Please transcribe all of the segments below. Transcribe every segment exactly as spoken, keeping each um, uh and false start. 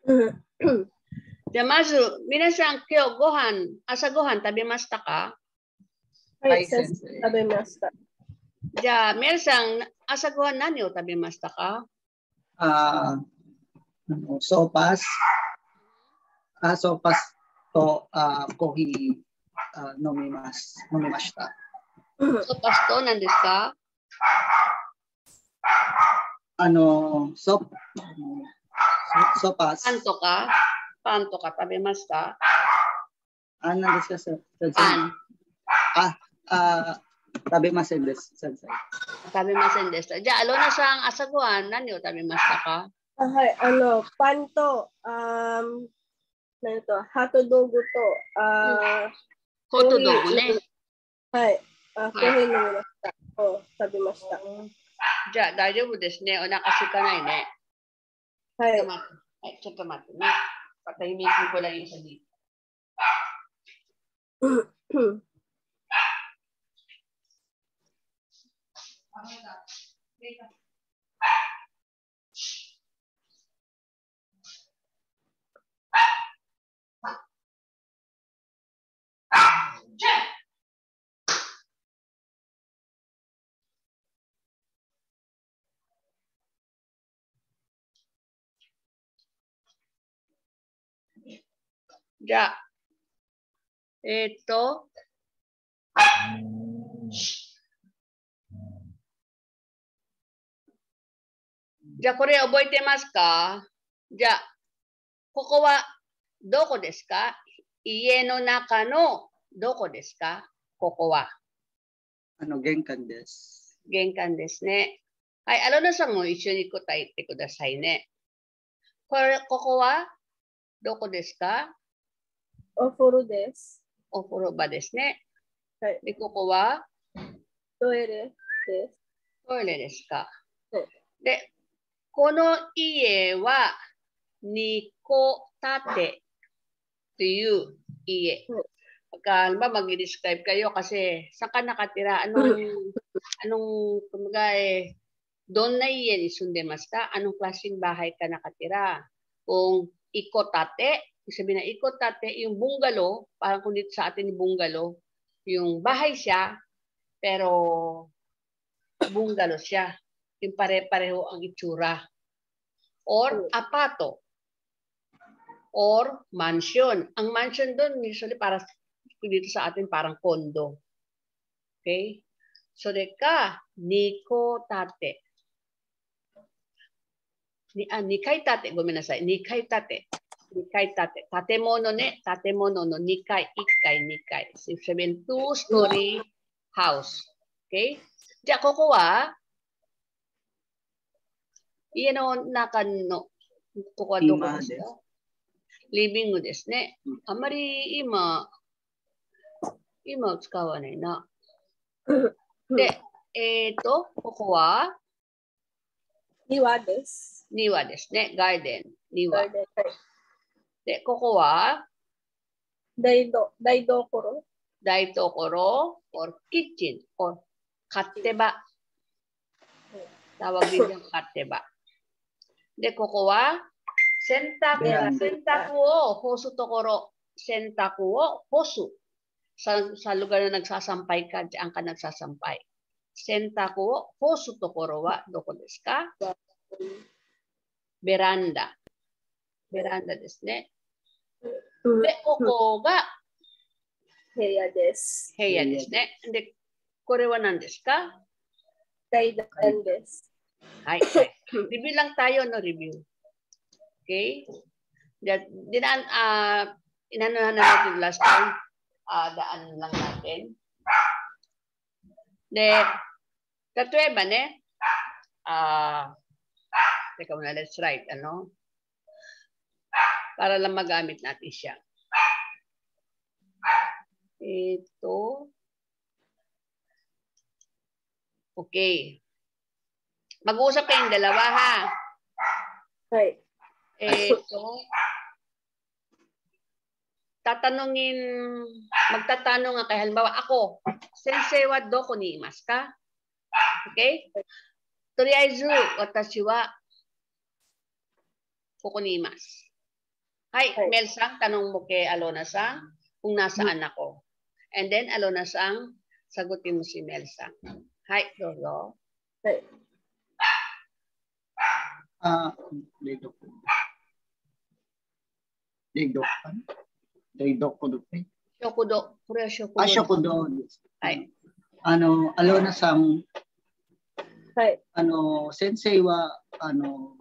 じゃあまず、皆さん今日ご飯、朝ご飯食べましたか？ はい、先生。食べました。 じゃあ皆さん、朝ご飯何を食べましたか？ あー、ソーパス。あ、ソーパスとあコーヒーあ飲みます。飲みました。 ソーパスと何ですか？ あの、ソソーパス。 パンとかパンとか食べました？ あ、何ですか、先生。 パン。 あ、あ、食べませんです、先生。 食べませんでした。じゃあ、アロナさん、朝ごはん何を食べましたか？ あ、はい、あの、パンと、あーなんと、ハートドッグと、あホットドッグね。 はい、あコーヒー飲みました。を食べました。 じゃあ、大丈夫ですね。お腹空かないね。 はい。 ちょっと待って、はい、ちょっと待ってね。Patahimikin ko lang yung isa dito. Ya. Ito. Ya, これ覚えてますか？じゃあ、ここはどこですか？家の中のどこですか？ここは。 あの、玄関です。 玄関ですね。はい、アロナさんも一緒に答えてくださいね。これ、ここはどこですか？ お風呂です。 お風呂場ですね。 はい。 で、ここはトイレです。 トイレですか？ はい。 で、この家はにこ建てという家。Pagka, halimbawa, mag-describe kayo kasi saan ka nakatira? Anong, anong, kumbaga eh, doon na iyan isundemas ka? Anong klaseng bahay ka nakatira? Kung ikotate, sabihin na ikotate, yung bungalow, parang kung dito sa atin yung bungalow, yung bahay siya, pero bungalow siya. Yung pare-pareho ang itsura. Or apato. Or mansion. Ang mansion doon, usually para dito sa atin parang condo. Okay? So, deka, nikotate. Ni, ah, nikai tate, gomenasai. Nikai tate. Nikai tate. Tatemono ne, tatemono no nikai, ikai, nikai. So, sabihin, two-story house. Okay? Diya, koko wa, iyan o nakan no, koko wa doko desu ka? Living room desu ne. Amari ima, imaを使わないな。で、えっと、ここは庭です。 庭ですね。ガーデン。庭。 ガーデン、はい。 で、ここは台所。台所。 台所 or kitchen or 勝手場。tawag din yung 勝手場。で、ここは洗濯、洗濯を干すところ。洗濯を干す。Sa, sa lugar na nagsasampay ka, diyan ka nagsasampay. Sentaku wo hosu tokoro wa doko desu ka? Veranda. Veranda desu ne. De, koko ga 部屋です。 部屋ですね。で、これは何ですか？ 階段です。 はい。はい。Review lang tayo, no? Review. Okay? Dinaan, ah, inano na natin last time. Ah, daan lang natin. De, katweba ne, ah, teka muna, let's write, ano? Para lang magamit natin siya. Ito. Okay. Mag-uusap kayong dalawa, ha? Right. Ito. Tatanungin, magtatanong nga kay halimbawa ako, sensei wa doko ni imasu ka? Okay? Toriaizu, watashi wa koko ni imasu. Hi, Mel-san, tanong mo kay Alona-san kung nasaan ako. And then, Alona-san, sagutin mo si Mel-san. Hi, Dodo. Hi. Ah, Daydok. Daydok. Daydok ko doon. Shokudo. Korea Shokudo. Ah, Shokudo. Hi. Ano, Alona-san, Hi. ano, sensei wa, ano,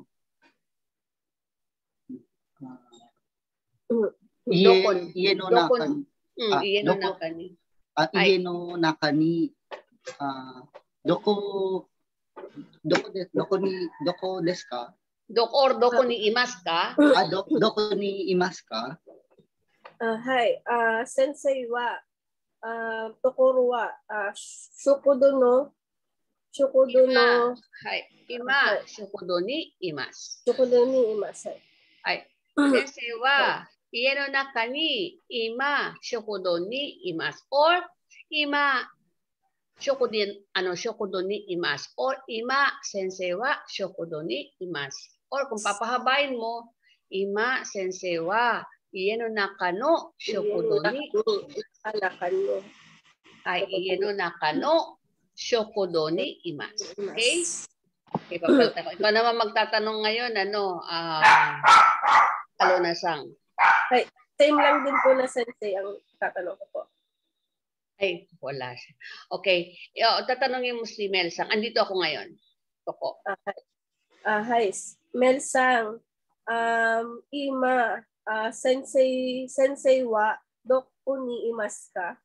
uh, Dokon. Iye no Dokon. nakan. Mm, Ah, iye no doko. nakani. Ah, Ay. iye no nakani. Ah, doko doko de, doko ni doko desu ka? Dok or doko ni imas ka? Ah, do, doko ni imasu ka? Uh, hi. Uh, sensei wa uh, tokoro wa uh, shukudo no shukudo no Hi. Ima shokudo ni imasu. shukudo ni imasu. Hi. Sensei wa iye no naka ni ima shokudo ni imasu. Or ima shokudo ano shokudo ni imasu. Or ima sensei wa shokudo ni imasu. Or kung papahabain mo, ima sensei wa iye no naka no shokudo ni Nakano. ay iye no naka no shokudo ni imasu. Okay? Okay, papalitan ko. Ikaw naman magtatanong ngayon, ano, ah, uh, Alona-san. Hi. Same lang din po na sensei ang tatanong ko po. Ay, wala siya. Okay. Yo, tatanungin mo si Mel-san. Andito ako ngayon. Toko. Ah, hi. Ah, hi. Mel-san, um, ima, uh, sensei, sensei wa, doko ni imasu ka?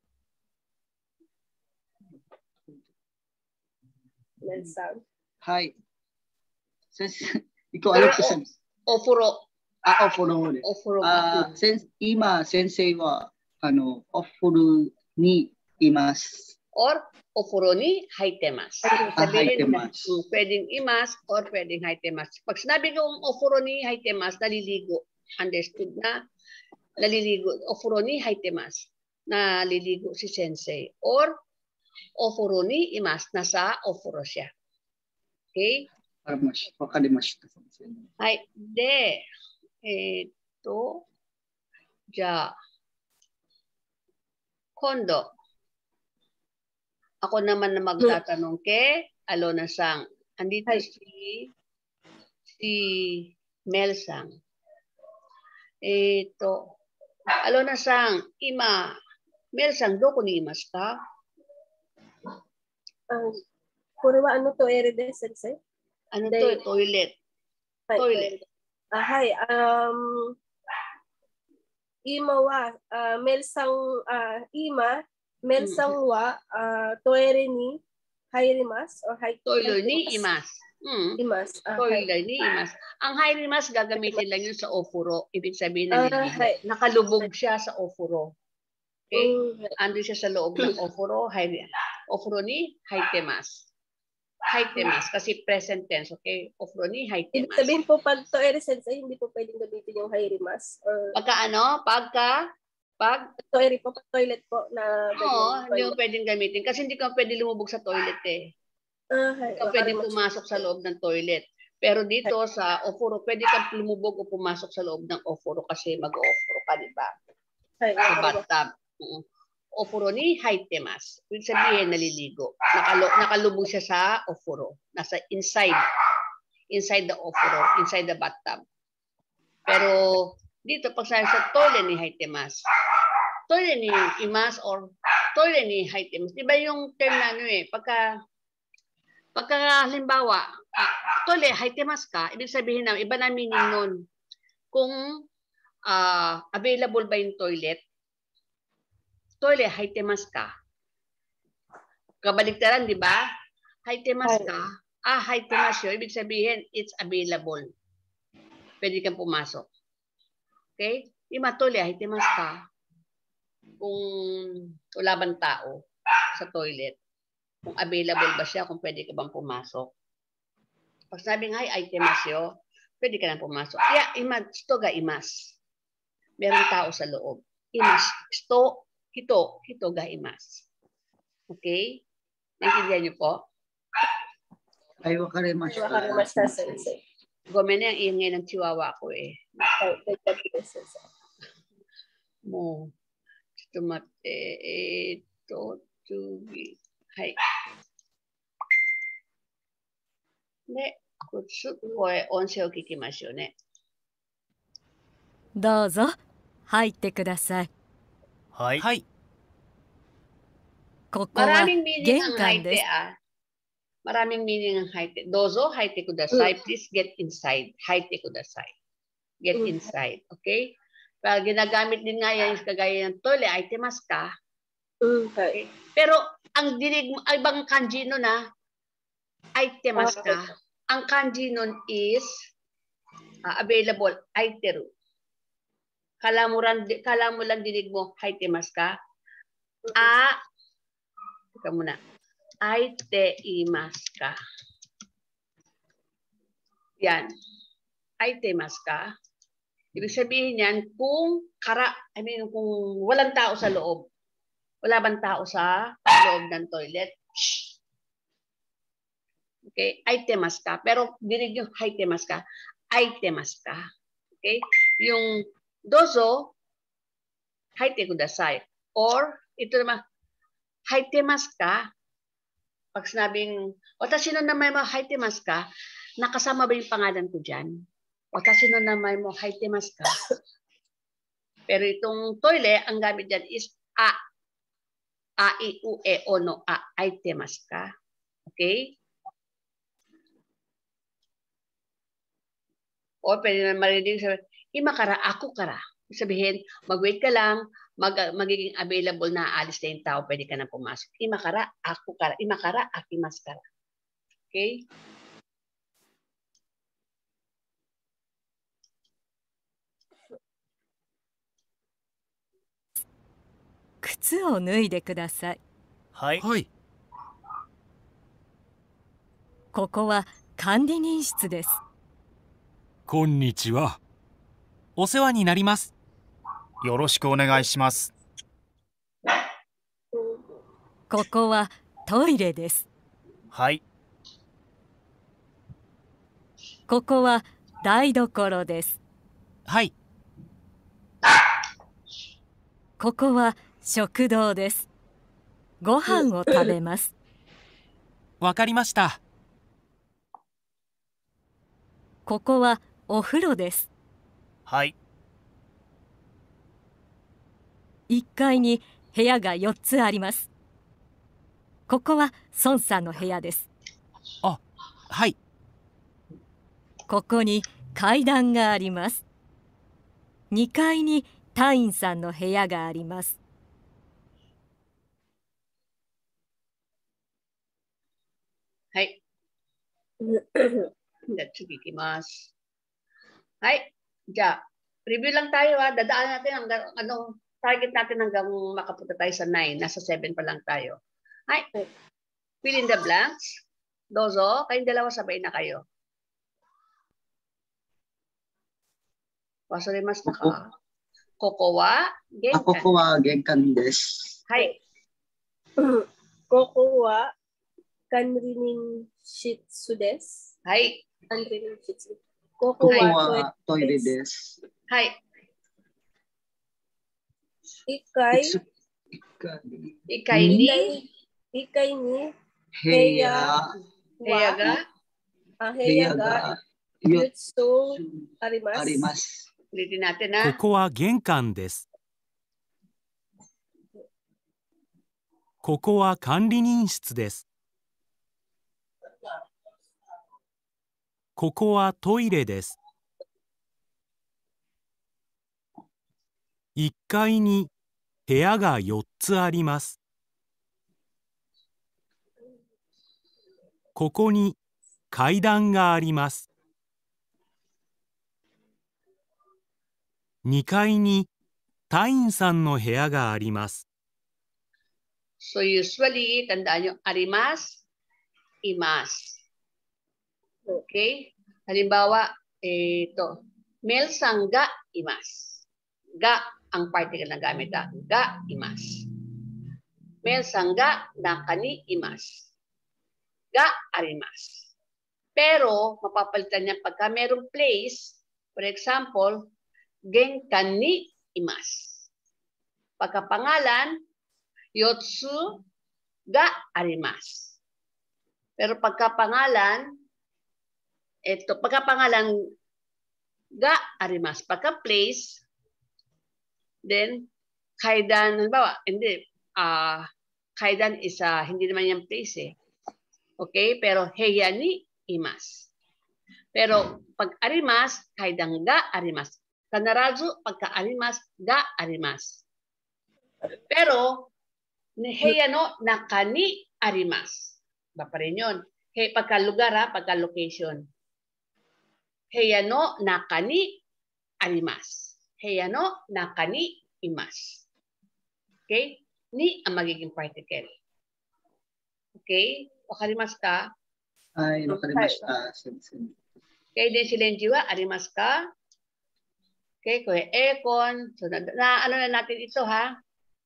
Mel-san. Hi. Sensei, ikaw alam ko sa Ofuro. Ah, ofuro de. Ofuro Ah, ba? sens ima sensei wa ano, ofuru ni imasu. Or ofuro ni haitemasu. Ah, haitemasu. Um, pwedeng imas or pwedeng haitemasu. Pag sinabi kong ofuro ni haitemasu, naliligo. Understood na? Naliligo. Ofuro ni haitemasu. Naliligo si sensei. Or ofuro ni imasu. Nasa ofuro siya. Okay? Wakarimashita. Hai. De. Eto. Ja. Kondo. Ako naman na magtatanong kay Alona-san. Andito Hi. si si Mel-san. Eto. Alona-san, ima, Mel-san, doko ni imasu ka? Um, kore wa ano to ere de sensei? Ano They- to? Toilet. Hi. Toilet. Ah, hi. Um, ima wa, uh, Mel-san, uh, ima, Mel-san wa, uh, toire ni hairimasu or hai Toilet ni imas. Hmm. Imasu. Ah, hi. Toilet ni imas. Ang hairimas gagamitin lang yun sa ofuro. Ibig sabihin Ah, na hi. nakalubog siya sa ofuro. Okay? Mm, Ando siya sa loob ng ofuro. Hai, ofuro ni haitemas. Haitemas. Kasi present tense. Okay? Ofuro ni Ibig haitemas. sabihin po pag toire sensei, hindi po pwedeng gamitin yung hairimasu or Pagka ano? Pagka? Pag? toire po, pag toilet po na Oo, hindi mo toilet. pwedeng gamitin. Kasi hindi ka pwede lumubog sa toilet eh. Ah, hi. Hindi ka pwede pumasok sa loob ng toilet. Pero dito sa ofuro, pwede kang lumubog o pumasok sa loob ng ofuro kasi mag-ofuro ka, di ba? Hi. Sa bathtub. Oo. Ofuro ni haitemas. Ibig sabihin, naliligo. Nakalo, nakalubog siya sa ofuro. Nasa inside. Inside the ofuro. Inside the bathtub. Pero dito, pag sa sa toilet ni haitemas. Toilet ni imas or toilet ni haitemas. Di ba yung term na ano eh, pagka pagka halimbawa, ah, toilet haitemas ka, ibig sabihin na, iba na meaning nun. Kung uh, available ba yung toilet, toilet, haitemas ka. Kabaliktaran, di ba? Haitemas ka. Ah, haitemas yun. Ibig sabihin, it's available. Pwede kang pumasok. Okay? Di ba, toilet, haitemas ka. Kung wala bang tao sa toilet. Kung available ba siya, kung pwede ka bang pumasok. Pag sabi nga, haitemas yun, pwede ka nang pumasok. Yeah, imas, sto ga imas. Merong tao sa loob. Imas, sto, hito, hito ga imas. Okay? Naintindihan niyo po? Ay, wakarimashita. Wakarimashita, sensei. Gomena yung ingay ng chihuahua ko eh. はい、大丈夫です先生。 もう、ちょっと待って、えー、っと、次。はい。で、これ、音声を聞きましょうね。 どうぞ、入ってください。 はい。はい。 ここは Maraming meaning 玄 ang 関 haite です。 ah. Maraming meaning ang haite. Dozo, haite kudasai. Please get inside. Haite kudasai. Get inside. Okay? Pero ginagamit din nga yan kagaya ng tole, aitemas ka. Okay? Pero ang dinig mo, ay bang kanji nun na, aitemas ka. Ang kanji nun is uh, available, aiteru. Kala mo, ran, kala mo lang dinig mo, aitemas ka. A, ika muna. Aiteimasu ka. Yan. Aiteimasu ka. Ibig sabihin yan, kung kara, I mean, kung walang tao sa loob. Wala bang tao sa loob ng toilet? Shh. Okay? Aiteimasu ka. Pero dinig yung aiteimasu ka. Aiteimasu ka. Okay? Yung dozo, haite kudasai. Or, ito naman, haiteimasu ka. Pag sinabing, watashi no namay mo haitemasu ka, nakasama ba yung pangalan ko dyan? Watashi no namay mo haitemasu ka. Pero itong toile, ang gamit dyan is a. A, I, U, E, O, no, a. Haitemasu ka. Okay? O pwede na marinig sabihin, imakara, ako kara. Sabihin, mag-wait ka lang, mag, magiging available na aalis na yung tao, pwede ka na pumasok. Imakara, ako kara. Imakara, akimas kara. Okay? 靴を脱いでください。 はい。はい。 ここは管理人室です。 こんにちは。お世話になります。よろしくお願いします。 ここはトイレです。 はい。 ここは台所です。 はい。 ここは食堂です。ご飯を食べます。 わかりました。 ここはお風呂です。 はい。 いっかいに部屋がよっつあります。ここは孫さんの部屋です。 あ、はい。 ここに階段があります。にかいに隊員さんの部屋があります。 はい。じゃあ次行きます。はい。じゃあ、review lang tayo ha. Dadaan natin hanggang, ano, target natin hanggang makapunta tayo sa nine. Nasa seven pa lang tayo. Hai. Fill in the blanks. Dozo, kayong dalawa sabay na kayo. Wasurimasu na ka. Koko wa genkan. Koko wa genkan desu. Hai. Koko wa kanrinin shitsu desu. Hai. Kanrinin shitsu. Koko wa toire desu. Hai. Ikai. Ikai ni. Ikai ni. Heya. Heya ga. Heya ga. Yutsu arimasu. Arimasu. Ulitin natin ha. ここは玄関です。ここは管理人室です。ここはトイレです。いっかいに部屋がよっつあります。ここに階段があります。にかいに隊員さんの部屋があります。 So usually, tandaan nyo, arimas, imas. Okay? Halimbawa, ito, mel sang ga imas. Ga ang particle na gamit ha. Ga imas. Mel sang ga nakani imas. Ga arimas. Pero, mapapalitan niya pagka merong place, for example, genkan ni imasu. Pagka pangalan, yotsu ga arimasu. Pero pagka pangalan, ito, pagka pangalan ga arimasu. Pagka place, then, kaidan, halimbawa, hindi, ah, uh, kaidan is, uh, hindi naman yung place eh. Okay? Pero, heya ni imasu. Pero, pag arimasu, kaidan ga arimasu. Kanarazu, pagka arimasu, ga arimasu. Pero, heya no nakani arimasu. Ba pa rin yun. Hey, pagka lugar ha, pagka location. Heya no nakani arimasu. Heya no nakani imasu. Okay? Ni ang magiging particle. Okay? Wakarimasu ka? Ay, wakarimasu ka. Okay, din si Lenjiwa, arimasu ka? Okay, kuya Ekon. So, na, na ano na natin ito ha?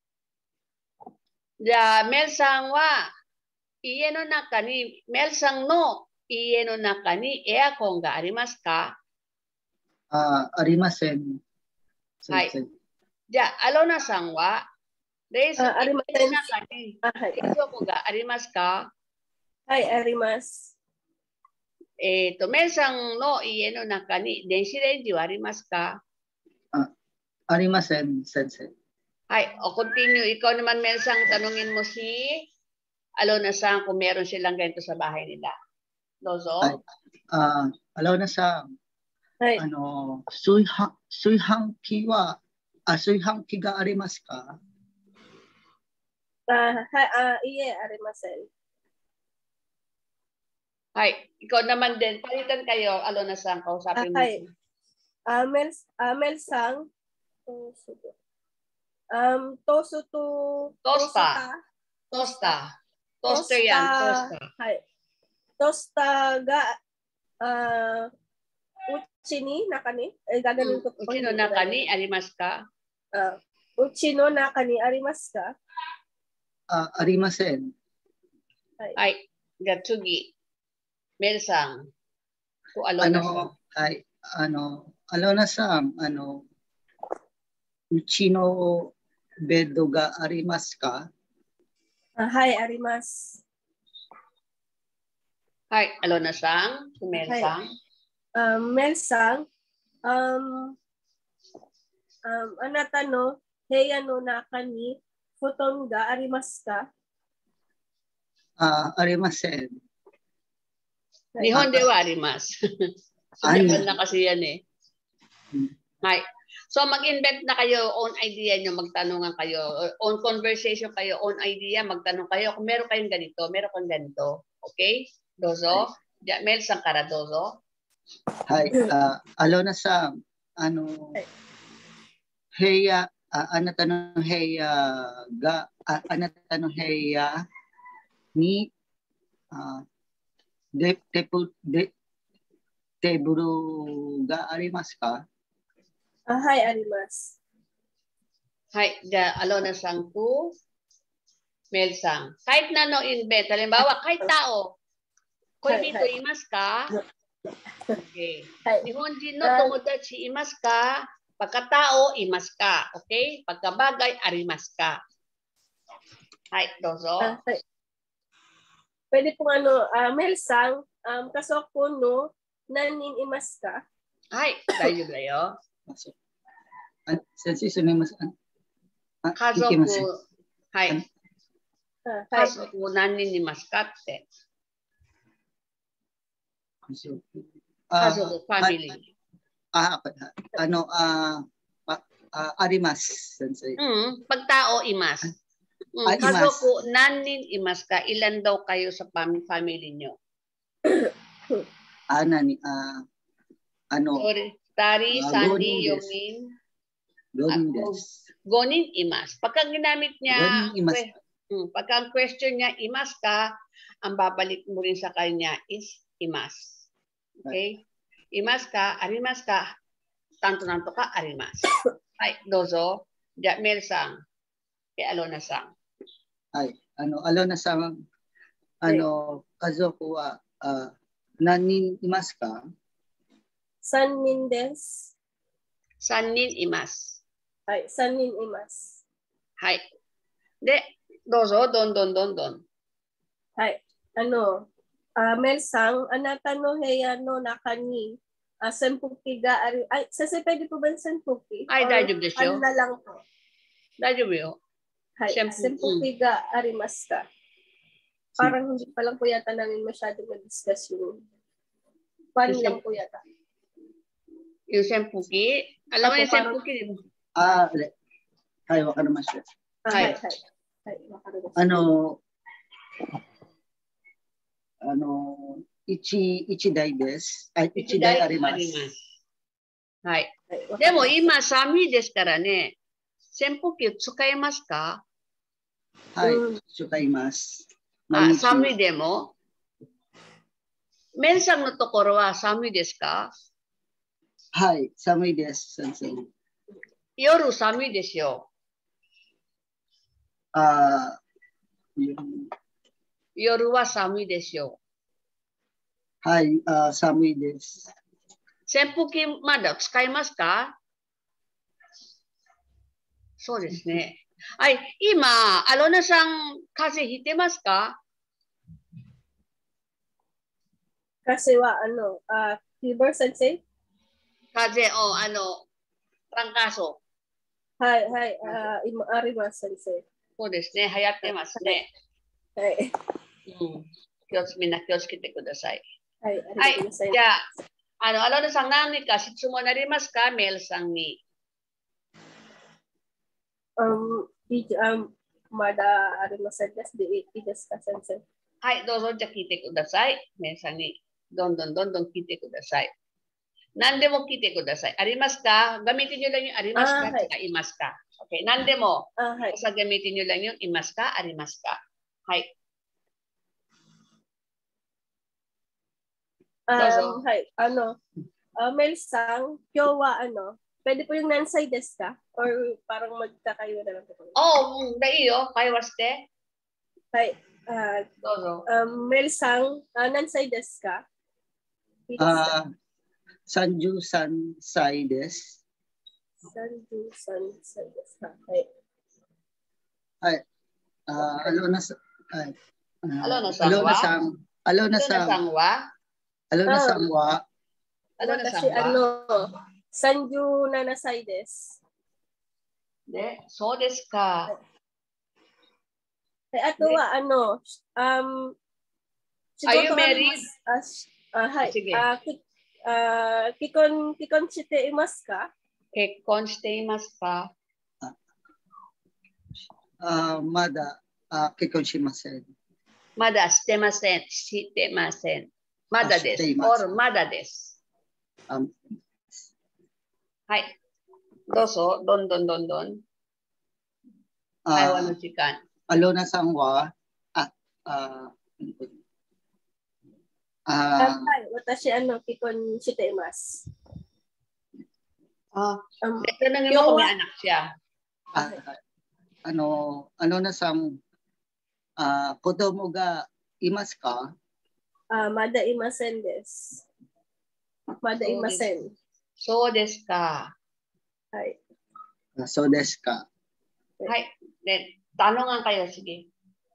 Ja, melsang wa, iye no naka ni, melsang no, iye no naka ni aircon ga arimasu ka? Ah, arimasen. Hai. Ja, Alona-san wa, reis, uh, arimasen. Naka ni, Ah, hai. Izoko ga arimasu ka? Hai, arimasu. Eh, to, melsang no, iye no naka ni, denshi renji wa arimasu ka? Ah, arimasen, sensei. Ay, o continue. Ikaw naman, Melsang, tanungin mo si Alona-san kung meron silang ganito sa bahay nila. Dozo? Ay, uh, Alona-san, ano, suihang, suihangki wa, ah, suihangki ga arimasu ka? Ah, uh, uh, iye, arimasen. Ay, ikaw naman din. Palitan kayo, Alona-san, kausapin mo. Ay, uh, Mels, uh, Melsang, oh, sige. Um, tosu to Tosta. Tosta. Tosta yan. Tosta. Hai. Tosta ga uh, uchi ni nakani. Eh, gaganin ko po. Uchi no nakani arimasu ka? Uh, uchi no nakani arimasu ka? Uh, arimasen. Hai. Hai. Gatsugi. Melsang. Ko Alona-san. Ano, ay, ano, Alona-san, ano, uchi no bedo ga arimasu ka? Uh, hai, arimasu. Hai, Alona-san, Melsang. Um, Melsang, um, um, anata no, heya no naka ni futon ga arimasu ka? Ah, uh, arimasen. Nihon de wa arimasu. Sa Japan na kasi yan eh. Hai. So, mag-invent na kayo, own idea nyo, magtanungan kayo, own conversation kayo, own idea, magtanong kayo. Kung meron kayong ganito, meron kang ganito. Okay? Dozo? Ja, Melsang kara, dozo? Hai, uh, Alona-san, ano, heya, uh, anata no heya ga, uh, anata no heya ni, uh, de, tepu, de, teburu ga arimasu ka? Ah, hai, arimasu. Hai, ja, Alona-san ku, Melsang. Kahit na no invent, halimbawa, kahit tao, koibito imasu ka? Okay. Nihonjin no tomodachi imasu ka? Pagkatao, imasu ka. Okay? Pagkabagay, arimasu ka. Hai, dozo. Ah, hai. Pwede pong ano, uh, Melsang, um, kasoko no, nanin imasu ka? Hai, dayo dayo. Sensei, sumimasen. Kazoku, hai. Uh, Kazoku, nanin imasu ka tte. Kazoku, family. Ah, ah, ano, ah, uh, uh, arimasu, sensei. Hmm, pag tao, imasu. Mm, ah, kazoku, nanin imasu ka? Ilan daw kayo sa family nyo? Ah, nani, ah, ano? Sorry. Tari, uh, Sandy, Yomin. Gonin desu. Gonin imas. Pagka ginamit niya, Gonin imas. Hmm, pagka ang question niya, imas ka, ang babalik mo rin sa kanya is imas. Okay? Imas ka, arimas ka, tanto-tanto ka, arimas. Ay, dozo, ja, Melsang, kay Alona-san. Ay, ano, Alona-san, ano, kazoku wa, uh, 何人いますか？ 三人です。 三人います。 はい、三人います。 はい。で、どうぞ、どんどんどんどん。 はい。あの、uh, Mel sang, a natanong heya no nakani, uh, senpuki ga ari, ay, sasay pwede po ba yung senpuki? はい、大丈夫ですよ。 ano na lang po? 大丈夫よ。 はい、senpuki ga arimasu ka. Parang hindi pa lang po yata namin masyadong na-discuss yung pan lang po yata. Yung senpuki? Alam mo yung senpuki, di ba? Ah,はい、わかりました。 はい、はい。はい、わかりました。 あの、あの、一、一台です。あ、一台あります。 はい。でも今寒いですからね、扇風機使えますか？ はい、使います。 あ、寒いでもメンさんのところは寒いですか？ はい、寒いです、先生。 夜寒いですよ。 あ夜は寒いですよ。 はい、あ寒いです。 扇風機まだ使いますか？そうですね。はい、今、アロナさん、風邪ひいてますか？ Kasi wa, ano, uh, fever, sensei? 風邪、お、あの、trangkaso。 はい、はい、あ、今、あります、先生。 そうですね、流行ってますね。 はい。 うん、気をつみんな気をつけてください。 はい、 はい、じゃあ、あの、アロナさん、何か質問ありますか？メールさんに。 Um, um, mada, ありませんです。で、いいですか、先生。 はい、どうぞ、じゃあ聞いてください。メールさんに、どんどんどんどん聞いてください。何でも聞いてください。ありますか？gamitin nyo lang yung ありますか？ はい、 いますか？ Okay, 何でも、 あ、はい。 さgamitin nyo lang yung いますか？ありますか？はい。 Um, はい、あの、uh, Mel sang, kyo wa, ano, pwede po yung nansay desu ka? Or parang magkakayo na lang po? Oh, naiyo, kaiwaste? はい、uh, どうぞ。 um, Mel sang, uh, nansay desu ka? あ、三十三歳です。 三十三歳ですか。はい。 はい。あ、アロナさん、はい。 アロナさんは？ アロナさんは？アロナさんは？ アロナさんは？ 私、あの、三十七歳です。 ね、そうですか。 あとは、あの、um, Are you married? あ、はい。あ、き、あ、結婚、結婚していますか？ 結婚していますか？ あ、まだ、あ、結婚しません。 まだしてません。してません。まだです。or まだです。はい。どうぞ、どんどんどんどん。会話の時間。 アロナさんは、あ、あ、あ、 はい、私、あの、結婚しています。 あ、tanungin mo kung may anak siya. あ、あの、アロナさん、あ、子供がいますか？ あ、まだいませんです。まだいません。 そうですか。 はい。 そうですか。 はい。で、tanongan kayo, sige.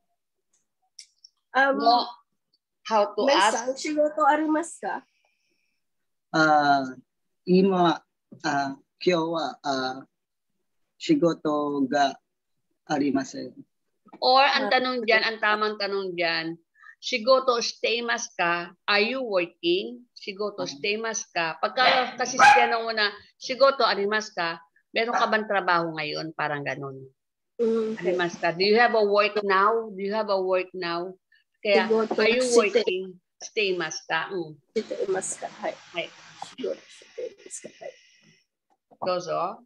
Um, no, how to ask? 仕事ありますか？ あ、今、あ、今日は、あ、仕事がありません。 Or ang tanong dyan, ang tamang tanong dyan, shigoto steimas ka? Are you working? Shigoto steimas ka? Pagka kasi tinanong mo na, shigoto arimas ka? Meron ka bang trabaho ngayon? Parang ganun. Okay. Arimas ka? Do you have a work now? Do you have a work now? Kaya, shigoto, are you working? Steimas ka? Mm. Steimas ka. Hai. Hai. Shigoto steimas ka. Hai. Dozo?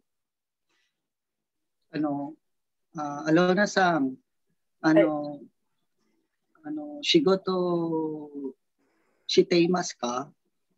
Ano, uh, Alonaさん、あの、あの、仕事していますか？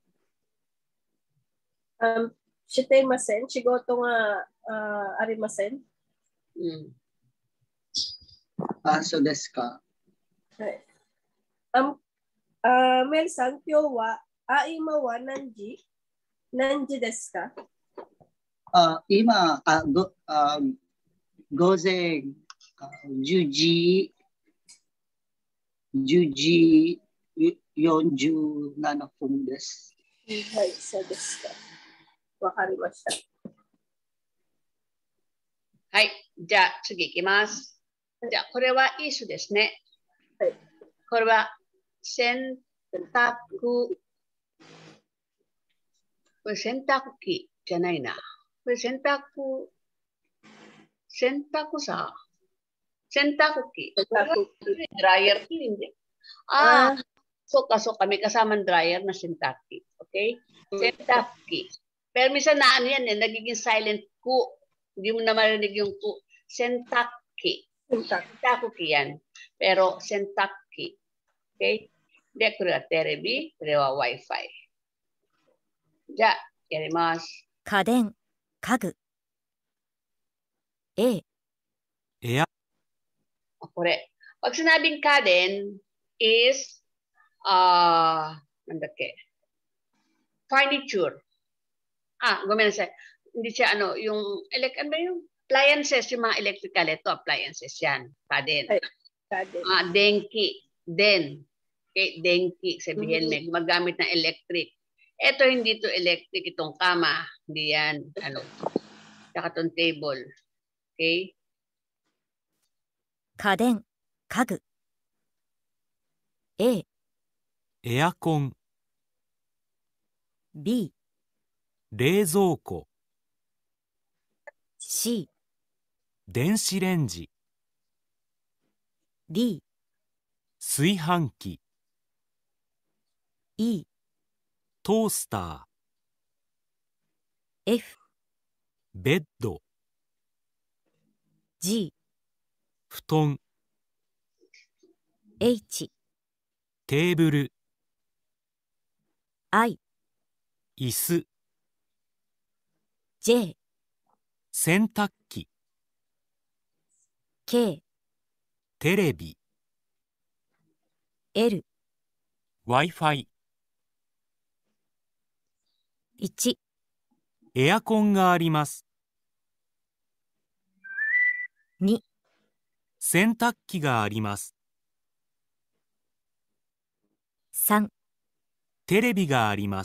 Um, していません。仕事が、uh, ありません。 うん。 あ、そうですか。 はい。Um, あ、メルさん、今日は、あ、今は何時何時ですか？ あ、今、あ、ご、あ、午前あじゅうじ、じゅうじよんじゅうななふんです。 はい、そうですか。わかりました。 はい。じゃあ次いきます。じゃあこれはイスですね。 はい。 これは洗濯、これ洗濯機じゃないな。これ洗濯、洗濯さ、洗濯機。 洗濯機。 Dryer hindi. Ah, so so kami kasamang dryer na sintaki. Okay? Sintaki. Pero minsan na ano yan eh, nagiging silent ku. Hindi mo na marinig yung ku. Sintaki. Sintaki yan. Pero sintaki. Okay? De,これはテレビ、これは Wi-Fi。じゃあ、やります。 家電、家具。A、 エア、 これ。Pag sinabing kaden is, ah, uh, ano dake? Furniture. Ah, gumensa. Hindi siya ano, yung, elect, ano ba yung appliances, yung mga electrical, ito, appliances yan. Kaden. Kaden. Ah, denki. Den. Okay, denki. Sabihin, may magamit ng electric. Ito, hindi to electric, itong kama. Hindi yan, ano, saka itong table. Okay? 家電、家具。A、 エアコン、 B、 冷蔵庫、 C、 電子レンジ、 D、 炊飯器、 E、 トースター、 F、 ベッド、 G、 布団、 H、 テーブル、 I、 椅子、 J、 洗濯機、 K、 テレビ、 L、 Wi-Fi、 いち、 エアコンがあります。 に、 洗濯機があります。 さん、 テレビがあります。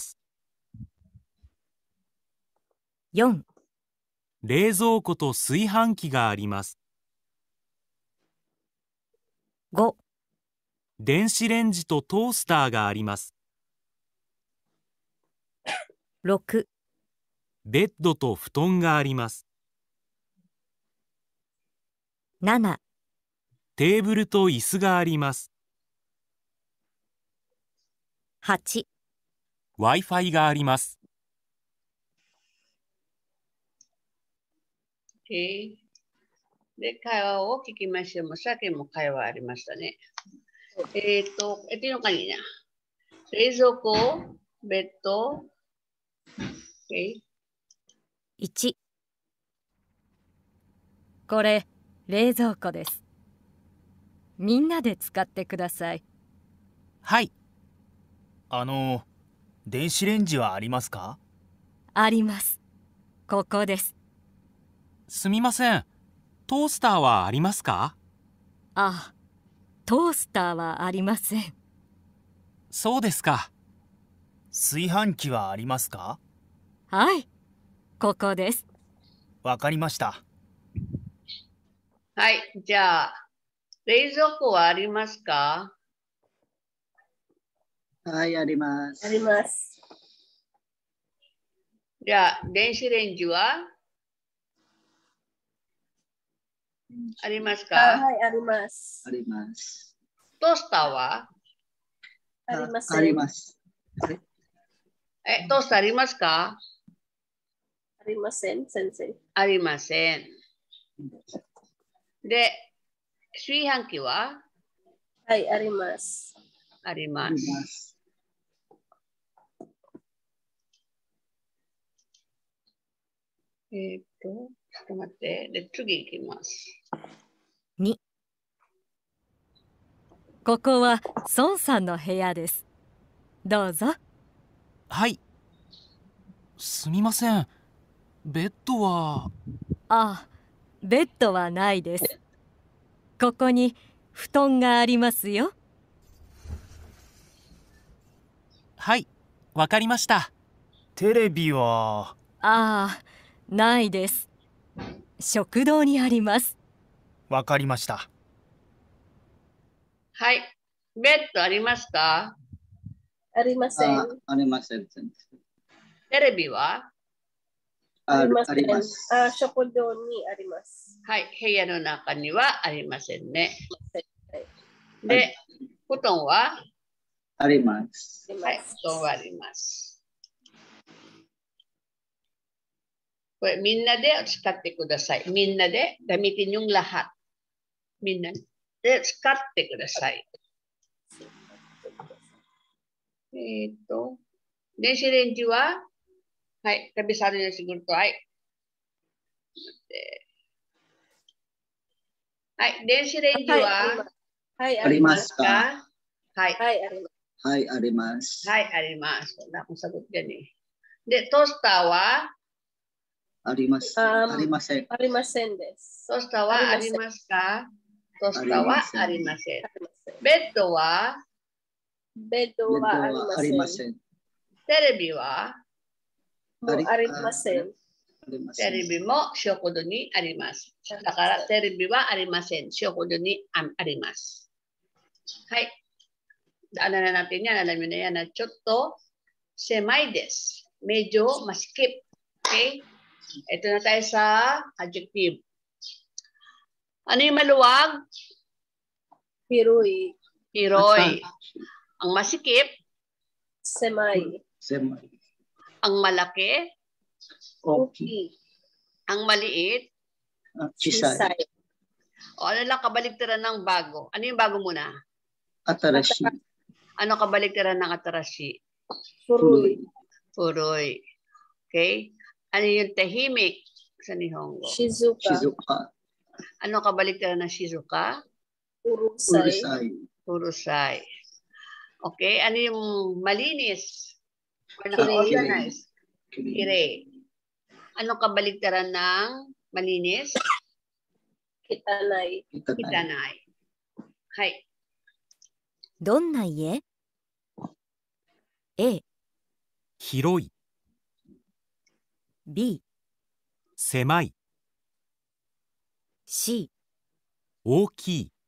よん、 冷蔵庫と炊飯器があります。 ご、 電子レンジとトースターがあります。 ろく、 ベッドと布団があります。 なな、 テーブルと椅子があります。 はち、 Wi-Fi があります。 Okay. で、会話を聞きましても、さっきも会話ありましたね。えっと、ito yung kanina. 冷蔵庫、ベッド、okay. いち、これ、冷蔵庫です。みんなで使ってください。 はい。あの、電子レンジはありますか？ あります。ここです。 すみません。トースターはありますか？ ああ、トースターはありません。 そうですか。 炊飯器はありますか？ はい、ここです。 わかりました。 はい、じゃあ、冷蔵庫はありますか？ はい、あります。 あります。 じゃあ、電子レンジはありますか？ はい、あります。 あります。 トースターはありません。 あります。 え、トースターありますか？ ありません、先生。 ありません。で、炊飯器ははい、あります。 ありまありす。 ます。 えっと、ちょっと待って。で、次いきます。 に、ここは孫さんの部屋です。 どうぞ。 はい。すみません。ベッドは。 ああ、ベッドはないです。ここに布団がありますよ。 はい、わかりました。 テレビは。 ああ、ないです。食堂にあります。 わかりました。 はい。ベッドありますか？ ありません。 あ、ありません。 テレビは？ ありません。 あります。 あ、食堂にあります。 はい。部屋の中にはありませんね。 はい。 で、布団は？ あります。 はい。布団はあります。これみんなで使ってください。みんなでgamitin yung lahat. みんなで使ってください。えっと、電子レンジは？はい。kabisado niyo siguro to. はい。はい。電子レンジは？ はい、 ありますか？ はい。 はい、あります。 はい、あります。 はい、あります。Wala akong sagot dyan eh. De, toaster wa? あります。 Um, ありません。 ありませんです。 Toaster wa? ありません。 Arimas ka? Toaster wa? ありません。 Arimasen. Bed wa? ベッドはありません。 Terebi wa? もうありません。 Terebi mo shokodo ni arimasu. Dakara terebi wa arimasen. Shokodo ni am arimasu. Hai. Daanan na natin yan. Alam niyo na yan na chotto semai desu. Medyo maskip. Okay? Ito na tayo sa adjective. Ano yung maluwag? Hiroy. Hiroy. Ang masikip? Semai. Semai. Ang malaki? Okay. Ang maliit? Uh, Chisay. O ano lang kabaligtaran ng bago? Ano yung bago muna? Atarashi. Ano kabaligtaran ng atarashi? Furuy. Furuy. Okay? Ano yung tahimik sa Nihongo? Shizuka. Shizuka. Ano kabaligtaran ng Shizuka? Urusay. Urusay. Urusay. Okay? Ano yung malinis? Or Kirei. naka-organize? Kirei. Ano kabaligtaran ng malinis? Kitanay. Kitanay. Hai. どんな家？ A、 広い、 B、 狭い、 C、 大きい、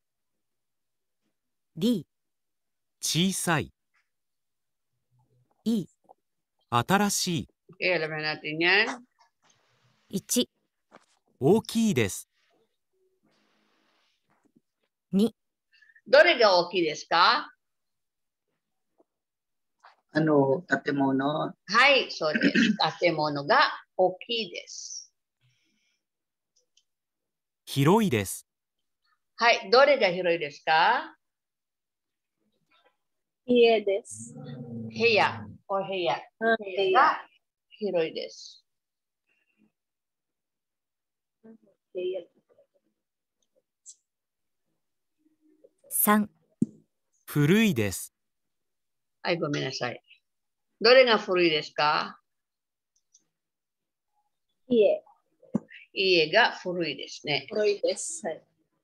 D、 小さい、 E、 新しい、 Okay, alam na natin yan. いち、 大きいです。 に、 Dore ga oki desu ka? Ano, tatemono? Hai, so desu. Tatemono ga oki desu. 広いです。 Hai, dore ga hiroi desu ka? Ie desu. Heya or heya. Ah, Heya ga hiroi desu. Ie. さん、 古いです。 Ay, gomenasai. Dore nga furui desu ka? Ie. Iie ga furui desu ne. Furuy desu. はい。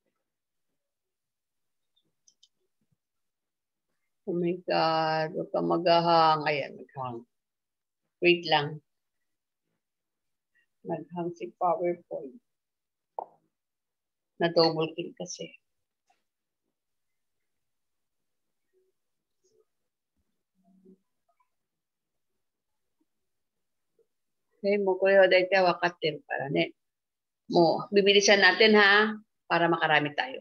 Oh my God, huwag ka maghahang. Ayan, maghang. Wait lang. Naghang si PowerPoint. Na-double click kasi. Okay, mo ko yung dahil wakatin para ne. Mo, bibilisan natin ha, para makarami tayo.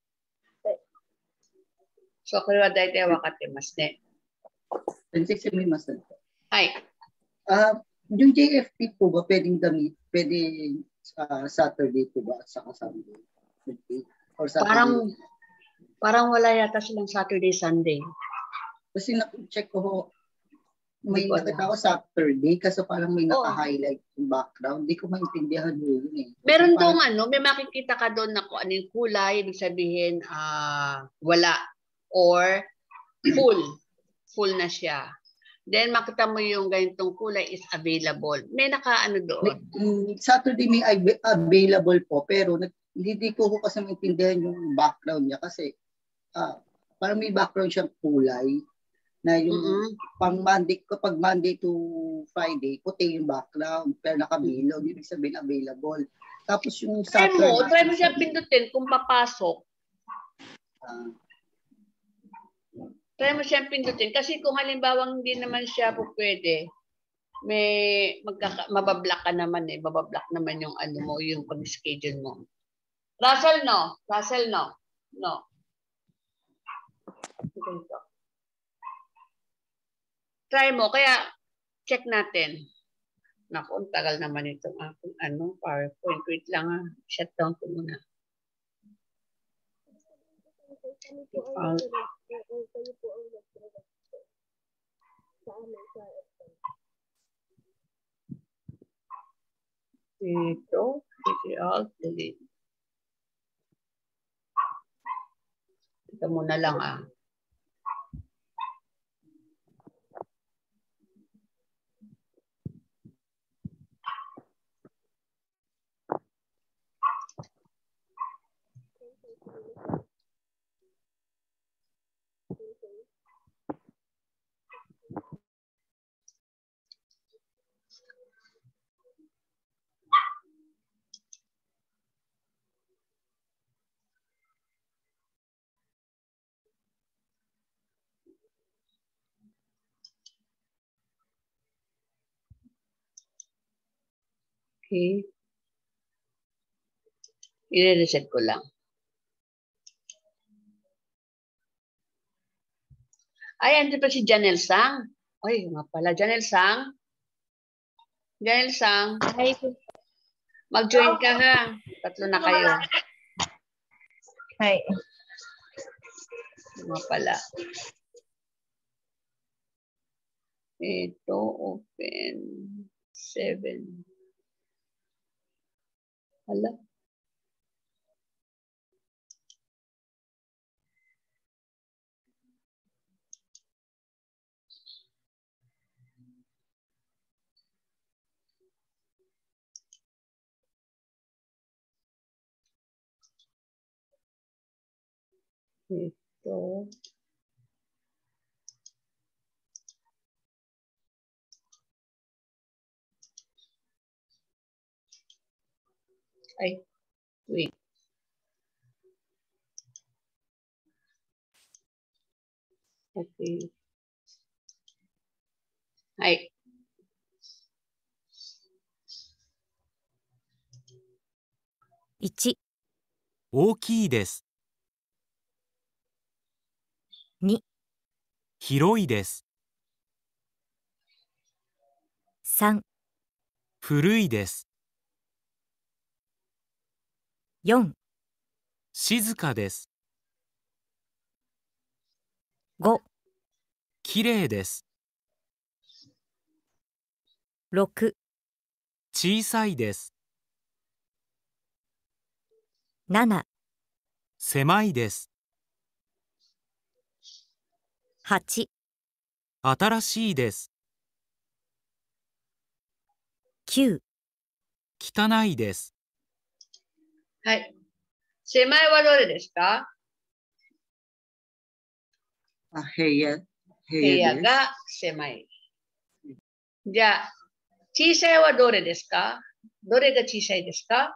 So, ko yung dahil wakatin mas ne. Sensei-sumimasen. Ay, Ah, yung J F P po ba pwedeng damit, pwedeng ah, Saturday po ba at saka Sunday? Or Saturday? parang, parang wala yata silang Saturday, Sunday. Kasi na-check ko ho, may Hindi ko nakita ko Saturday kasi parang may Oo. naka-highlight yung background. Hindi ko maintindihan yun eh. Meron Kasi doon parang- ano, may makikita ka doon na kung ano yung kulay, ibig sabihin, ah, wala. Or full. Full na siya. Then makita mo yung ganitong kulay is available. May nakaano doon. Mm, Saturday may av- available po, pero nag- hindi ko ko kasi maintindihan yung background niya kasi ah, parang may background siyang kulay na yung Mm-mm. pang Monday, kapag Monday to Friday, puti yung background, pero nakabilog, ibig sabihin available. Tapos yung Try Saturday, mo, try mo siya pindutin kung papasok. ah, Try mo siya pindutin. Kasi kung halimbawa hindi naman siya po pwede, may magkaka, mabablock ka naman eh. Mabablock naman yung ano mo, yung pag-schedule mo. Russell, no? Russell, no? No. Ganito. Try mo. Kaya, check natin. Naku, ang tagal naman itong aking ano, PowerPoint. Wait lang ha. Shutdown ko muna. Kami po ang nag-product. Kayo po ang nag-product sa amin sa Dito. Dito alt. Delete. Ito muna lang ah. Okay. I-reset ko lang. Ay, andito pa si Janelle Sang. Ay, nga pala. Janelle Sang. Janelle Sang. Hi. Mag-join ka ha. Tatlo na kayo. Hi. Nga pala. Ito, open. Seven. Hala. Ito. Ay, wait. Okay. Ay. いち、 大きいです。 に、 広いです。 さん、 古いです。 よん、 静かです。 ご、 きれいです。 ろく、 小さいです。 なな、 狭いです。 はち、 新しいです。 きゅう、 汚いです。 はい。狭いはどれですか？ ah, heya, 部 heya 屋が狭い。じゃあ、小さいはどれですか？どれが小さいですか？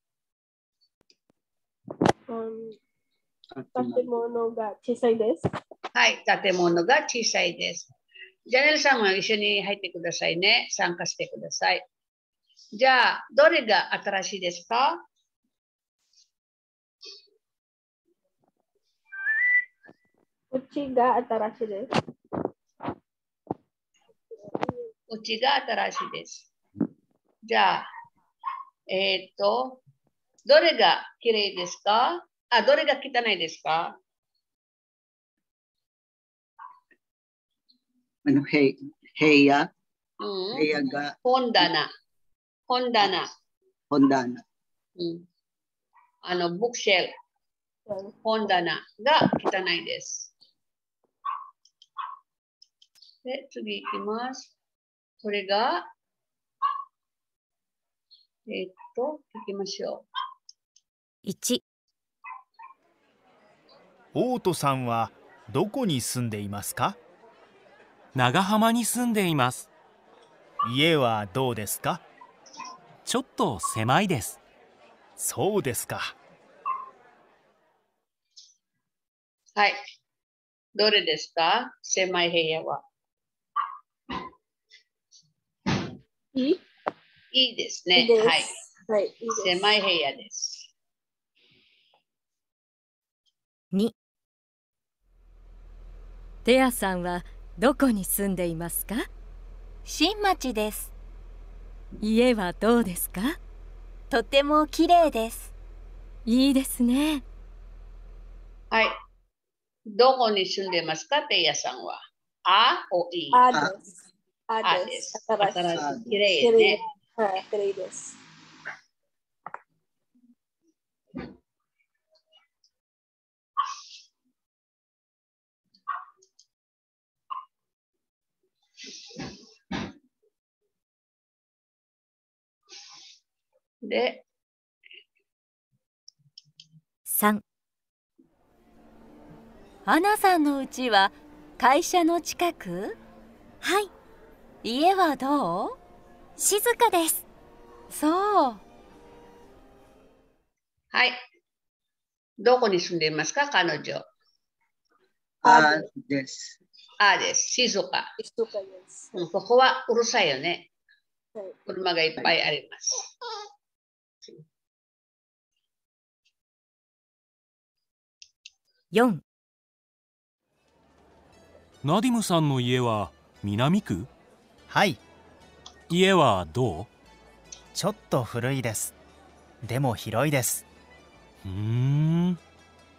Um, desu. Tatemono ga chisai desu. はい。建物が小さいです。ジャネルさんは一緒に入ってくださいね。参加してください。じゃあ、どれが新しいですか？ Uchi ga atarashi desu. うちが新しいです。じゃあ、えーっと、どれが綺麗ですか？あ、どれが汚いですか？ Ano, he, heya, うん。 heya ga, 本棚。本棚。 hondana. うん。あの、ブックシェル。本棚が汚いです。 で、次いきます。これが、えーっと、いきましょう。 いち、 オートさんはどこに住んでいますか？ 長浜に住んでいます。 家はどうですか？ ちょっと狭いです。 そうですか。 はい。どれですか？狭い部屋は。 いいいいですね。 いいです。 はい。 はい、いいです。 狭い部屋です。 に、テアさんはどこに住んでいますか？ 新町です。 家はどうですか？ とても綺麗です。 いいですね。 はい。どこに住んでますか？テイヤさんは。あおい。 あです。ああで。 ですす。 新しい。 新しい。綺麗綺麗ね。 はい、綺麗です。 で、 さん、 アナさんの家は会社の近く？ はい、 家はどう？ 静かです。 そう。 はい。どこに住んでいますか？彼女。 あです。 あです。静か。 静かです。 うん、ここはうるさいよね。 はい。 車がいっぱいあります。 よん、 ナディムさんの家は南区？ はい、 家はどちょっと古いです。でも広いです。 う？うーん。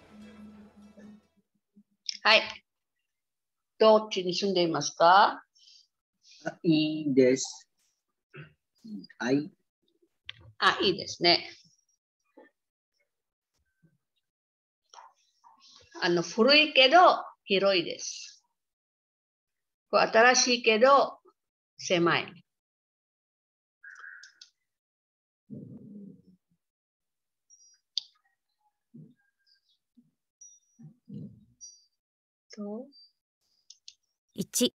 はい。どっちに住んでいますか？ あいいです。はい。 あ、いいですね。あの、古いけど広いです。これ新しいけど狭い。といち、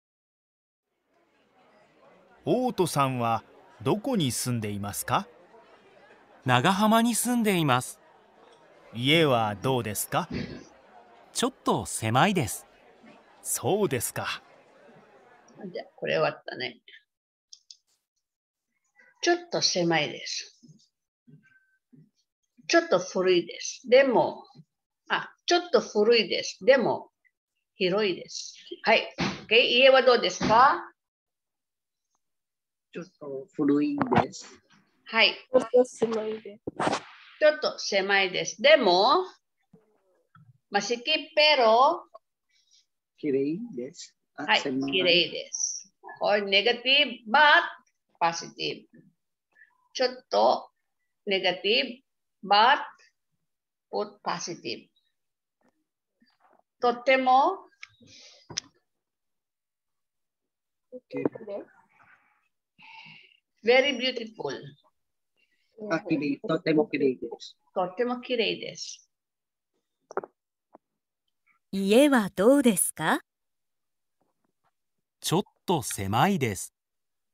オートさんはどこに住んでいますか？ 長浜に住んでいます。 家はどうですか？ ちょっと狭いです。 そうですか。 じゃあ、これ終わったね。ちょっと狭いです。ちょっと古いです。でも、あ、ちょっと古いです。でも、広いです。はい。Okay、家はどうですか？ ちょっと古いです。 はい。 ちょっと狭いです。 ちょっと狭いです。でも、masikip pero、 綺麗です。あはい、 狭い綺麗です。or negative but positive。ちょっと negative but put positive。とってもvery beautiful。 あ、綺麗。とても綺麗です。 とっても綺麗です。 家はどうですか？ ちょっと狭いです。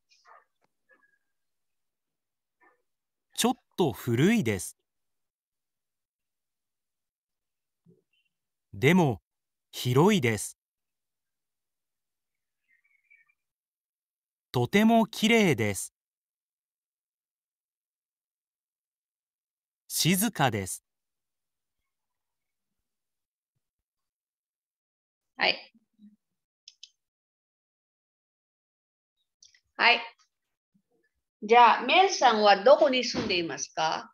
ちょっと古いです。でも広いです。とても綺麗です。静かです。 はい。はい。じゃあ、メルさんはどこに住んでいますか？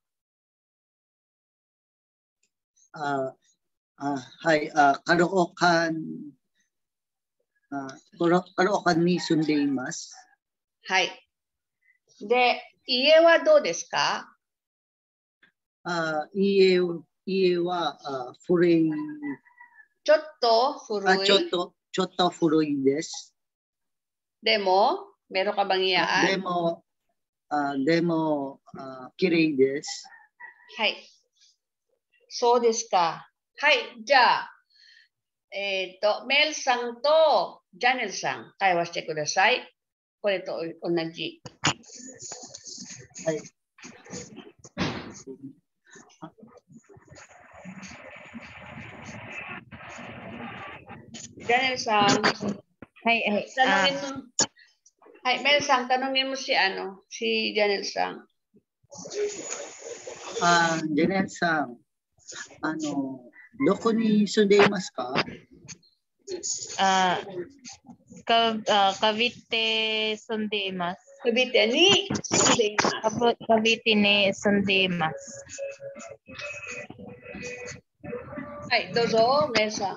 ああ、はい。あ、Caloocan。あ、Caloocanに住んでいます。 はい。で、家はどうですか？ あ、家、家はあ古い。 ちょっと古い。 あ、ちょっと、ちょっと古いです。 Demo, meron ka bang あ iyaan? でも、あでも、あ綺麗です。 はい。そうですか。はい。じゃあ、えっと、メルさんとジャネルさん、会話してください。これと同じ。 はい。 ジャネルさん、 はいはい。 tanungin mo. Ay, Mel Sang, tanungin mo si ano, si Janel Sang. あジェネさん、あの、どこに住んでいますか？ あ、か、あ、カビテ住んでいます。 Cavite ni Sundaymas. カブカビテに住んでいます。 Ay, dozo, Mel Sang.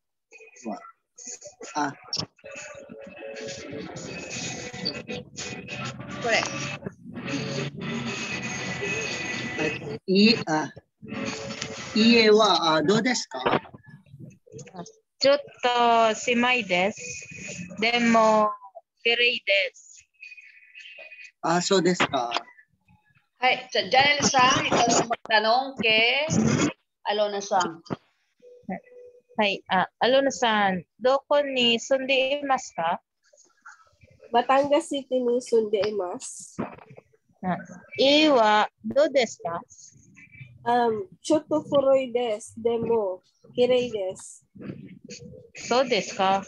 あ、 これ。 いあ家はあどうですか？ ちょっと狭いです。でも、綺麗です。 あ、そうですか。 Ay, sa Janel Sang, ikaw na magtanong kay Alona Sang. はい。あ、アロナさん、どこに住んでいますか？ Batangas City ni Sundaimas. あ、家はどうですか？ Um, Choto furoy des, demo, kirei des. そうですか？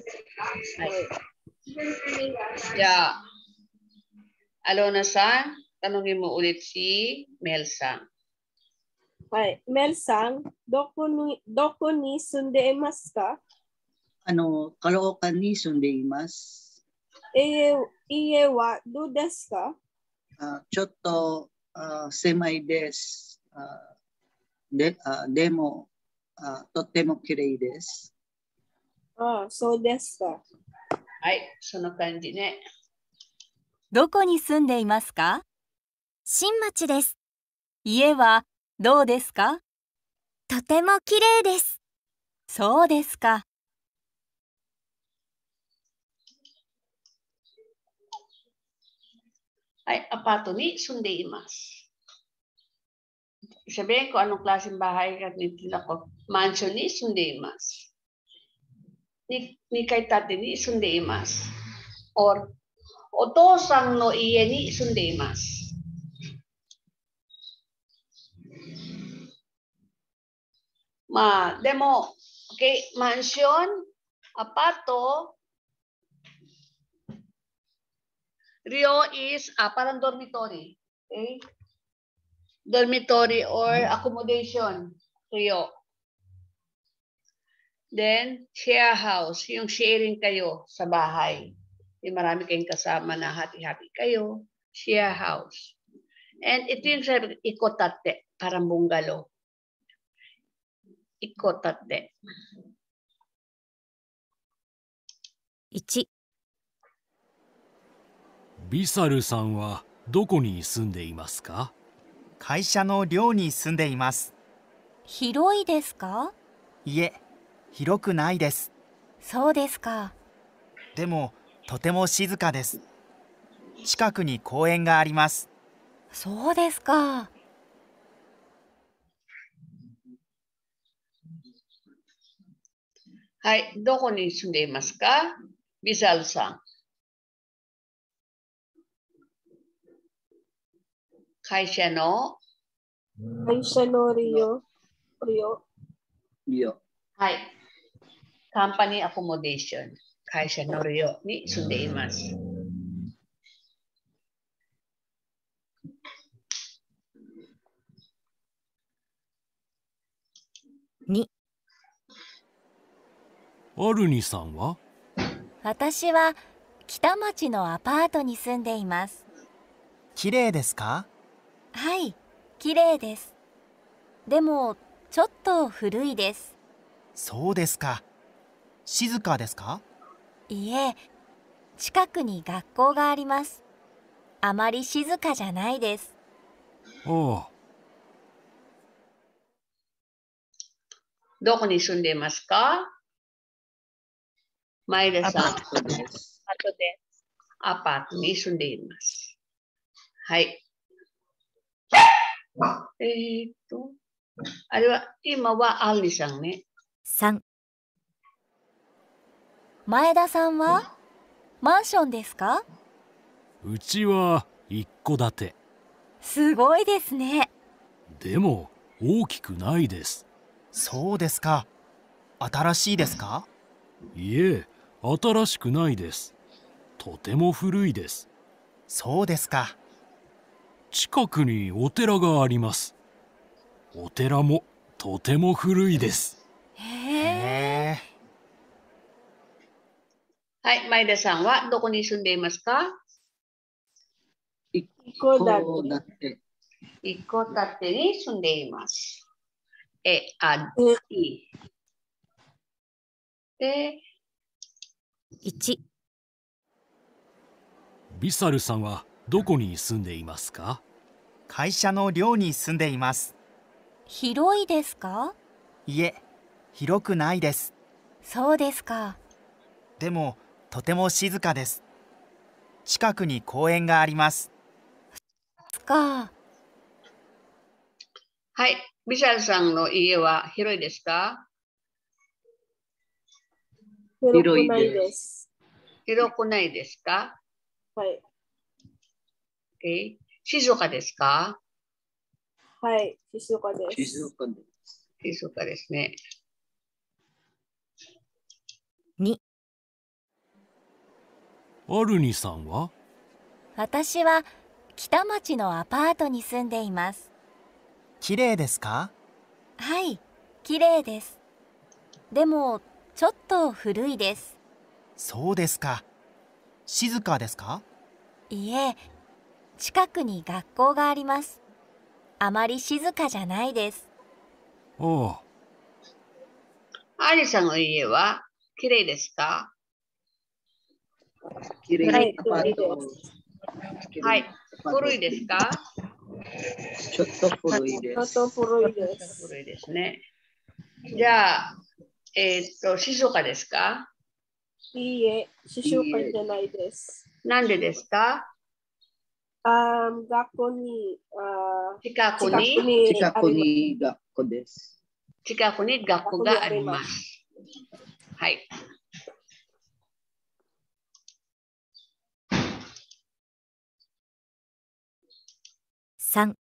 Yeah. Alona Sang, tanungin mo ulit si Mel Sang. Hai, Mel-sang, doko ni, doko ni Sundaimas ka? あの、Caloocanに住んでいます。 Iye, iye wa do des ka? あちょっとあ狭いです。あであでもあ、とっても綺麗です。 Ah, so des ka. Ay, sunod kanji ne. どこに住んでいますか？新町です。家はどうですか？とても綺麗です。そうですか。 Ay, apato ni Sundaymas. Sabihin ko anong klaseng bahay at nitila ko. Mansion ni Sundaymas. Ni, ni kay tate ni Sundaymas. Or, otosang no iye ni Sundaymas. Ma, demo, okay, mansion, apato, Rio is ah, parang dormitory. Okay? Dormitory or accommodation. Rio. Then, share house. Yung sharing kayo sa bahay. Yung marami kayong kasama na hati-hati kayo. Share house. And ito yung sabi, ikotate. Parang bungalow. Ikotate. いち、 ビサルさんはどこに住んでいますか？ 会社の寮に住んでいます。 広いですか？ いえ、広くないです。 そうですか。 でも、とても静かです。近くに公園があります。 そうですか。 はい、どこに住んでいますか？ビサルさん。会社の、 Ay siya no Rio. Rio. いや、 はい、company accommodation。会社の寮に住んでいます。 に、 アルニさんは？ 私は北町のアパートに住んでいます。 綺麗ですか？ はい、綺麗です。でも、ちょっと古いです。 そうですか。静かですか？ いえ、近くに学校があります。あまり静かじゃないです。 ああ、 どこに住んでいますか？マイレさん。 そうです。 あとで。 アパートに住んでいます。はい。えー、っと、あれは、今はアリさんね。 さん。前田さんはマンションですか？ うちは一戸建て。 すごいですね。 でも大きくないです。 そうですか。新しいですか？ いえ、新しくないです。とても古いです。 そうですか。 近くにお寺があります。お寺もとても古いです。 へへえ。 はい、前田さんはどこに住んでいますか？ 一戸戸建建て。 一戸建てに住んでいます。え、あ、い。で、 いち、 ビサルさんはどこに住んでいますか？ 会社の寮に住んでいます。 広いですか？ いえ、広くないです。 そうですか。 でも、とても静かです。近くに公園があります。 つか。 はい、ビシャルさんの家は広いですか？ 広くないです。 広くないですか？ はい。 Okay、静かですか？ はい。静かです。 静かです。 静かですね。 に、 アルニさんは？ 私は北町のアパートに住んでいます。 きれいですか？ はい、綺麗です。でも、ちょっと古いです。 そうですか。静かですか？ いえ、近くに学校があります。あまり静かじゃないです。 ああ、 アリさんの家は綺麗ですか？ きれはいい、 アパート。 はい。古いですか？ ちょっと古いでちょっす。 と古いです。 古いですね。じゃあ、えーっと、静かですか？ いいえ、静かじゃないです。 なんでですか？ あー学校に、あ近く近くに、 に近くあります。 に学校です。 近くに学校があります。はい。 さん、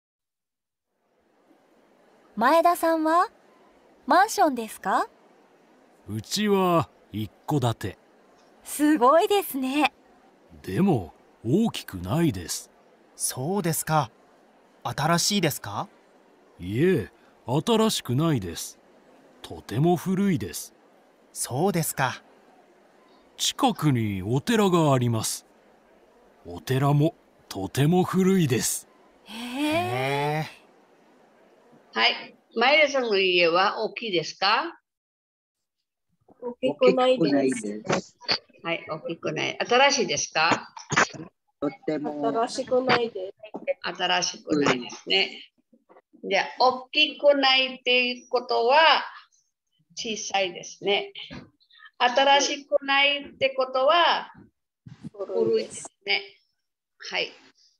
前田さんはマンションですか？ うちは一戸建て。 すごいですね。 でも大きくないです。 そうですか。新しいですか？ いえ、新しくないです。とても古いです。 そうですか。 近くにお寺があります。お寺もとても古いです。 へへえ。 え。 はい。前田さんの家は大きいですか？ 大大きくないくないです。 です。 はい、大きくない。新しいですか？ とても新しくないです。 新しくないですね。じゃあ、大きくないっていうことは小さいですね。新しくないってことは古いで。 古いですすね。はい。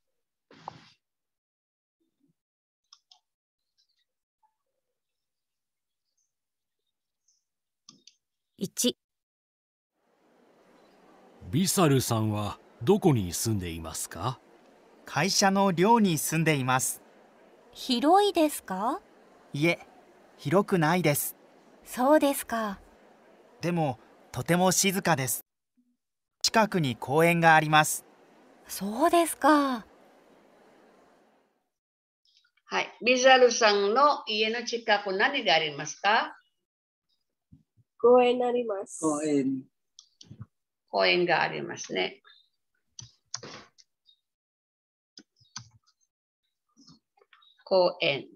いち、 ビサルさんはどこに住んでいますか？ 会社の寮に住んでいます。 広いですか？ いえ、広くないです。 そうですか。 でも、とても静かです。近くに公園があります。 そうですか。 はい。ビザルさんの家の近く何がありますか？ 公園あります。 公園。 公園がありますね。公園。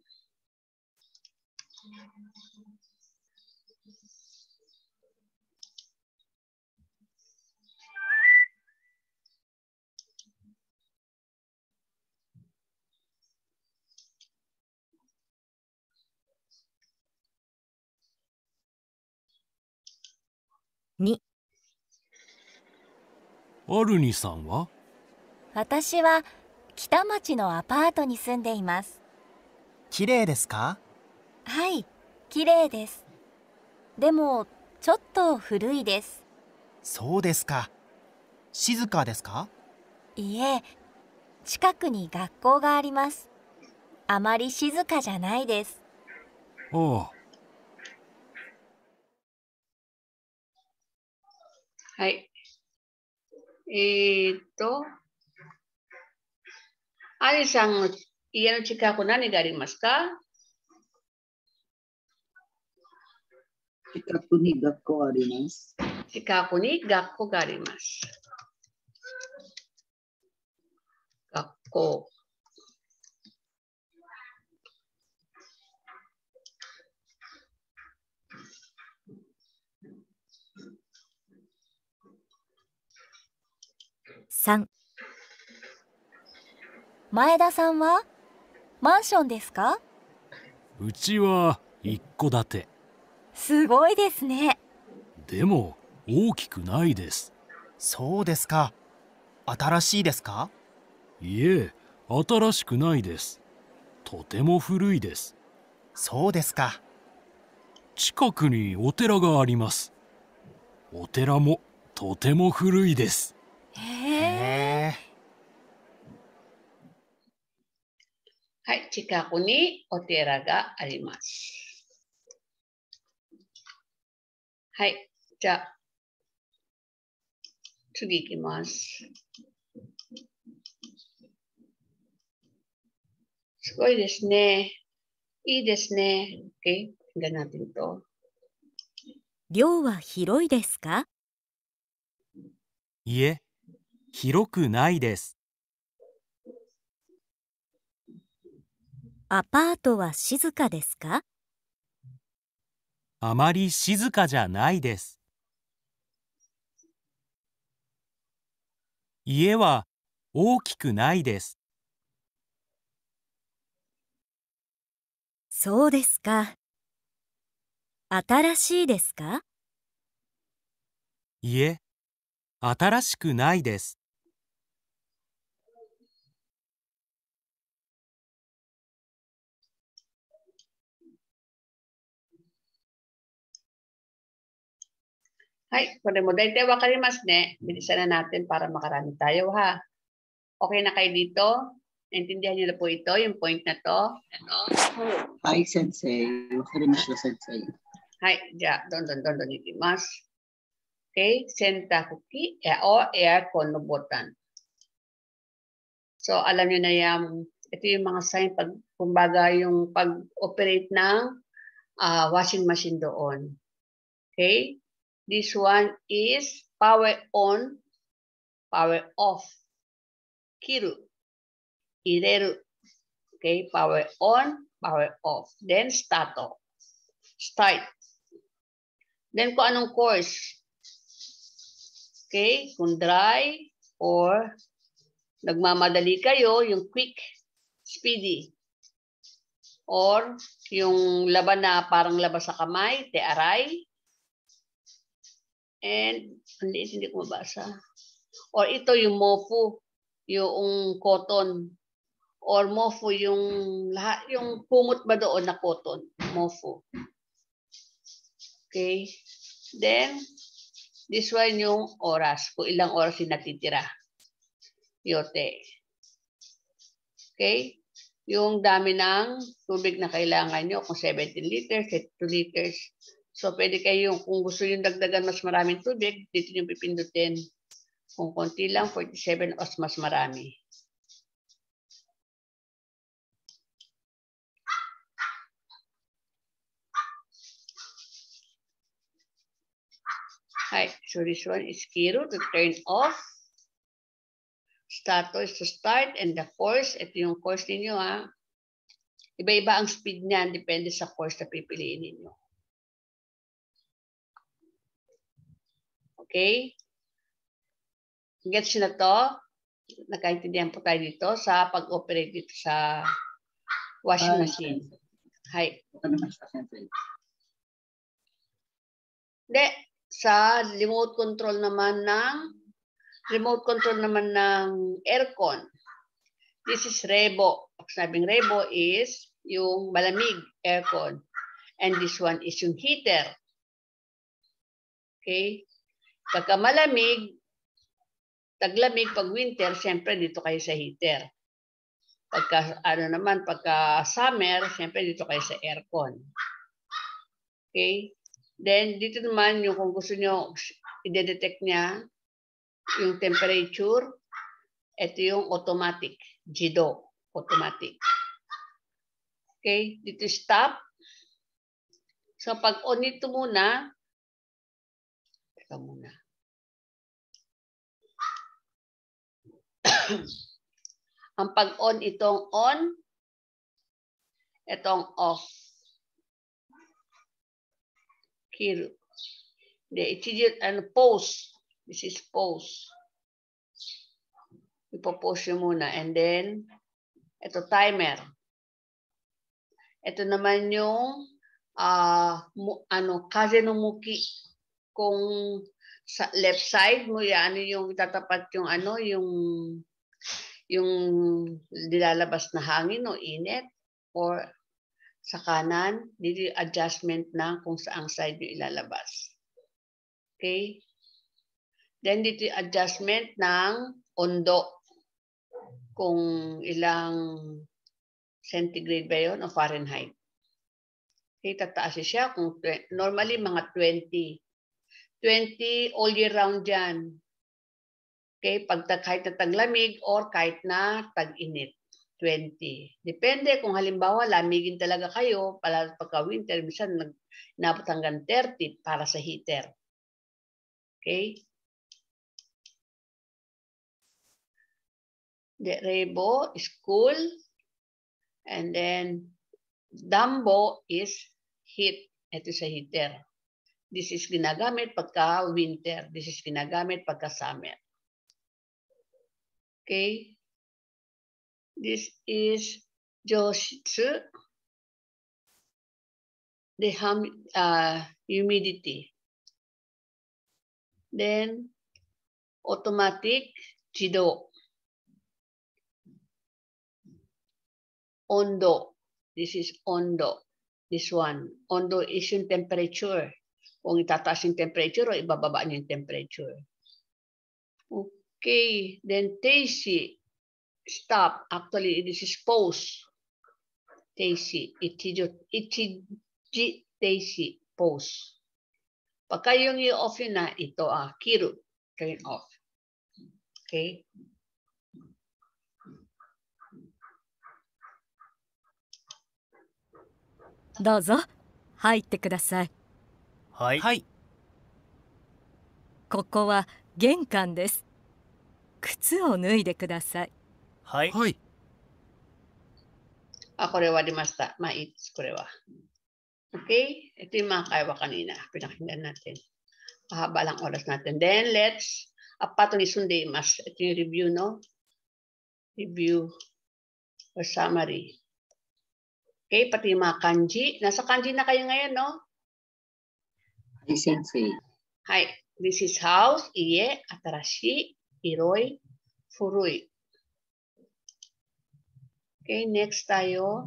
に、 アルニさんは？ 私は北町のアパートに住んでいます。 綺麗ですか？ はい、綺麗です。でも、ちょっと古いです。 そうですか。静かですか？ いえ、近くに学校があります。あまり静かじゃないです。 ああ、 はい。えーっと、アリさんの家の近く何がありますか？ 近くに学校あります。 近くに学校があります。学校。 さん、 前田さんはマンションですか？ うちは一戸建て。 すごいですね。 でも大きくないです。 そうですか。新しいですか？ いえ、新しくないです。とても古いです。 そうですか。 近くにお寺があります。お寺もとても古いです。 へへえ。 え。 はい、近くにお寺があります。はい、じゃあ、次行きます。すごいですね。いいですね。Okay, tingnan natin to. 寮は広いですか？ いえ、広くないです。 アパートは静かですか？ あまり静かじゃないです。家は大きくないです。 そうですか。新しいですか？ いえ、新しくないです。 はい、これも大体わかりますね。Bilisan na natin para makarami tayo ha. Okay na kayo dito? Naintindihan niyo na po ito, yung point na to? Ano? はい、先生。わかりました、先生。 はい、じゃあ、どんどんどんどんいきます。Okay, sentakuki o aircon nubutan. So, alam niyo na yan, ito yung mga sign, pag, kumbaga yung pag-operate ng uh, washing machine doon. Okay? This one is power on, power off. Kiru. Ireru. Okay? Power on, power off. Then, stato. Start. Then, kung anong course. Okay? Kung dry or nagmamadali kayo, yung quick, speedy. Or yung laban na parang labas sa kamay, te aray. And, hindi, hindi ko mabasa. Or ito yung mofu, yung cotton. Or mofu yung, lahat, yung kumot ba doon na cotton, mofu. Okay. Then, this one yung oras, kung ilang oras yung natitira. Yote. Okay. Yung dami ng tubig na kailangan nyo, kung seventeen liters, two liters. So, pwede kayo, kung gusto yung dagdagan mas maraming tubig, dito yung pipindutin. Kung konti lang, forty-seven os mas marami. Hi, so this one is Kiro to turn off. Stato is to start, and the course, ito yung course ninyo ha. Iba-iba ang speed niyan, depende sa course na pipiliin ninyo. Okay? Gets nyo na to? Nakaintindihan po tayo dito sa pag-operate dito sa washing machine. Hi. Hindi. Sa remote control naman ng remote control naman ng aircon. This is rebo. Pag sabing rebo is yung malamig, aircon. And this one is yung heater. Okay? Pagka malamig, taglamig, pag winter, siyempre dito kayo sa heater. Pagka, ano naman, pagka summer, siyempre dito kayo sa aircon. Okay? Then, dito naman, yung kung gusto nyo, i-detect niya yung temperature, ito yung automatic, G D O, automatic. Okay? Dito stop. So, pag on ito muna, ito muna. Ang pag-on itong on, itong off. Here. It's ano, pause. This is pause. Ipo-pause nyo muna. And then, ito timer. Ito naman yung uh, mu, ano, kaze no muki. Kung sa left side mo, yan yung tatapat yung ano, yung yung nilalabas na hangin o init, or sa kanan, dito yung adjustment na kung saang side yung ilalabas. Okay? Then dito yung adjustment ng ondo. Kung ilang centigrade ba yun o Fahrenheit. Okay, tataas siya. Kung normally mga twenty. twenty all year round dyan. Okay, pag kahit na taglamig or kahit na tag-init. twenty. Depende kung halimbawa lamigin talaga kayo, pala pagka winter, minsan nag-inabot hanggang thirty para sa heater. Okay? The rebo is cool. And then dambo is heat. Ito sa heater. This is ginagamit pagka winter. This is ginagamit pagka summer. Okay? This is Joshitsu. The hum, uh, humidity. Then automatic Jido. Ondo. This is ondo. This one. Ondo is yung temperature. Kung itataas yung temperature o ibababa niyo yung temperature. Okay. Then Teishi. Stop. Actually, this is pause. Teishi. Ichijo. Ichiji Teishi. Pause. Pagka yung i-off yun na, ito ah. Kiru. Turn off. Okay. どうぞ入ってください。 はい。はい。 ここは玄関です。靴を脱いでください。 はい。はい。 Ah, korewa dimasta. Mais, korewa. Okay? Ito yung mga kaiwa kanina. Pinakinggan natin. Mahaba lang oras natin. Then, let's, apato ni Sunday mas. Ito yung review, no? Review or summary. Okay, pati yung mga kanji. Nasa kanji na kayo ngayon, no? Hi, Sensei. Hi. This is house, iye, atarashi, iroi, furui. Okay, next tayo.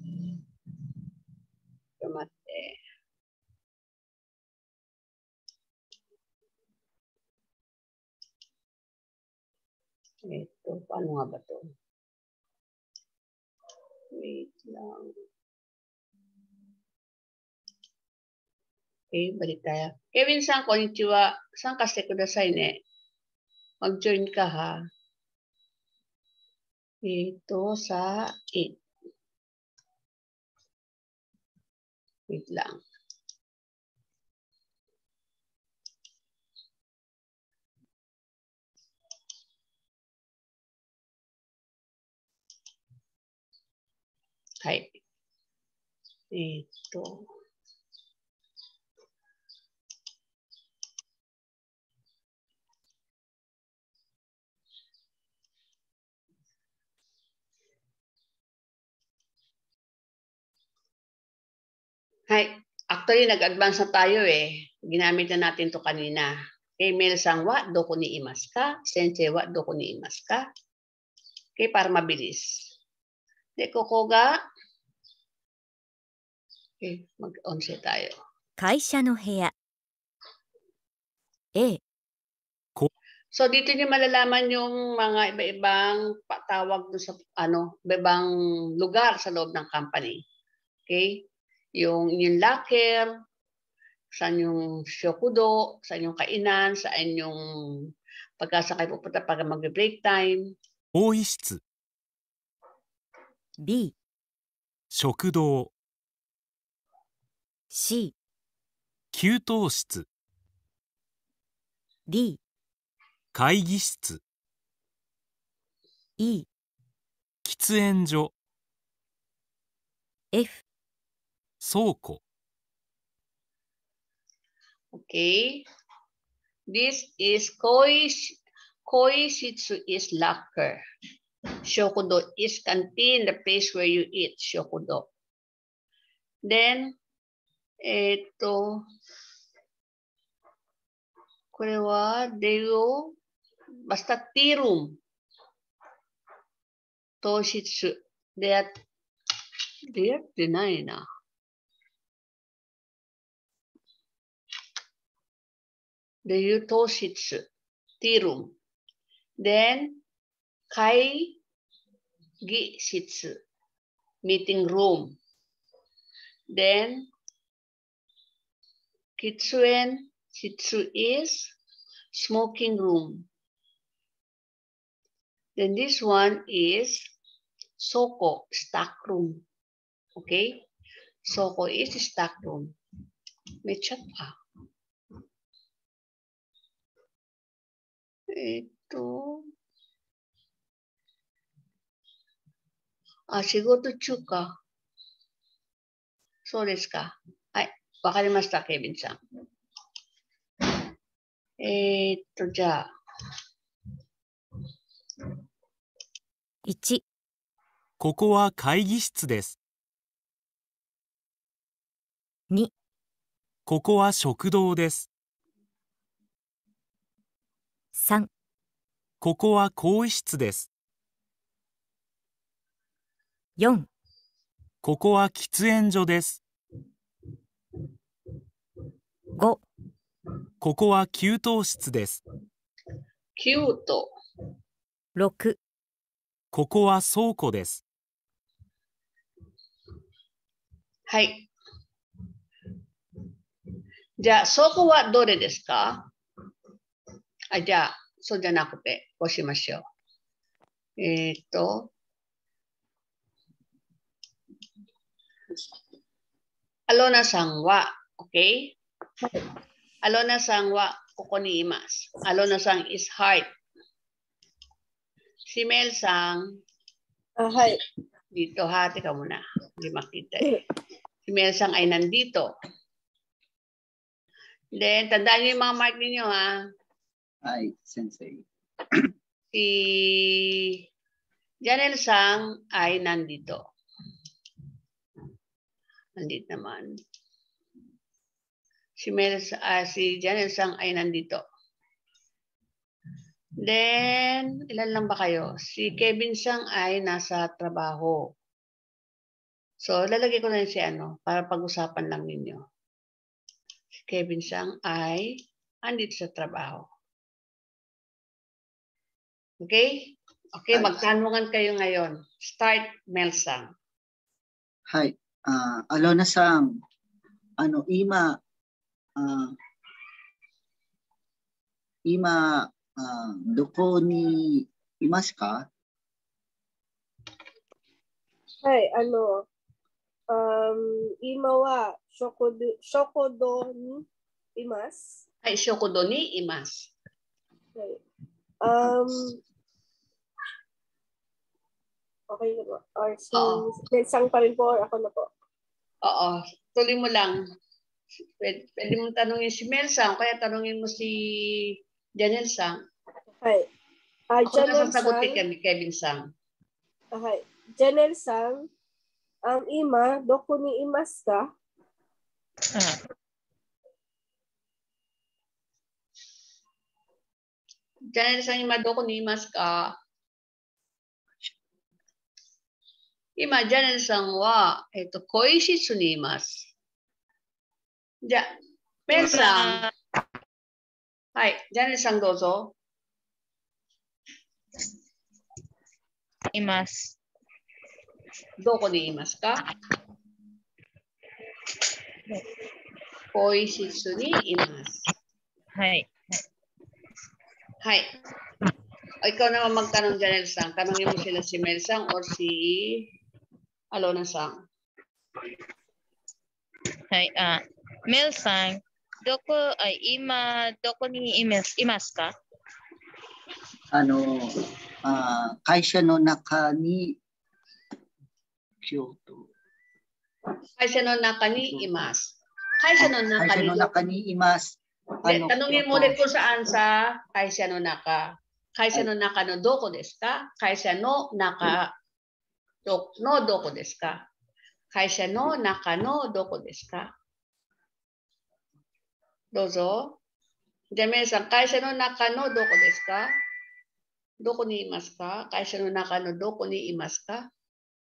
Tomate. Ito, paano nga ba ito? Wait lang. Okay, balik tayo. Kevin-san, konnichiwa. Saan kasi kudasai ne? Mag-join ka ha. Ito sa eight. Wait lang. Hi. Ito. Hi. Actually, nag-advance na tayo eh. Ginamit na natin to kanina. Okay, Mel-san wa doko ni imasu ka? Sensei wa doko ni imasu ka? Okay, para mabilis. De, koko ga. Okay, mag-onse tayo. 会社の部屋 A So dito niyo malalaman yung mga iba-ibang patawag do sa ano, iba-ibang lugar sa loob ng company. Okay? Yung yung locker, saan yung shokudo, saan yung kainan, saan yung pagkasakay pupunta pag mag-break time. 更衣室、 B 食堂、 C 給湯室、 D 会議室、 E 喫煙所、 F 倉庫。 Okay? This is koi koishitsu is locker. Shokudo is canteen, the place where you eat. Shokudo. Then, eto, これは、deyo, basta tea room. Toshitsu. There, there, dinay na. Deyo toshitsu. Tea room. Then, kai gi shitsu. Meeting room. Then, kitsuen shitsu is smoking room. Then this one is soko, stock room. Okay? Soko is stock room. May chat pa. Ito. Ah, shigoto chuka. So desu ka? Ay, wakarimashita, Kevin-san. えーっと、じゃあ。 いちここは会議室です。 にここは食堂です。 さんここは更衣室です。 よんここは喫煙所です。 ごここは給湯室です。 キュート。 ろくここは倉庫です。 はい。じゃあ、そこはどれですか？あ、じゃあ、そうじゃなくて、こうしましょう。えーっと、アロナさんは、OK？ アロナさんはここにいます。アロナさん is hard. Si Mel sang, Ah, hi. dito ha, teka muna. Hindi makita eh. Si Mel sang ay nandito. Then, tandaan niyo yung mga mark ninyo ha. Hi, Sensei. Si Janel sang ay nandito. Nandito naman. Si Mel, uh, si Janel sang ay nandito. Then, ilan lang ba kayo? Si Kevin sang ay nasa trabaho. So, lalagay ko na si ano, para pag-usapan lang ninyo. Si Kevin sang ay andito sa trabaho. Okay? Okay, magtanungan kayo ngayon. Start, Mel sang. Hi, uh, Alona-san, ano, ima, uh, ima, uh, doko ni imasu ka? Hi, ano, um, ima wa shokodo, shokodo ni imasu. Ay, shokudo ni imasu. Okay. Um, okay na po. Or si Melsang pa rin po or ako na po? Oo, tuloy mo lang. Pwede, pwede mong tanungin si Melsang, kaya tanungin mo si Janel sang. Okay. Uh, Ako na Janel sasagutin sang, kami, Kevin sang. okay. Janel sang, ang ima, doko ni imasu ka? Ah, ジャネルさん、今どこにいますか？今、ジャネルさんは、えっと、更衣室にいます。じゃあ、メルさん。はい、ジャネルさんどうぞ。 います。 どこにいますか？更衣室にいます。 はい。 Hai. O, ikaw naman magtanong, Janelle Sang. Tanongin mo sila si Mel Sang or si Alona Sang. はい。あ、メルさん、どこ、あ、今、どこにいます、いますか？ あの、あ、会社の中に、京都。 会社の中にいます。会社の中に、 会社の中にいます。 で、tanongin mo ulit kung saan sa 会社の中。会社の中のどこですか？会社の中のどこですか？会社の中のどこですか？どうぞ。じゃあ皆さん、会社の中のどこですか？どこにいますか？会社の中のどこにいますか？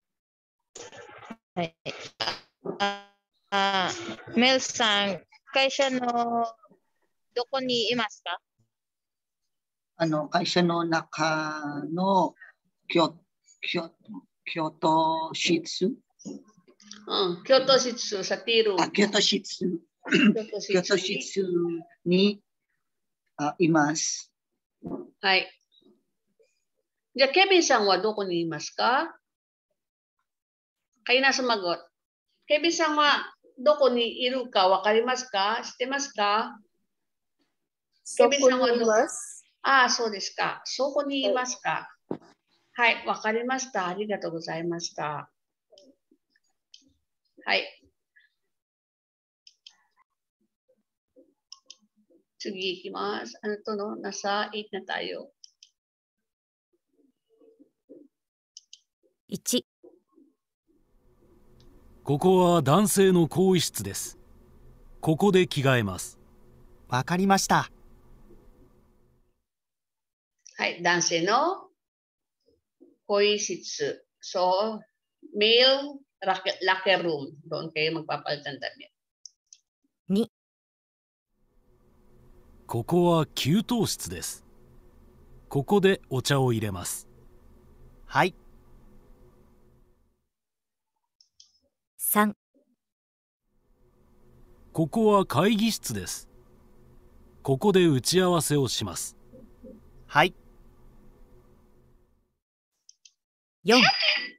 はい。あ、あ、メルさん、会社のどこにいますか？ あの、会社の中の京、京、京都室、 うん、京都室さティールーム。 あ、京都室、 京都室京都室にあいます。 はい。じゃあ、ケビンさんはどこにいますか？kayo na sumagot.ケビンさんはどこにいるかわかりますか？知ってますか？ケビンさんはどこ？ああ、そうですか。そこにいますか？はい、わかりました。ありがとうございました。はい。次行きます。ano to no? Nasa eightなtayo。 いち。 ここは男性の更衣室です。ここで着替えます。 わかりました。 はい、男性の更衣室。So, male locker room. Doon kayo magpapalitan damit. に。 ここは給湯室です。ここでお茶を入れます。 はい。 さん。 ここは会議室です。ここで打ち合わせをします。 はい。 よん。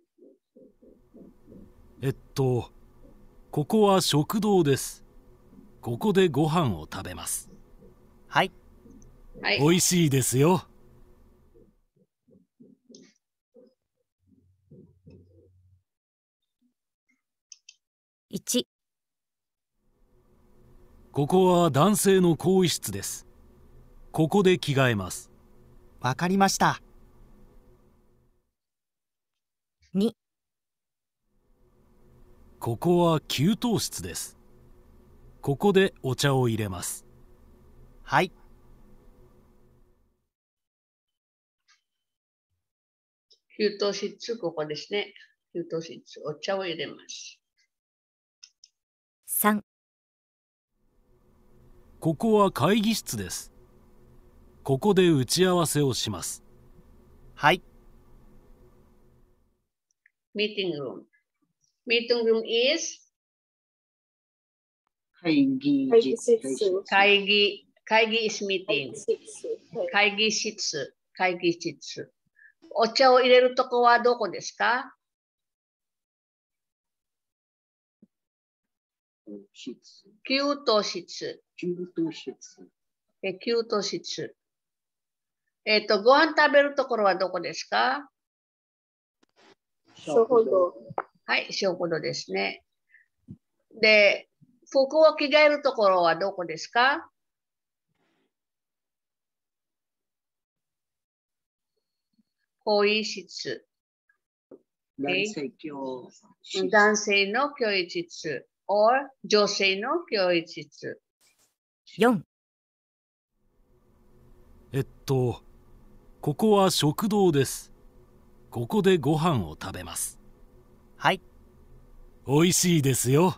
えっと、ここは食堂です。ここでご飯を食べます。 はい。 はい。 おいしいですよ。 いち。 ここは男性の更衣室です。ここで着替えます。 わかりました。 に。 ここは給湯室です。ここでお茶を入れます。 はい。 給湯室、ここですね。給湯室、お茶を入れます。 さん。 ここは会議室です。ここで打ち合わせをします。 はい。 Meeting room. Meeting room is 会議室。 会議、会議 is meeting。会議室、会議室。お茶を入れるとこはどこですか？給湯室。 給湯室。 え、給湯室。えっと、ご飯食べるところはどこですか？ 食堂。 はい、食堂ですね。で、服を着替えるところはどこですか？更衣室。 男性教室。 男性の更衣室。or 女性の更衣室。 よん。 えっと、 ここは食堂です。ここでご飯を食べます。 はい。 美味しいですよ。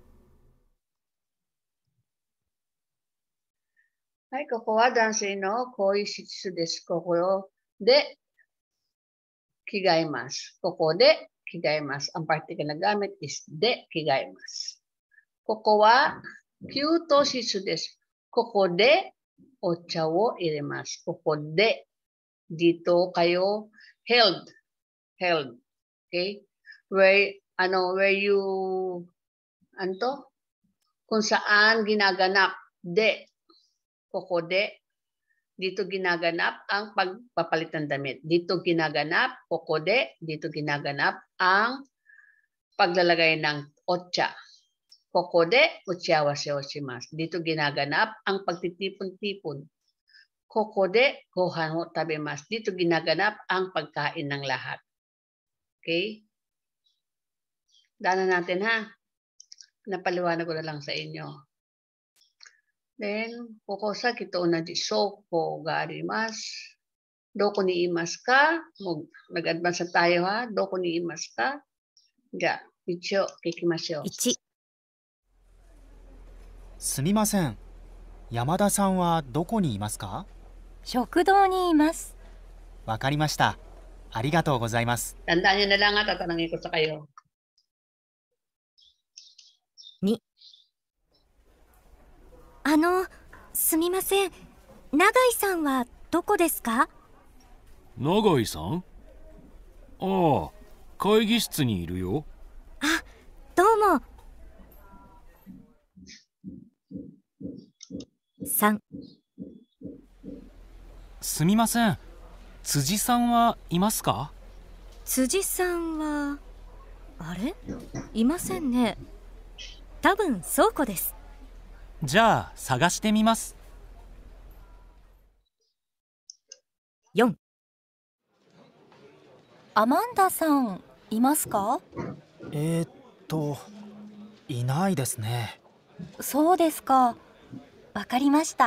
はい、ここは男性の更衣室です。ここで着替えます。ここで着替えます。Ang particle na gamit is で着替えます。ここは給湯室です。ここでお茶を入れます。ここでdito kayo held. Held. Okay? Where, ano, where you, ano to? Kung saan ginaganap. De. Koko de. Dito ginaganap ang pagpapalit ng damit. Dito ginaganap, koko de. Dito ginaganap ang paglalagay ng ocha. Koko de, uchiawase o shimasu. Dito ginaganap ang pagtitipon-tipon. Koko de, gohan o tabimasu. Dito ginaganap ang pagkain ng lahat. Okay? Daanan natin ha. Napaliwanag ko na lang sa inyo. Then, kokosa kito na di soko ga arimasu. Doko ni imasu ka? Nag-advance na tayo ha. Doko ni imasu ka? Ja, ichiyo kikimashou. いち、 すみません。山田さんはどこにいますか？ 食堂にいます。 わかりました。ありがとうございます。 Tandaan nyo na lang ha, tatanungin ko sa kayo. に、 あの、すみません。永井さんはどこですか？ 永井さん？ああ、会議室にいるよ。 あ、どうも。 さん、 すみません。辻さんはいますか？ 辻さんは、あれ？いませんね。多分倉庫です。 じゃあ探してみます。 よん、 アマンダさん、いますか？ えーっと、いないですね。 そうですか。わかりました。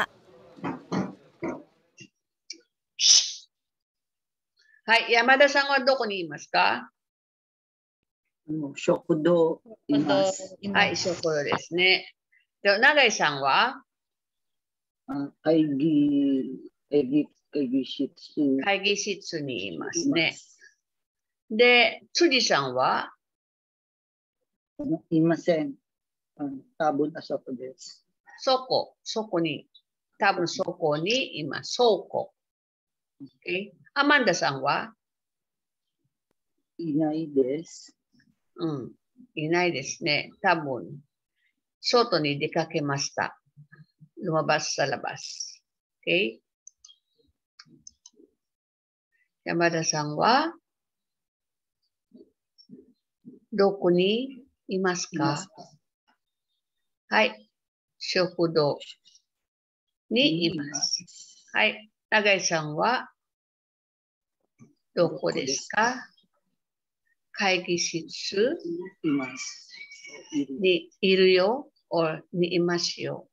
はい、山田さんはどこにいますか？ ano, Shokudo imasu. はい、そこですね。で、永井さんは Ah, kaigi, kaigi, kaigi shitsu 会議室にいますね。 imasu. で、辻さんは Ano, imasen. Ah, tabon asoko desu. そこ、そこに、多分そこにいます。倉庫。Okay? アマンダさんは Inai desu. うん、いないですね。多分、外に出かけました。lumabas sa labas. Okay? 山田さんはどこにいますか？はい。食堂にいます。はい。永井さんはどこですか？会議室 imasu. にいるよ、or にいますよ。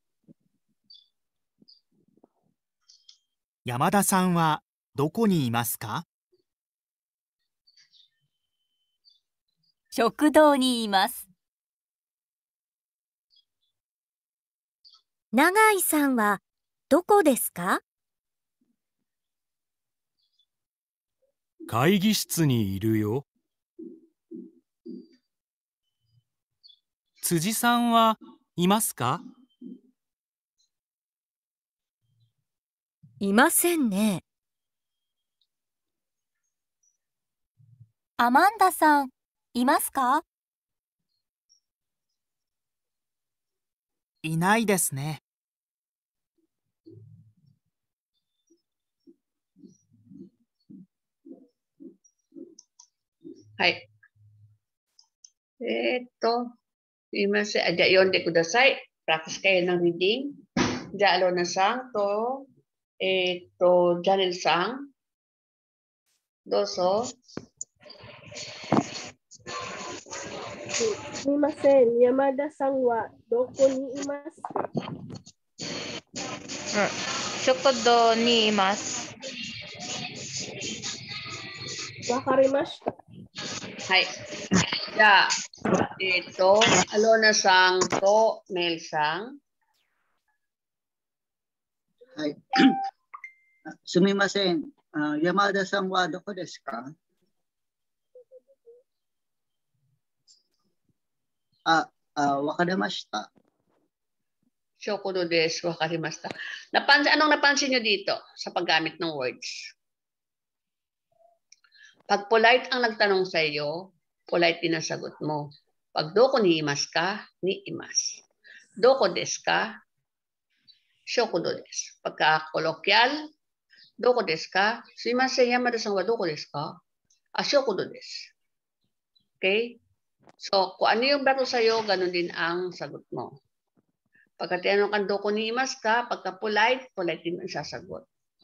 山田さんはどこにいますか？ 食堂にいます。永井さんはどこですか？ 会議室にいるよ。辻さんはいますか？ いませんね。 アマンダさん、いますか？ いないですね。 はい。えーっと、すいません。あ、じゃあ読んでください。practice kayo ng reading. じゃあ、Alonaさんと、えーっと、Janelさん。どうぞ。 すみません。山田さんはどこにいますか？ 食堂にいます。 わかりました。 はい。じゃあ、えっと、アロナさんとメルさん。 はい。すみません。あ山田さんはどこですか？あ、あ、わかりました。 Shokudo des, wakarimashita. Napansin, anong napansin nyo dito sa paggamit ng words? Pag polite ang nagtanong sa iyo, polite din ang sagot mo. Pag doko ni imas ka, ni imas. Doko des ka, shokudo des. Pagka kolokyal, doko des ka, sumimasen Yamada-san wa doko des ka? Ah, shokudo des. Okay? So, kung ano yung bato sa iyo, ganun din ang sagot mo. Pagka tinanong kang doko ni imas ka, pagka polite, polite din ang sasagot.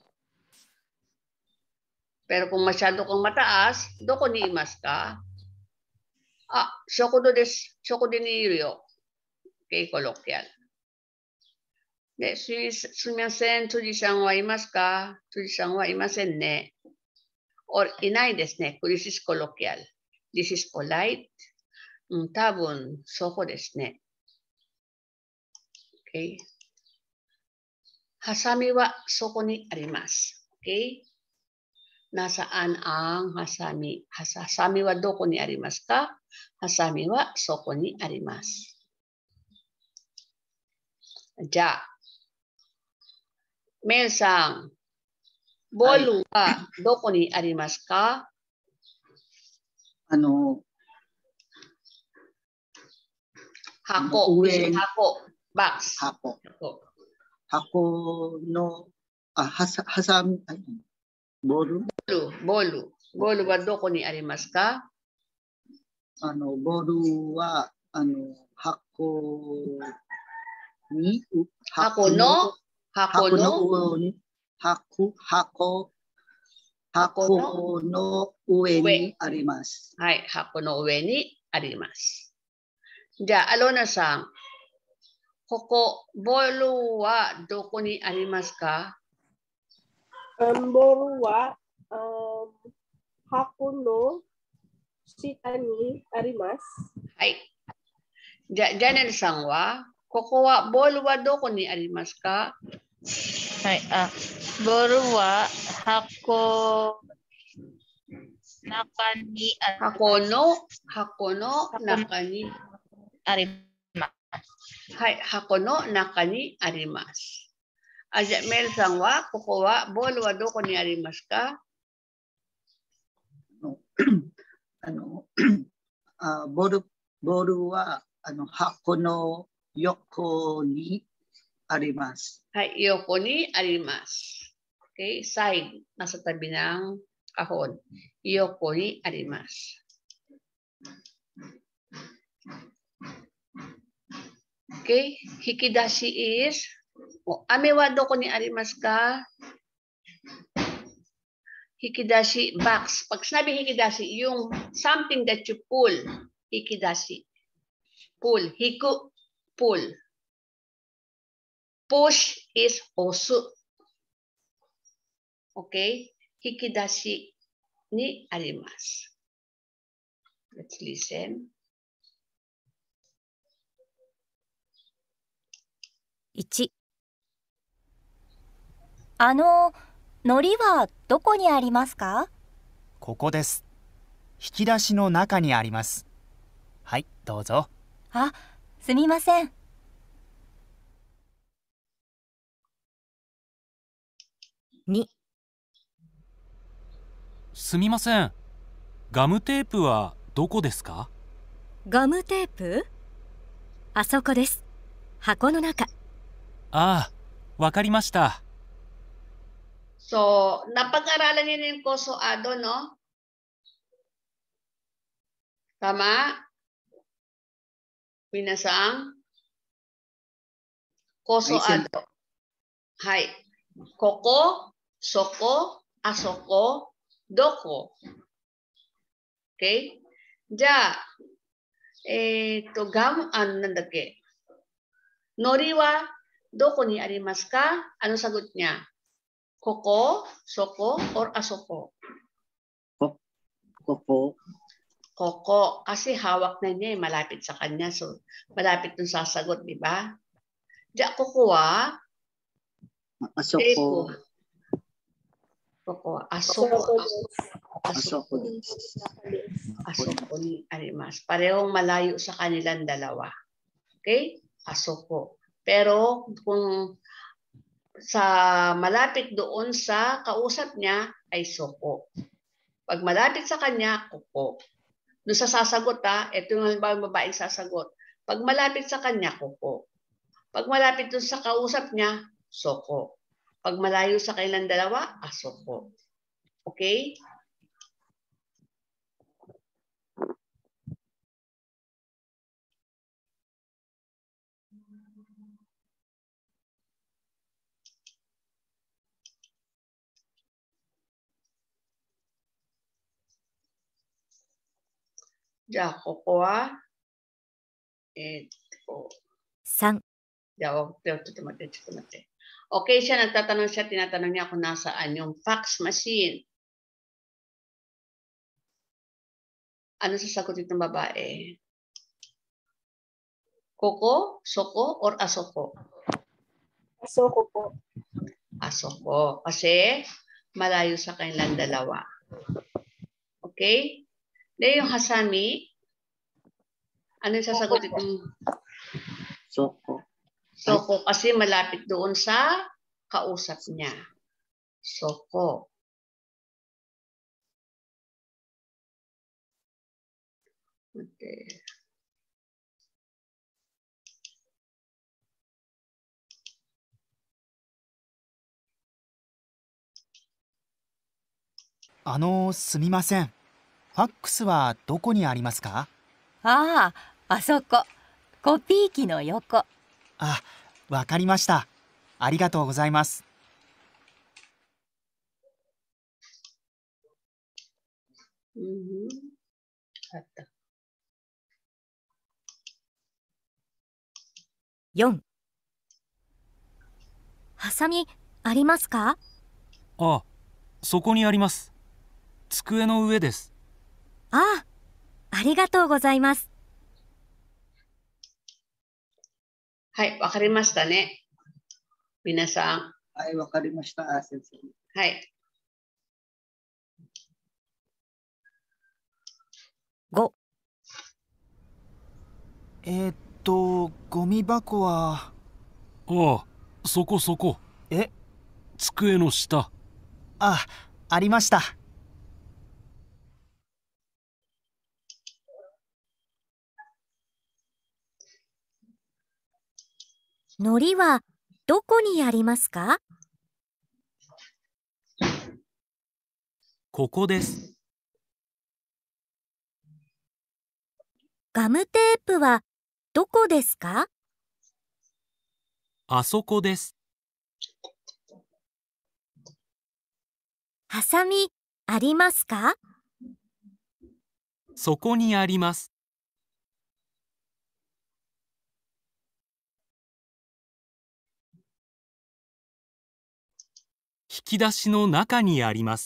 Pero kung masyado kang mataas, doko ni imas ka, ah, shokudo des, shokudo ni Ryo. Okay, colloquial. De, sumimasen, tsuji-san wa imasu ka? Tsuji-san wa imasen ne. Or inai desu ne. This is colloquial. This is polite. Mm, tabun, soko desu ne. Okay. Hasami wa soko ni arimasu. Okay. Nasaan ang hasami? Hasami wa doko ni arimasu ka? Hasami wa soko ni arimasu. Ja. Mel-san, bolu wa doko ni arimasu ka? Ano? Hako. Uwe. Hako. Box. Hako. Hako. Hako no, ah, has, hasami, ay, bolu? Bolu. Bolu. Bolu wa doko ni arimasu ka? Ano, bolu wa, ano, hako ni, hako no? Hako no? Hako, hako, hako no ue ni arimasu. Hai, hako no ue ni arimasu. Ja, Alona-san, koko bolu wa doko ni arimasu ka? Um, bolu wa um, hako no shita ni arimasu. Hai. Ja, Janel-san wa koko wa bolu wa doko ni arimasu ka? Hai, ah, bolu wa hako naka ni hako no, hako no naka ni arimasu. Hai, hako no naka ni arimasu. Aja Mel-san wa koko wa bolu wa doko ni arimasu ka? Ano, ano, uh, bolu, bolu wa, ano, hako no yoko ni arimasu. Hai, yoko ni arimasu. Okay, side, nasa tabi ng kahon. Yoko ni arimasu. Okay, hikidashi is, oh, ame wa doko ni arimasu ka? Hikidashi, box. Pag sinabi hikidashi, yung something that you pull, hikidashi. Pull, hiku, pull. Push is osu. Okay? Hikidashi ni arimasu. Let's listen. いち、あの、海苔はどこにありますか？ ここです。引き出しの中にあります。はい、どうぞ。 あ、すみません。に、 すみません。ガムテープはどこですか？ ガムテープ？あそこです。箱の中。 ああ、わかりました。 So, napag-aralan niyo yung koso-ado, no? Tama? Minasang? Koso-ado. Hai. Koko, soko, asoko, doko. Okay? Ja, eh, to gam, ano nandake? Nori wa doko ni arimasu ka? Ano sagot niya? Koko, soko, or asoko? Koko. Koko. Kasi hawak na niya, eh, malapit sa kanya. So, malapit yung sasagot, di ba? Ja, koko wa. Asoko. Teiko. Koko. Asoko. Asoko desu. Asoko desu. Asoko ni arimas. Parehong malayo sa kanilang dalawa. Okay? Asoko. Pero kung sa malapit doon sa kausap niya ay soko. Pag malapit sa kanya, koko. Doon sa sasagot ha, ito yung halimbawa yung babaeng sasagot. Pag malapit sa kanya, koko. Pag malapit doon sa kausap niya, soko. Pag malayo sa kailang dalawa, asoko. Okay?じゃあ、ここは、えーっと、 さん、 じゃあ、ちょっと待って、ちょっと待って。Okay siya, nagtatanong siya, tinatanong niya kung nasaan yung fax machine. Ano sasagot itong babae? Koko, soko, or asoko? Asoko po. Asoko. Kasi malayo sa kanilang dalawa. Okay? Then yung hasami, ano yung sasagot itong Soko. soko? Kasi malapit doon sa kausap niya. Soko. Okay. あの、すみません。ファックスはどこにありますか？ ああ、あそこ。コピー機の横。 あ、わかりました。ありがとうございます。 Mhm. At よん、 ハサミありますか？ あ、そこにあります。机の上です。 ああ、ありがとうございます。 はい、わかりましたね。皆さん。 はい、わかりました、先生。 はい。 ご、 えーっと、ゴミ箱は。 ああ、そこそこ。 え？ 机の下。 あ、ありました。 海苔はどこにありますか？ ここです。 ガムテープはどこですか？ あそこです。 ハサミありますか？ そこにあります。引き出しの中にあります。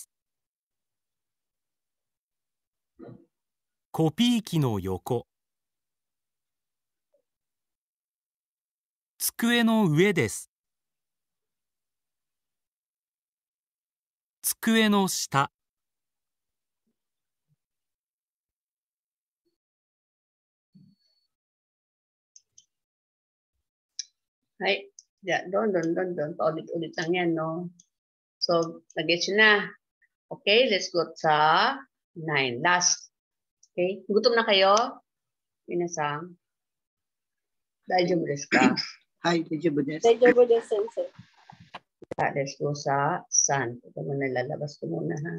コピー機の横。机の上です。机の下。 はい。じゃあ、どんどんどんどんpaulit-ulit lang yan, no? So, nag-gets nyo na. Okay, let's go sa nine. Last. Okay? Gutom na kayo? Minasang. Daijoubu desu ka? はい、大丈夫です。 Daijoubu desu, sensei. Ah, let's go sa sun. Ito muna, lalabas ko muna, ha?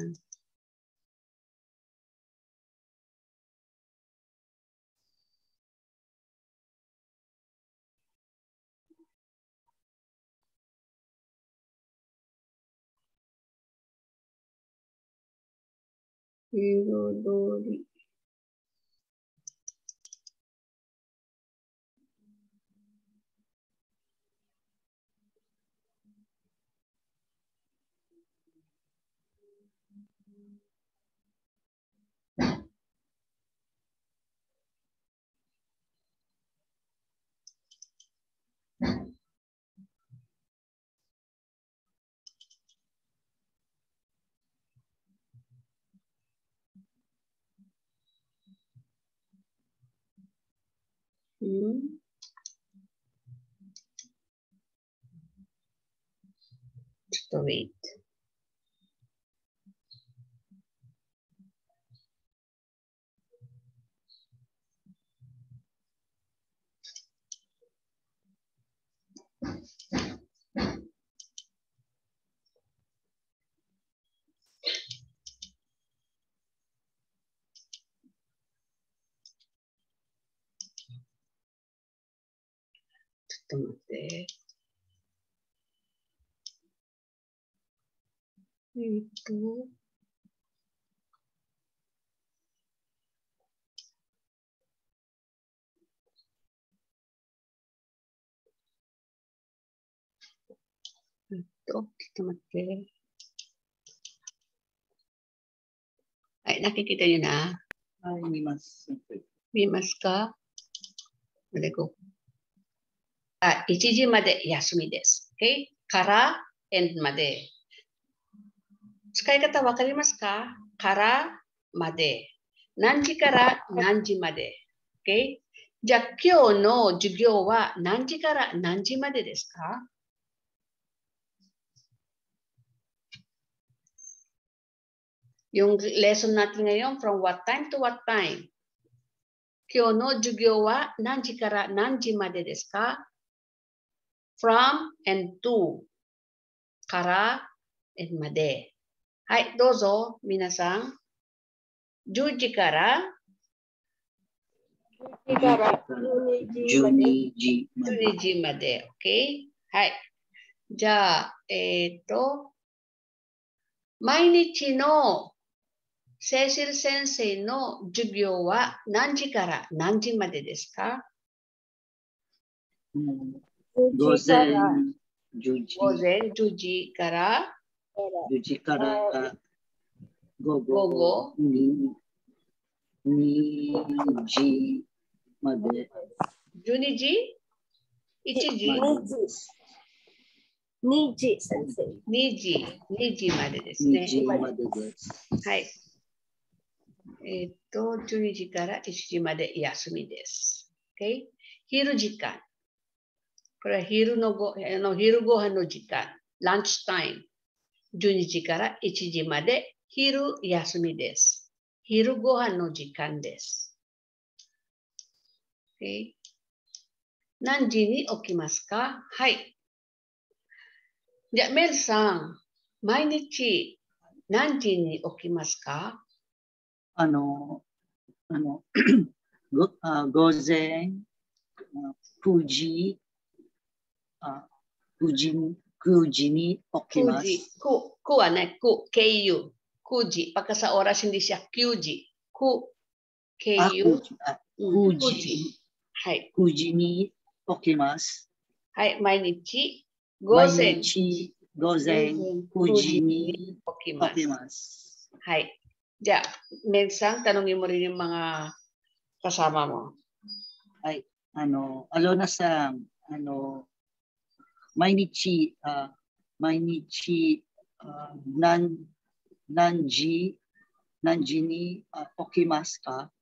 Hirodori. Hmm? Just wait. Ito mate. Ito. Ito. Ito mate. Ay, nakikita niyo na? Ay, mimas. Mimas ka? Go. Ah, ichiji made yasumi desu. Okay? Kara and made. 使い方わかりますか？からまで。何時から何時まで。Okay? じゃあ今日の授業は何時から何時までですか？ Yung lesson natin ngayon, from what time to what time? 今日の授業は何時から何時までですか？ From and to. から and まで。はい、どうぞ、皆さん。じゅうじからじゅうじからじゅうにじまで。 じゅうにじまで。 じゅうにじまで。OK? はい。じゃあ、えっと、毎日のセシル先生の授業は何時から何時までですか？ うん午前じゅうじ。 午前じゅうじからじゅうじから午午後後にじまで。 じゅうにじ ?いちじにじ先生。 にじ、にじまでですにね。 じまでです。 はい。えっと、じゅうにじからいちじまで休みです。Okay? 昼時間。これは昼のごあの昼ご飯の時間。ランチタイム。じゅうにじからいちじまで昼休みです。昼ご飯の時間です。Okay? 何時に起きますか？はい。じゃあ、メルさん、毎日何時に起きますか？ あの、あの、ごあ午前くじ、あくじ、くじに起きまくじ。 す。 く、くはね、く、ケーユー。くじ。Pagka sa oras, hindi siya Q G。く、 あ、 ケーユー。 くじ、あうんくじ、 はい。 くじに起きます。 はい、毎日、午毎前日午前くじに起きます。 起きます。 はい。じゃあ、メンさん、tanongin mo rin yung mga kasama mo。 はい。あの、アロナさん、あの、毎日、あ毎日あ何、何時、何時にあ起きますか？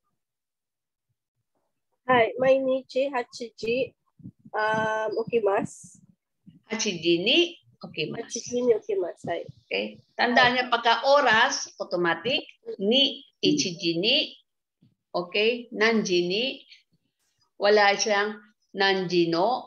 はい、毎日はちじ、あ起きます。 はちじに起きまはちす。 じに起きます。はい。 Okay? Tandaan niya pagka oras, automatic, ni, ichiji ni, okay? Nanji ni, wala siyang nanji no.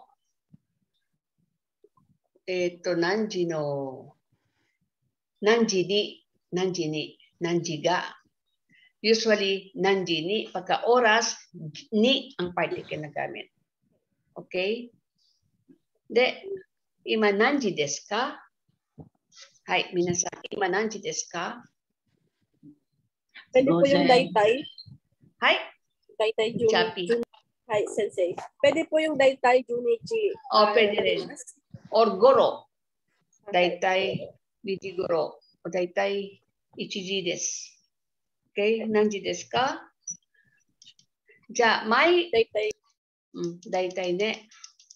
Ito, nanji no. Nanji ni, nanji ni, nanji ga. Usually, nanji ni, pagka oras, ni ang particle na gamit. Okay? De, ima nanji desu ka? Hai, minasan, ima nanji desu ka? Pwede po yung daytay. Hai, Daytay Chapi. Junichi. Hi, sensei. Pwede po yung daytay Junichi. O, pwede rin. Or goro. Daytay niji goro. O daytay ichiji desu. Okay? Nanji desu ka? Ja, mai, Daytay. mm, daytay ne.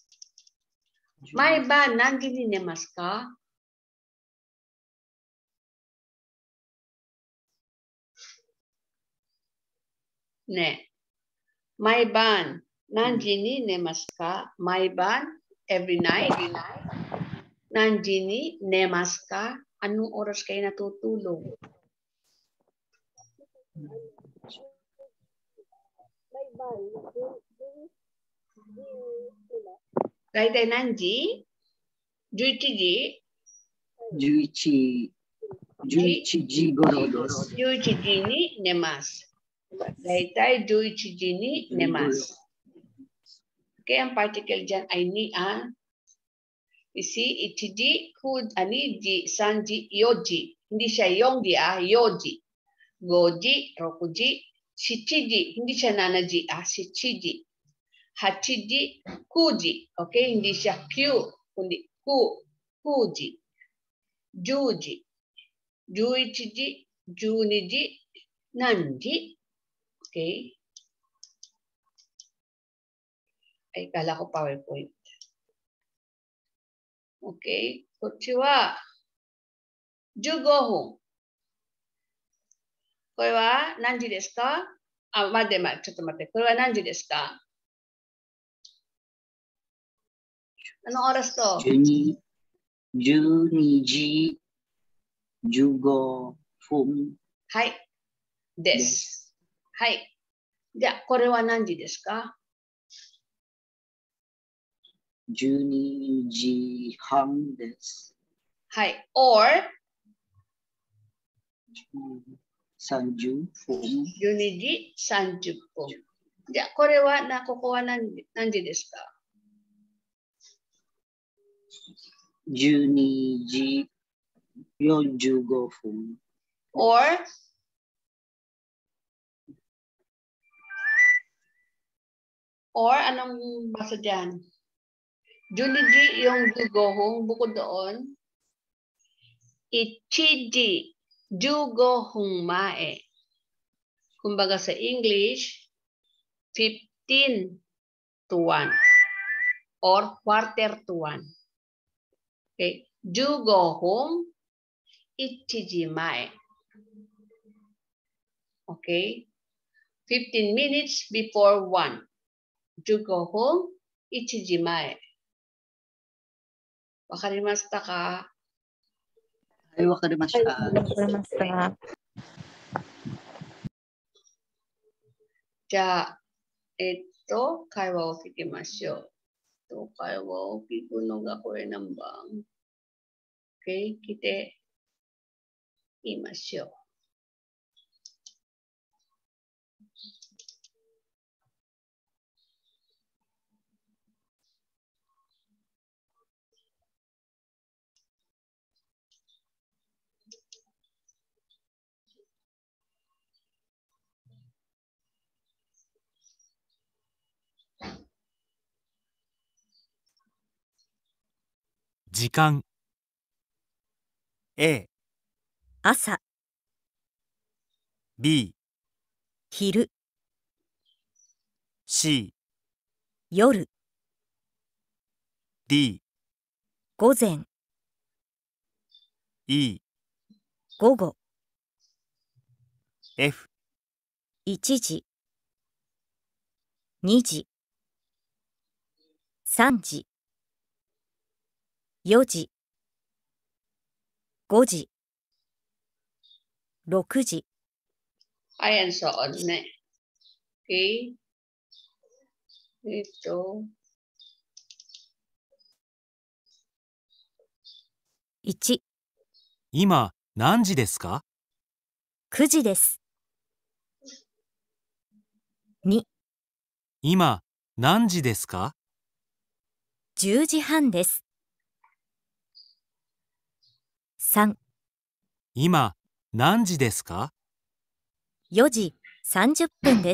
Mai ba nanji ni nemasu ka? Ne. Mai ban 何時に寝ますか？毎晩 every night. Nanji ni nemas ka? Anong oras kayo natutulog? Dai Nanji? Juichi ji? Juichi. Juichi ji goro desu. Juichi ji ni nemas. Daitai juichi ji ni nemas. Okay, ang particle dyan ay ni ah. You see, ichiji, kud, aniji, sanji, yoji. Hindi siya yongji ah, yoji. Goji, rokuji, shichiji. Hindi siya nanaji ah, shichiji. Hachiji, kuji. Okay, hindi siya kyu, kundi ku, kuji. Juji. Juichiji, juniji, nanji. Okay. Ay, kala ko PowerPoint. Okay. こっちはじゅうごふん。これは何時ですか？あ、待って待って、ちょっと待って。これは何時ですか？Anong oras to? じゅうに、じゅうにじじゅうごふん。 はい。です。はい。じゃあ、これは何時ですか？ じゅうにじはんです。 はい。or さんじゅっぷん。 じゅうにじさんじゅっぷん。じゃあ、これはな、ここは何時、何時ですか？ じゅうにじよんじゅうごふん。 or or anong basa dyan? Juniji yung jugohong, bukod doon, ichiji jugohong mae. Kumbaga sa English, fifteen to one or quarter to one. Okay, jugohong ichiji mae. Okay, fifteen minutes before one. Jugohong ichiji mae. Wakarimashita ka? Ay, wakarimashita. Wakarimashita. じゃあ、えっと、会話を聞きましょう。と会話を聞くのがこれ何番？ Okay, 聞いて言いましょう。 時間 A、 朝、 B、 昼、 C、 夜、 D、 午前、 E、 午後、 F、 いちじ、にじ、さんじ、よじ、ごじ、ろくじ。 Ayan, so on na. Okay. Ito. いち、 今何時ですか？ くじです。に、 今何時ですか？ じゅうじはんです。さん、 今何時ですか？ よじさんじゅっぷんです。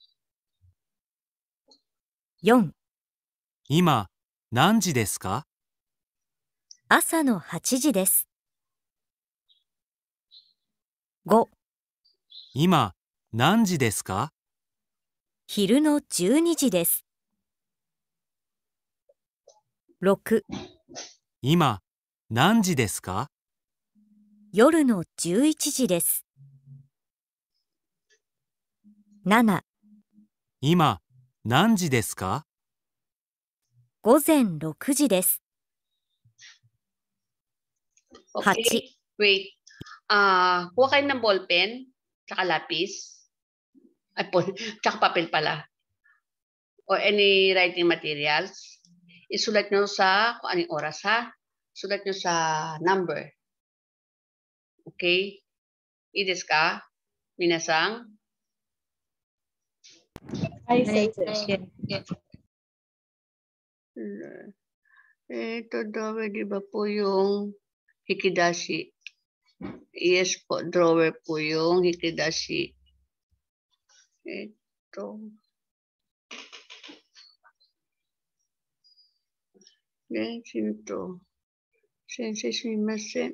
よん、 今何時ですか？ 朝のはちじです。ご、 今何時ですか？ 昼のじゅうにじです。ろく、 今何時ですか？ 夜のじゅういちじです。なな、 今何時ですか？ 午前ろくじです。はち、 Okay, wait. Ah, kuha kayo ng ballpen, tsaka lapis. Ay, po, tsaka papel pala. Or any writing materials. Isulat nyo sa kung anong oras, ha? Sulat nyo sa number. Okay? I desu ka? Minasang? Hi, Hi, Sensei. yes. Ito drawer, di ba po yung hikidashi? Yes po, drawer po yung hikidashi. Ito. Yan, sino to? Sensei, sumimasen.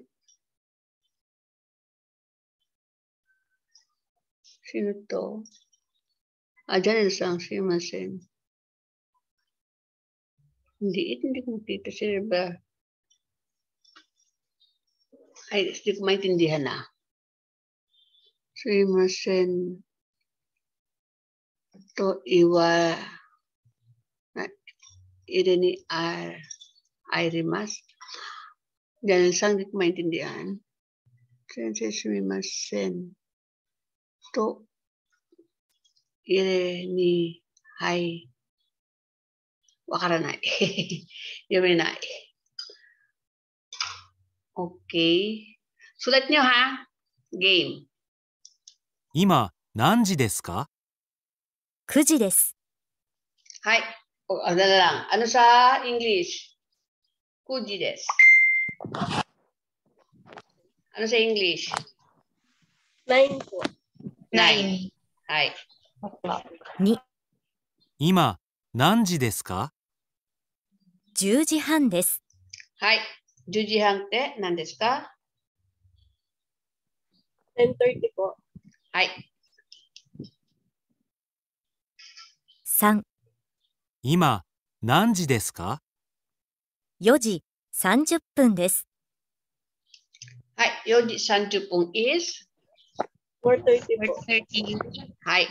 Sino to? Ah, Janel-san, sumimasen. Hindi, hindi ko makita. Sino ba? Ay, hindi ko maintindihan na. Sumimasen. To iwa. Ire ni R. Irimas. Janel-san, hindi ko maintindihan. Sensei, sumimasen. To ire ni Hai. Wakaranai. Yuminai. Okay. Sulat nyo, ha? Game. 今何時ですか？ くじです。 Hi. O, ano na lang. Ano sa English? Kuji desu. Ano sa English? Nine po. Nine Hi. o'clock. に、 今何時ですか？ じゅうじはんです。 はい。じゅうじはんって何ですか？ ten thirty po. はい。 さん、 今何時ですか？ よじさんじゅっぷんです。 はい。よじさんじゅっぷん is? four thirty po. four thirty. はい。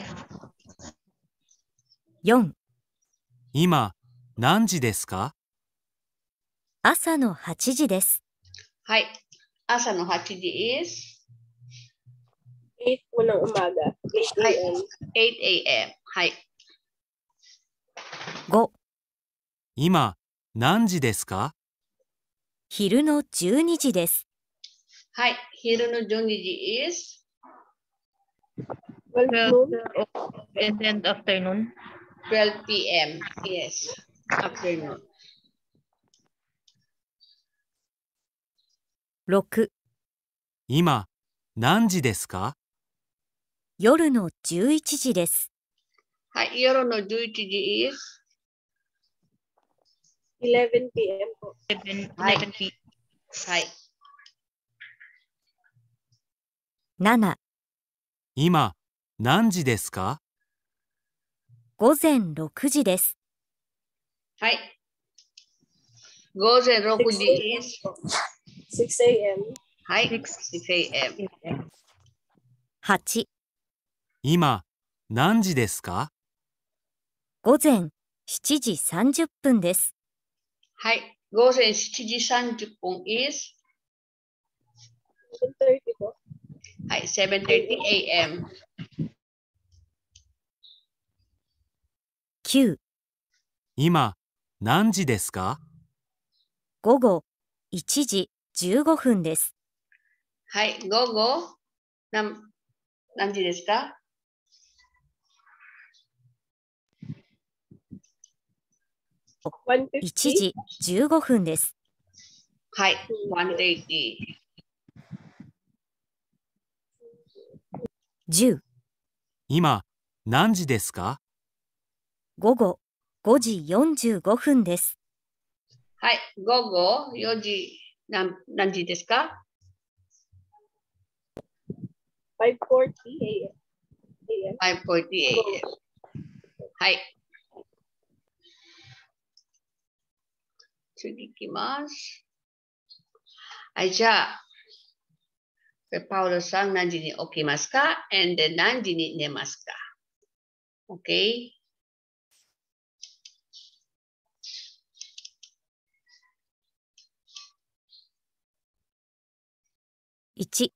よん、 今何時ですか？ 朝のはちじです。 はい。朝のはちじ is? eight po ng umaga. eight a m. eight a m. はい。 ご、 今何時ですか？ 昼のじゅうにじです。 はい。昼のじゅうにじ is? twelve Twelve noon. and then afternoon. twelve p m. Yes. Afternoon. ろく、 今何時ですか？ 夜のじゅういちじです。 はい。夜のじゅういちじ is? eleven p m po. eleven, Hi. eleven p. はい。 なな、 今何時ですか？ 午前ろくじです。 はい。午前ろくじ is? six a m. はい。six a m. はち、 今何時ですか？ 午前しちじさんじゅっぷんです。 はい。午前しちじさんじゅっぷん is? seven thirty po. はい。seven thirty a m. きゅう、 今何時ですか？ 午後いちじじゅうごふんです。 はい。午後何、何時ですか？ いちじじゅうごふんです。 はい。one thirty. じゅう、 今何時ですか？ 午後ごじよんじゅうごふんです。 はい。午後よじ、何、何時ですか？ five forty a m. five forty a m. はい。次行きます。はい、じゃあ、パウロさん何時に起きますか？ and then 何時に寝ますか？ OK? いち。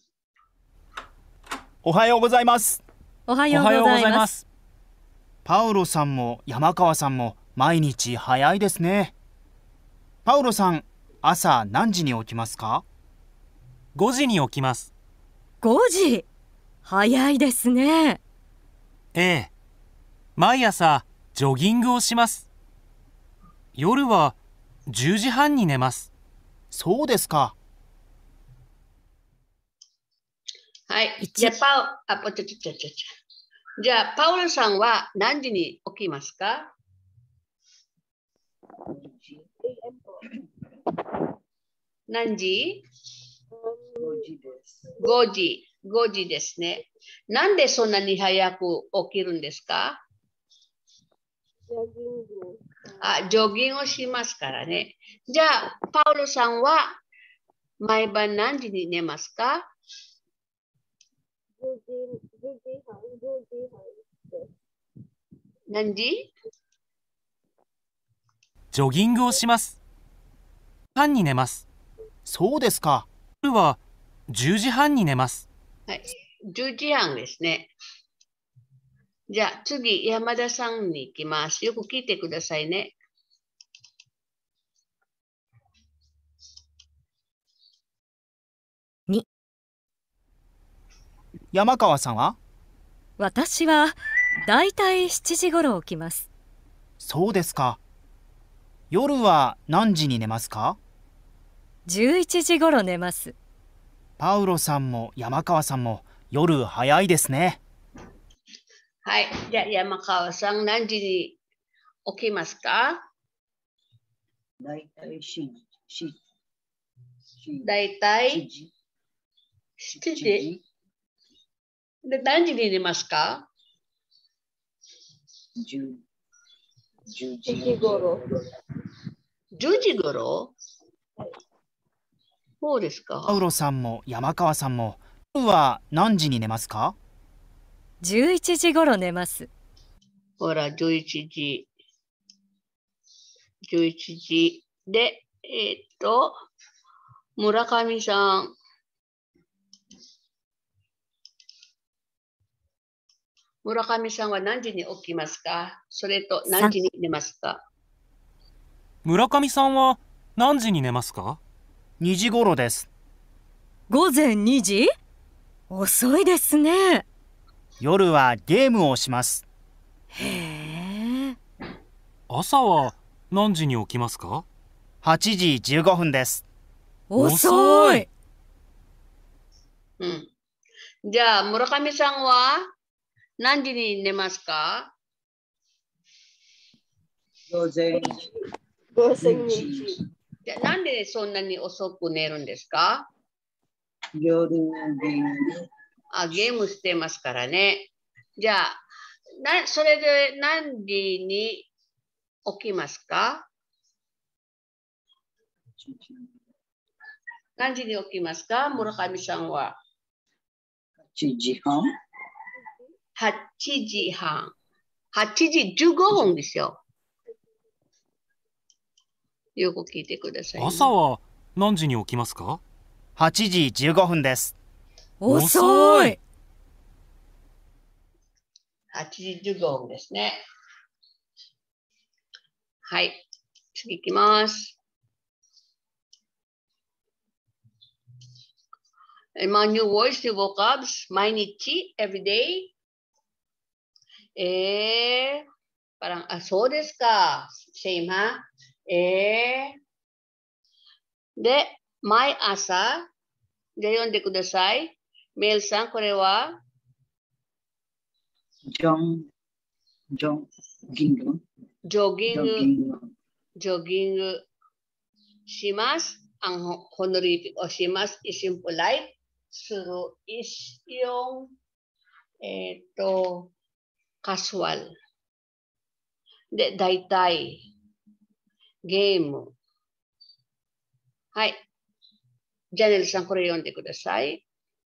おはようございます。 おはようございます。 パウロさんも山川さんも毎日早いですね。パウロさん、朝何時に起きますか？ ごじに起きます。 ごじ。早いですね。 ええ。毎朝ジョギングをします。夜はじゅうじはんに寝ます。 そうですか。 はい。じゃあ、パウ、あ、ぽちょちょちょちょ。じゃあ、パウロさんは何時に起きますか？何時？ ごじです。 ごじ。ごじですね。なんでそんなに早く起きるんですか？ ジョギング。 あ、ジョギングをしますからね。じゃあ、パウロさんは毎晩何時に寝ますか？ じゅうじ、じゅうじはん、じゅうじはんです。 何時？ ジョギングをします。はんに寝ます。 そうですか。 夜はじゅうじはんに寝ます。 はい。じゅうじはんですね。じゃあ次、山田さんに行きます。よく聞いてくださいね。 に。 山川さんは？ 私はだいたいしちじごろ起きます。 そうですか。夜は何時に寝ますか？ じゅういちじごろ寝ます。 パウロさんも山川さんも夜早いですね。 はい。じゃあ山川さん、何時に起きますか？ だいたいしちじ。 だいたいしちじ。で、何時に寝ますか？ じゅうじ時頃。 じゅうじ頃？そうですか。 パウロさんも山川さんも夜は何時に寝ますか？ じゅういちじごろ寝ます。 ほら、じゅういちじ。じゅういちじ。で、えー、っと、村上さん。村上さんは何時に起きますか？それと何時に寝ますか？ 村上さんは何時に寝ますか？ にじごろです。 ごぜんにじ？遅いですね。 夜はゲームをします。 へえ。 朝は何時に起きますか？ はちじじゅうごふんです。 遅い。 うん。じゃあ、村上さんは何時に寝ますか？ 午前ごぜんにじ。 じゃあなんでそんなに遅く寝るんですか？ 夜のゲーム。 あ、ゲームしてますからね。じゃあ、なそれで何時に起きますか？何時に起きますか？村上さんは。 はちじはん。 はちじはん。はちじじゅうごふんですよ。よく聞いてください、ね。 朝は何時に起きますか？ はちじじゅうごふんです。 遅い。 はちじじゅうごふんですね。はい。次いきます。My new words, new vocabs, 毎日、every day. えー、parang, ah, そうですか。same は。えー、で、毎朝、じゃあ読んでください。メイルさん、これはジョン、ジョン、ギング。 ジョギング、 ジョギング。 ジョギングします。Ang honorific oします is yung polite. Suru is yung eto, casual. De, daitay. Game. はい。ジャネルさん、これ読んでください。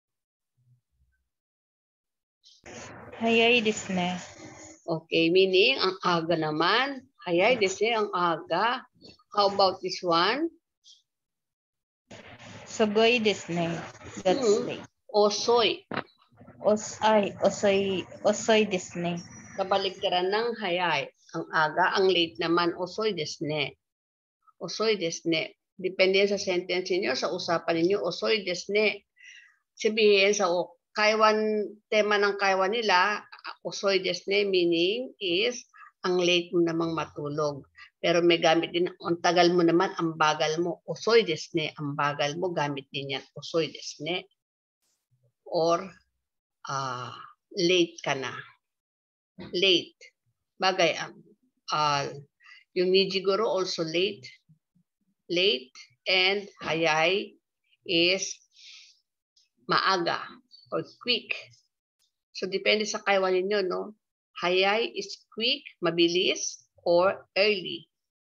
早いですね。 Okay, meaning, ang aga naman. Hayay, desi, ang aga. How about this one? すごいですね。That's late. 遅い。 Os ay, osoy, osoy desu ne. Kabaligtaran ng hayay. Ang aga, ang late naman, osoy desu ne. Osoy desu ne. Depende sa sentence niyo, sa usapan niyo, osoy desu ne. Sabihin sa kaiwan, tema ng kaiwan nila, osoy desu ne, meaning is, ang late mo namang matulog. Pero may gamit din, ang tagal mo naman, ang bagal mo, osoy desu ne, ang bagal mo, gamit din yan, osoy desu ne. Or, uh, late ka na. Late. Bagay, uh, yung nijiguro also late. Late and hayay is maaga or quick. So, depende sa kaiwan ninyo, no? Hayay is quick, mabilis, or early.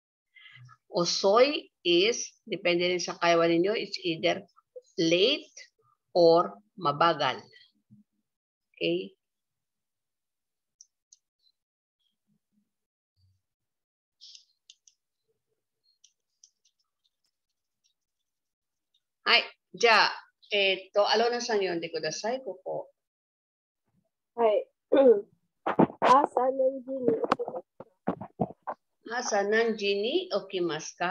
Osoy is, depende rin sa kaiwan ninyo, it's either late or mabagal. Okay? Hai, ja, eto, Alona-san yonde kudasai, koko. Hai. Asa nanji ni okimasu ka? Asa nanji ni okimasu ka?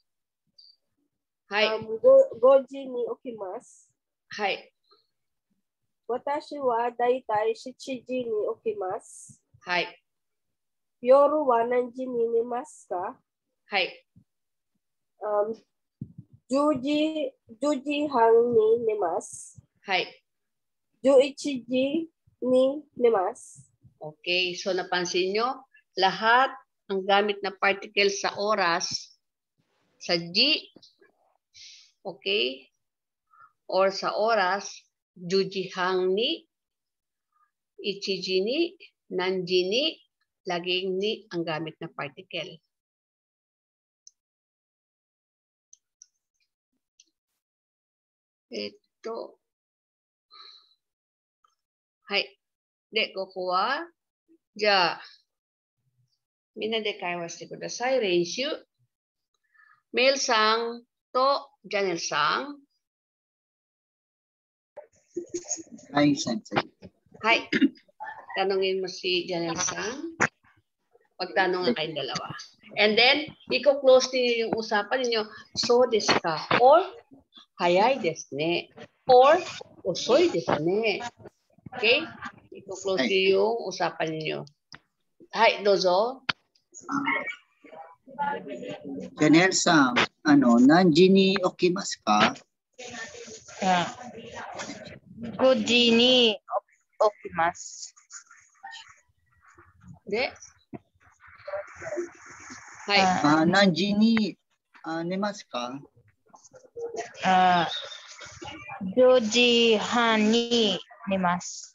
Hai. Um, go, goji ni okimasu. Hai. Watashi wa daitai shichiji ni okimasu. Hai. Yoru wa nanji ni nemasu ka? Hai. Um, juji, juji han ni nemasu. Hai. Juichiji ni nemasu. Okay, so napansin nyo, lahat ang gamit na particle sa oras, sa ji, okay, or sa oras, jujihang ni, ichiji ni, nanji ni, laging ni ang gamit na particle. Ito. Hai. De, kokuwa. Ja. Mina de kaiwaste kudasai. Reinshu. Mail-sang to Janel-sang. Hi, Sensei. Hai. Tanungin mo si Janel-sang. Pagtanungan kayong dalawa. And then, i-close niyo yung usapan niyo. So desu ka? Or, hayay desu ne. Or, osoy desu ne. Okay? I-close niyo yung usapan niyo. Hai, dozo. Janel-san, ano, nanji ni okimasu ka? Yeah. Goji ni okimasu. De. Hai. Ah, nanji ni ah, nemasu ka? Ah, joji han ni nemasu.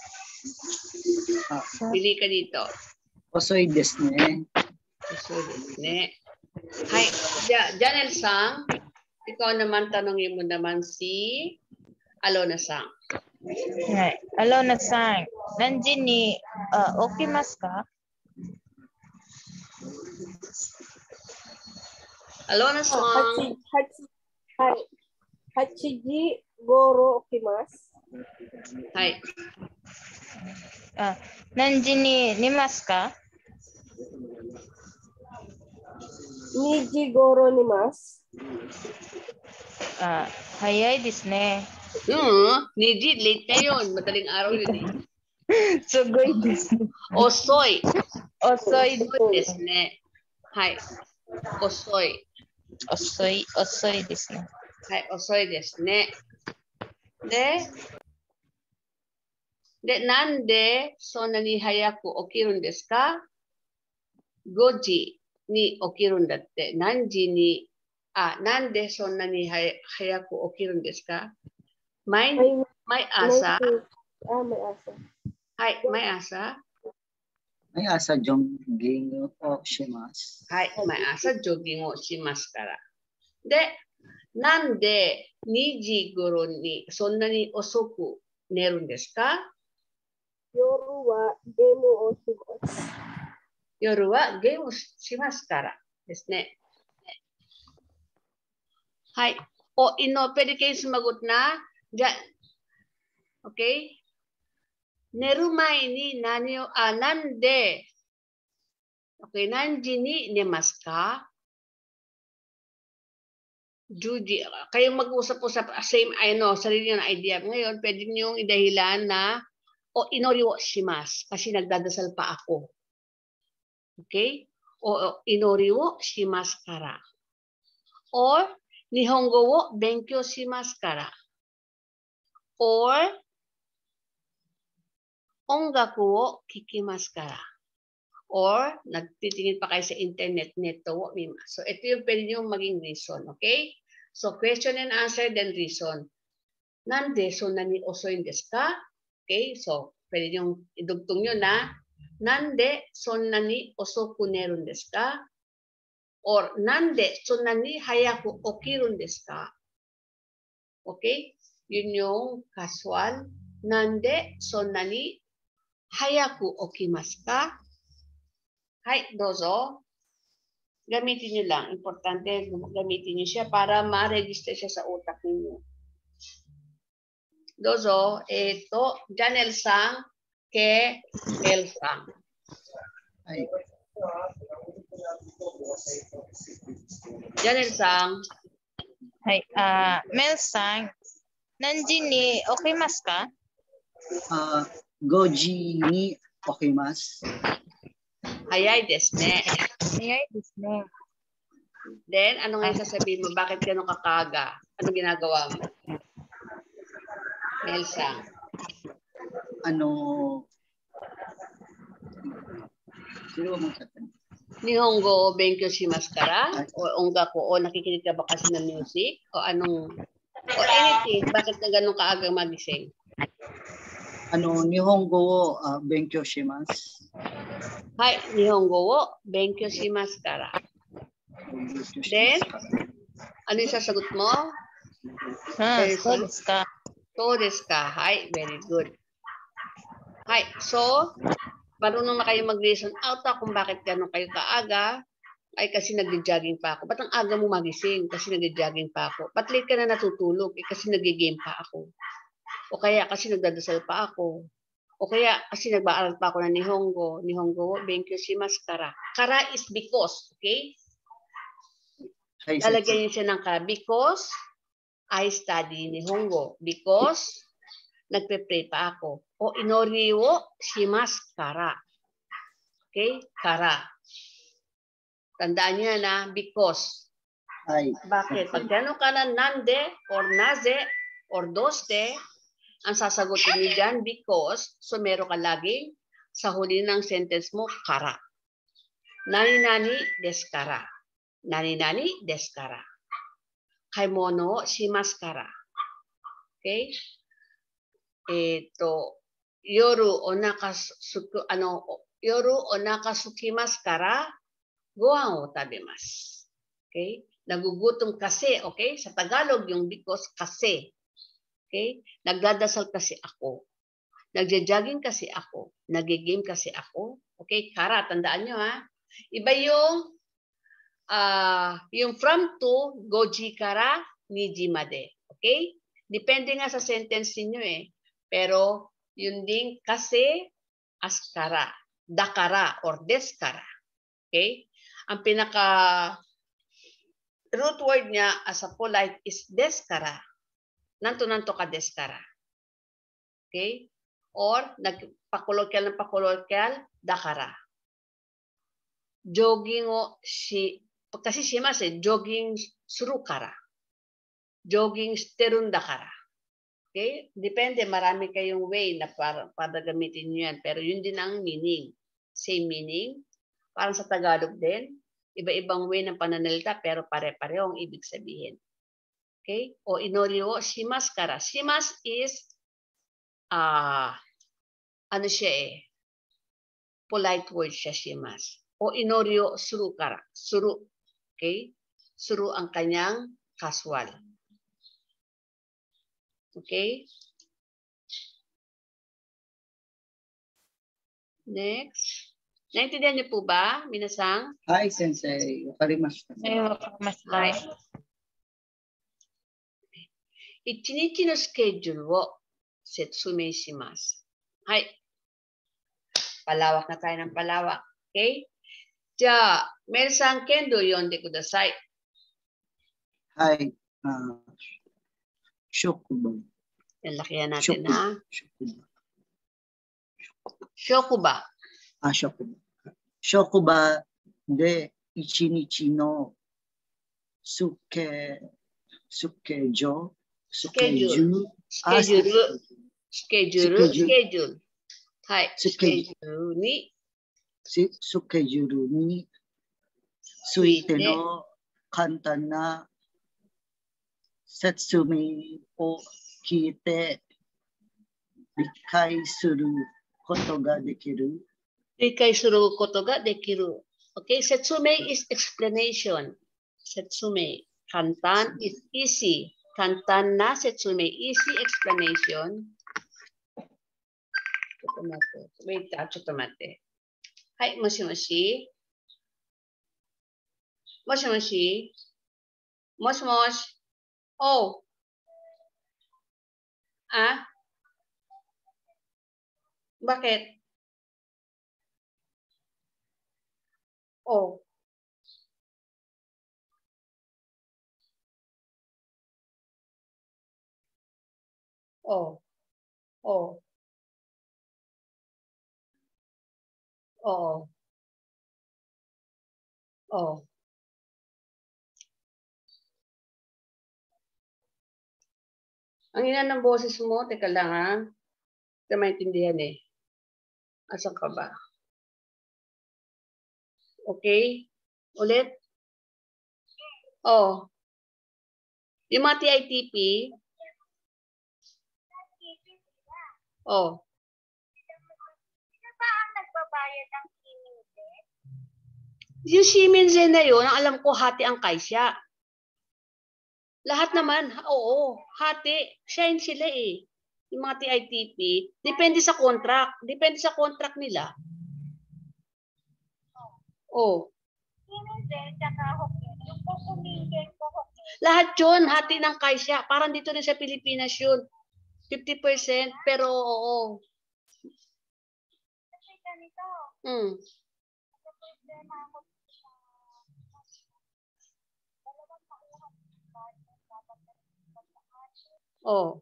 Ah, Pili ka dito. osoy desu ne. Osoy desu ne. Hai. Ja, Janel-sang, ikaw naman tanongin mo naman si Alona-sang. はい。Alona-san, nanji ni uh, okimasu ka? Alona-san. Hachi, hachi, hai. Hachiji goro okimasu. Hai. Ah, nanji ni nemasu ka? Niji goro nemasu. Ah, hayay desu ne. Hmm, niji, late na yun. Madaling araw yun eh. Sugoi desu. Osoy. Osoy desu ne. Hai. Osoy. Osoy, osoy desu ne. Hai, osoy desu ne. De, de, nande sonna ni hayaku okirun desu ka? Goji ni okirun datte. Nanji ni, ah, nande sonna ni hayaku okirun desu ka? May, may asa. Ah, may asa. Hai, may asa. May asa jogging o shimasu. Hai, may asa jogging o shimasu kara. De, nande niji goro ni sonna ni osoku neru desu ka? Yoru wa gemu o shimasu. Yoru wa gemu shimasu kara desu ne. Hai, O ino, pwede kayo sumagot na. Diyan. Okay? Nerumai ni nani o, ah, nande. Okay, nanji ni nemasu ka? Juji, kayong mag-usap-usap, same, I know, sarili nyo na idea. Ngayon, pwede nyo idahilan na, o inori wo shimasu, kasi nagdadasal pa ako. Okay? O inori wo shimasu kara. Or, nihongo wo benkyou shimasu kara. Or, ongaku wo kikimasu kara. Or, nagtitingin pa kayo sa internet, neto wo mima. So, ito yung pwede nyo maging reason, okay? So, question and answer, then reason. Nande, so nani osoin desu ka? Okay, so, pwede nyo idugtong nyo na, nande, so nani osoku nerun desu ka? Or, nande, so nani hayaku okirun desu ka? Okay? Yun yung casual. Nande, so nani hayaku okimasu ka? Hai, dozo. Gamitin nyo lang. Importante, gamitin nyo siya para ma-register siya sa utak ninyo. Dozo, eto, Janel-san, ke El-san. Ay. Janel-san. はい。あー、メルさん、何時に起きますか？ Ah, goji ni okimasu. Hayay desu ne. 早いですね。 Then, ano ngayon sasabihin mo? Bakit gano'ng kakaga? Ano ginagawa mo? Mel-san. Ano? Sino mo sasabihin? Nihongo benkyou shimasu kara? O ongaku? O nakikinig ka ba kasi ng music? O anong, o anything? Bakit ka gano'ng kaaga magising? Ano, Nihongo wo uh, benkyou shimasu. Hai, Nihongo wo benkyou shimasu kara. Then, ano yung sasagot mo? うん、そうですか。 So desu ka. Hai, very good. Hai, so, marunong na kayo mag-reason out na kung bakit gano'n kayo kaaga. Ay, kasi nag-jogging pa ako. Ba't ang aga mo magising? Kasi nag-jogging pa ako. Ba't late ka na natutulog? Eh, kasi nag-game pa ako. O kaya kasi nagdadasal pa ako. O kaya kasi nag-aaral pa ako ng Nihongo. Nihongo wo benkyou shimasu kara. Kara is because, okay? Hi, Lalagyan niyo siya ng kara. Because I study Nihongo. Because nagpe-pray pa ako. O inori wo shimasu kara. Okay? Kara. Tandaan niyo na because. Hi. Bakit? Pag gano'n ka na nande or naze or doste, ang sasagutin niyo dyan, because, so meron ka laging sa huli ng sentence mo, kara. Nani-nani desu kara. Nani-nani desu kara. Kaimono shimasu kara. Okay? Eto, yoru onaka suku, ano, yoru onaka sukimasu kara, gohan o tabemasu. Okay? Nagugutom kasi, okay? Sa Tagalog, yung because, kasi. Okay? Nagdadasal kasi ako. Nagja-jogging kasi ako. Nagigame kasi ako. Okay? Kara, tandaan nyo ha. Iba yung uh, yung from to, goji kara, niji made. Okay? Depende nga sa sentence niyo eh. Pero, yun din kasi as kara. Dakara or deskara. Okay? Ang pinaka root word niya as a polite is deskara. Nanto-nanto ka deskara. Okay? Or, nagpakolokyal ng pakolokyal, dakara. Jogging o si, kasi shimasu eh, jogging suru kara. Jogging sterun dakara. Okay? Depende, marami kayong way na para, para gamitin nyo yan. Pero yun din ang meaning. Same meaning. Parang sa Tagalog din. Iba-ibang way ng pananalita pero pare-pareho ang ibig sabihin. Okay? O inori wo shimasu kara. Shimasu is, ah, uh, ano siya eh, polite word siya, shimasu. O inori wo suru kara. Suru. Okay? Suru ang kanyang casual. Okay? Next. Naintindihan niyo po ba, minasang? Hi, Sensei. Wakarimashita. Ay, wakarimashita. 一日のスケジュールを説明します。はい。palawak na tayo ng palawak. Okay? じゃあ、メルさん、剣道読んでください。 はい。あ、職場。 Lakihan natin, ha? 職場。 Shokuba. あ、職場。職場で一日のスケ、スケジュール、スケジュール、 スケジュール、スケジュール、スケジュール。はい。スケジュールに、 スケジュールについての簡単な説明を聞いて理解することができる。 理解することができる。Okay, setsume is explanation. Setsume. Kantan is easy. Kantan na setsume, easy explanation. Wait, chotomate. Hai, moshi-moshi. Moshi-moshi. Mosh-mosh. Oh. Ah? Bakit? Oh. Oh. Oh. Oh. Oh. Ang ina ng boses mo, teka lang ha. Hindi maintindihan eh. Asan ka ba? Okay? Ulit? Oh. Yung mga T I T P. Oh. Sino ba ang nagbabayad ng Siemens? Yung Siemens na yun, ang alam ko, hati ang Kaysya. Lahat naman, oo, hati. Shine sila eh. Yung mga T I T P, depende sa contract. Depende sa contract nila. Oh. Siemens din, tsaka Hokkien. Yung kukumingin ko Hokkien. Lahat yun, hati ng Kaysya. Parang dito rin sa Pilipinas yun. fifty percent, pero oo. Kasi ganito. Hmm. Sa problema ako sa dalawang pauhan dapat na Oh.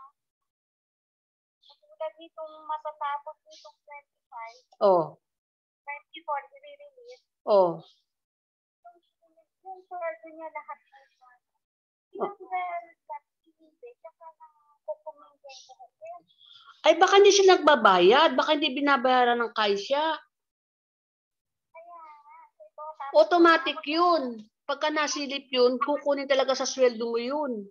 katulad nitong matatapos nitong twenty-five, Oh. twenty-four, i-release. Oh. Yung, yung sweldo niya lahat na ito. Ilang dahil sa hindi, tsaka ng kukumingin ko Hokkien. Ay, baka hindi siya nagbabayad. Baka hindi binabayaran ng Kaysya. Kaya nga, ito, tapos Automatic yun. Pagka nasilip yun, kukunin talaga sa sweldo mo yun.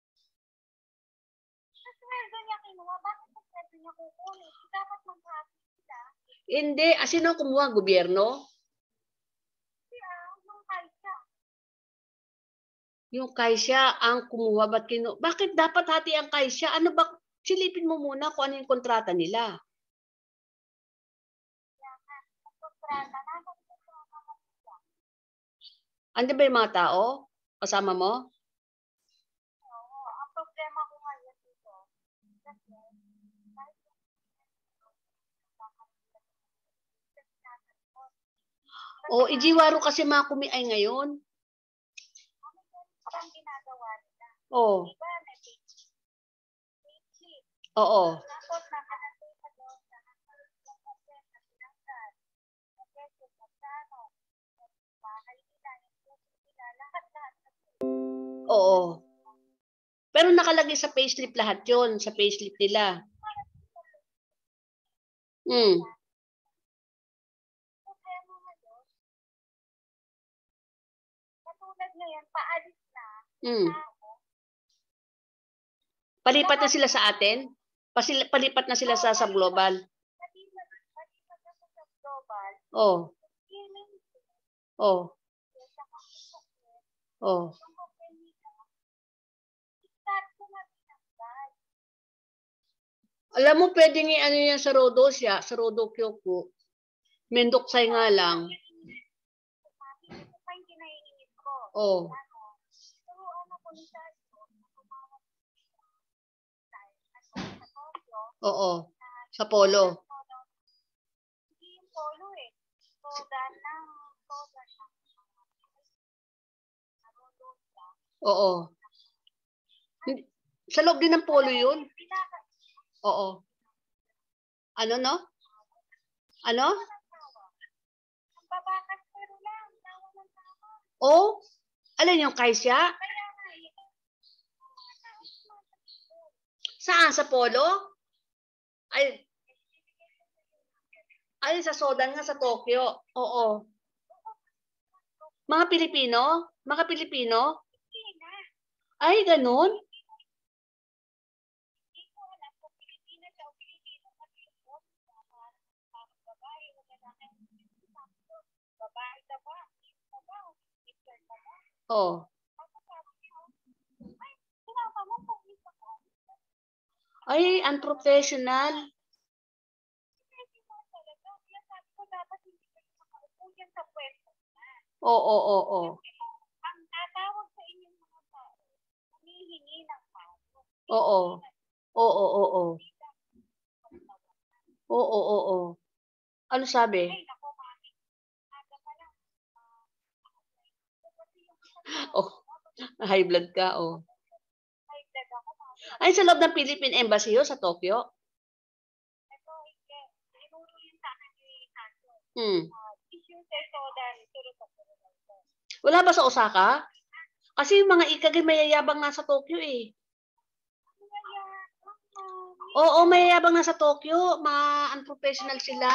sa sweldo niya kinuha, bakit sa sweldo niya kukunin? Dapat mag-happy sila. Hindi. Ah, sino ang kumuha? Gobyerno? Kasi ah, nung Kaysya, Yung Kaysya ang kumuha. Ba't kinu... Bakit dapat hati ang Kaysya? Ano ba? Silipin mo muna kung ano yung kontrata nila. ang kontrata na, kontrata na sila. Ano ba yung mga tao? Kasama mo? Oo, ang problema ko ngayon dito, kasi kahit O, ijiwaro kasi mga kumiay ngayon. ano ang ginagawa nila? O, Diba, may page sheet. oo. Tapos nakalagay sa doon sa yung content na sinanggal. Okay, so magkano? Bahay nila, yung puso nila, lahat-lahat. Oo. Pero nakalagay sa payslip lahat yon, sa payslip nila. Hmm. Problema ngayon, katulad ngayon, paalis na, Hmm. tao, Palipat na sila sa atin? Pasil- Palipat na sila sa sa global? malipat malipat na sa global, Oh. healing, Oh. saka Hokkien, Oh. yung Hokkien nila, start ko na tinanggal. Alam mo, pwedeng i-ano yan sa Rodosya, sa Rodo Kyoku. Mendoksay nga lang. Ito pa yung kinainit ko. Oh. Ano, turuan ako ni Tayo. Oo. Sa polo. Hindi yung polo eh. Soda ng soda siya. Oo. Hindi- Sa loob din ng polo yun. Oo. Ano, no? Ano? Ang babakas pero lang. Tawa ng tawa. Oh? Alin yung kaisya? Kaya nga eh. Saan? Sa polo? Ay, ay sa Sodan nga sa Tokyo. Oo. Mga Pilipino? Mga Pilipino? Ay, ganun? Hindi ko alam kung Pilipinas o Pilipino kasi yun. Babae, lalaki. Babae, taba. Taba. Mister taba. Oo. Ay, sinama mo kung isa ko. Ay, unprofessional. Kasi mo talaga. Kaya sabi ko dapat hindi kayo makaupo yan sa pwesto. Oo, oo, oo. Ang tatawag sa inyong mga tao, humihingi ng tao. Oo. Oo, oo, oo. Oo, oo, oo. Ano sabi? Ay, nako, mami. Aga pa lang. Oh, high blood ka, oh. Ay, dad ako, mami. Ay, sa loob ng Philippine Embassy yun, sa Tokyo? Ito, hindi. Tinuro yun sa akin ni Santo. Hmm. Issue sa sodan. Turot ako. Wala ba sa Osaka? Kasi yung mga ikagay mayayabang nasa Tokyo eh. Oo, mayayabang nasa Tokyo. Mga unprofessional sila.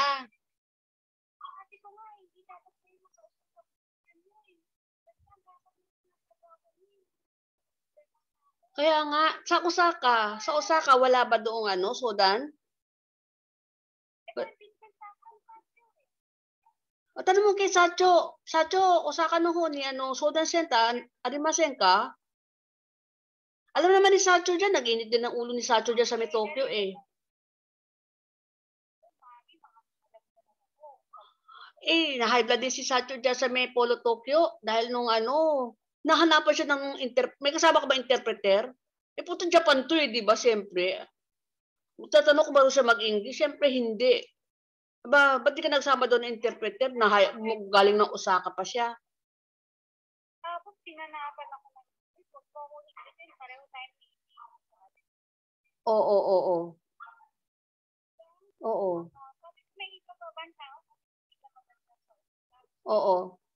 Kaya nga, sa Osaka, sa Osaka wala ba doong ano, Sodan? O, tanong mo kay Sacho. Sacho, Osaka no ho ni ano, Sodan Senta, arimasen ka? Alam naman ni Sacho dyan, nag-init din ang ulo ni Sacho dyan sa may Tokyo eh. Eh, na-high blood din si Sacho dyan sa may Polo Tokyo dahil nung ano, nahanapan siya ng, inter may kasama ka ba interpreter? Eh, puto Japan to eh, di ba? Siyempre. Tatanong ko ba siya mag-English? Siyempre, hindi. Ba, ba't di ka nagsama doon ng interpreter? Na galing ng Osaka pa siya. Tapos, pinanapan ako ng pagkakulit din, pareho tayo. Oo, oo, oo. Oo. May iba pa ba tao? Oo.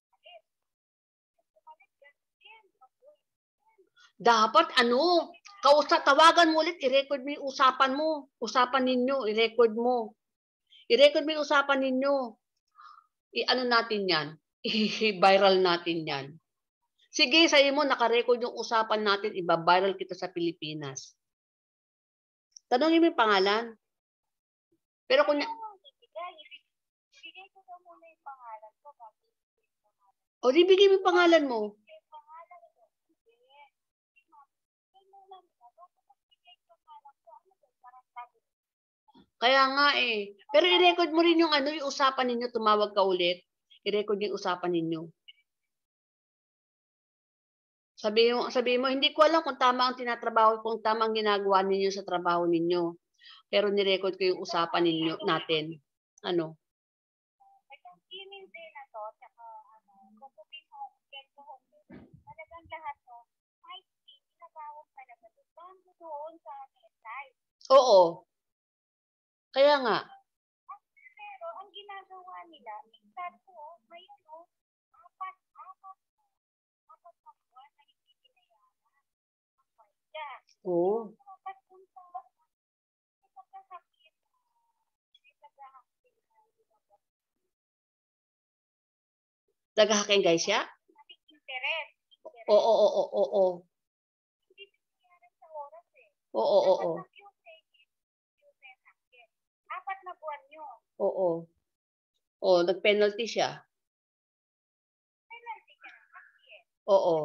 Dapat ano, kausa, tawagan mo ulit, i-record mo yung usapan mo. Usapan ninyo, i-record mo. I-record mo yung usapan ninyo. I-ano natin yan? I-viral natin yan. Sige, sa'yo mo, naka-record yung usapan natin, iba-viral kita sa Pilipinas. Tanongin mo yung pangalan. Pero kung... Bigay ko daw muna yung pangalan ko. O, di bigay mo yung pangalan mo. Kaya nga eh. Pero i-record mo rin yung ano, yung usapan ninyo, tumawag ka ulit. I-record yung usapan ninyo. Sabi mo, sabi mo, hindi ko alam kung tama ang tinatrabaho, kung tama ang ginagawa ninyo sa trabaho ninyo. Pero ni-record ko yung usapan ninyo natin. Ano? Itong email din na to, tsaka ano, kukunin mo, get ko home. Talagang lahat to, may tinatawag talaga. Bando doon sa ating site. Oo. Kaya nga. Pero ang ginagawa nila, start ko, may ano, apat, apat, apat na buwan na hindi binayaran. Oo. Dapat kung sa ipagkakakit, ipagkakakit, Nag-hacking guys siya? interest. Oo, oo, oo, oo. Hindi binayaran sa oras eh. Oo, oo, oo. Apat na buwan yun. Oo. Oo, nag-penalty siya. Penalty ka na kasi eh. Oo.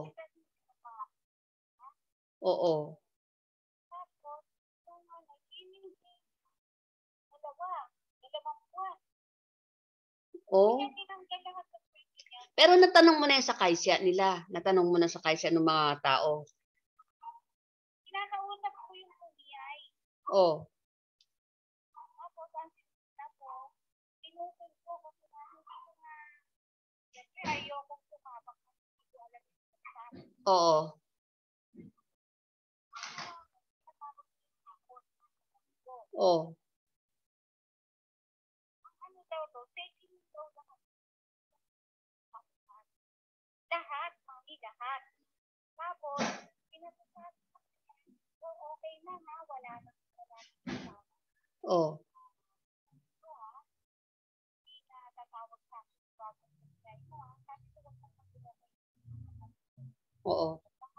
Oo. Tapos, kung ano, email din, dalawa, dalawang buwan. Oo. Kaya tinanggal lahat ng pwede niya. Pero natanong mo na yan sa kaisya nila. Natanong mo na sa kaisya ng mga tao. Kinakausap ko yung P I. Oh. Oo. Oh. Ano daw to? Taking daw lahat. Lahat, mami, lahat. Tapos, pinasasabi ko, oh, okay na ha, wala na, wala na. Oh. So, ha, hindi na tatawag sa akin bago sa mo, ha. Sabi ko, wag na mag-ilagay. Oo.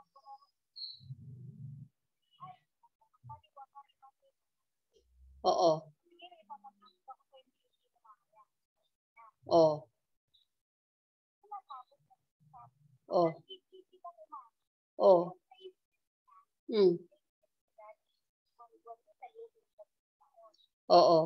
Oo. Oh. Oh. Oh. Hmm. Oo.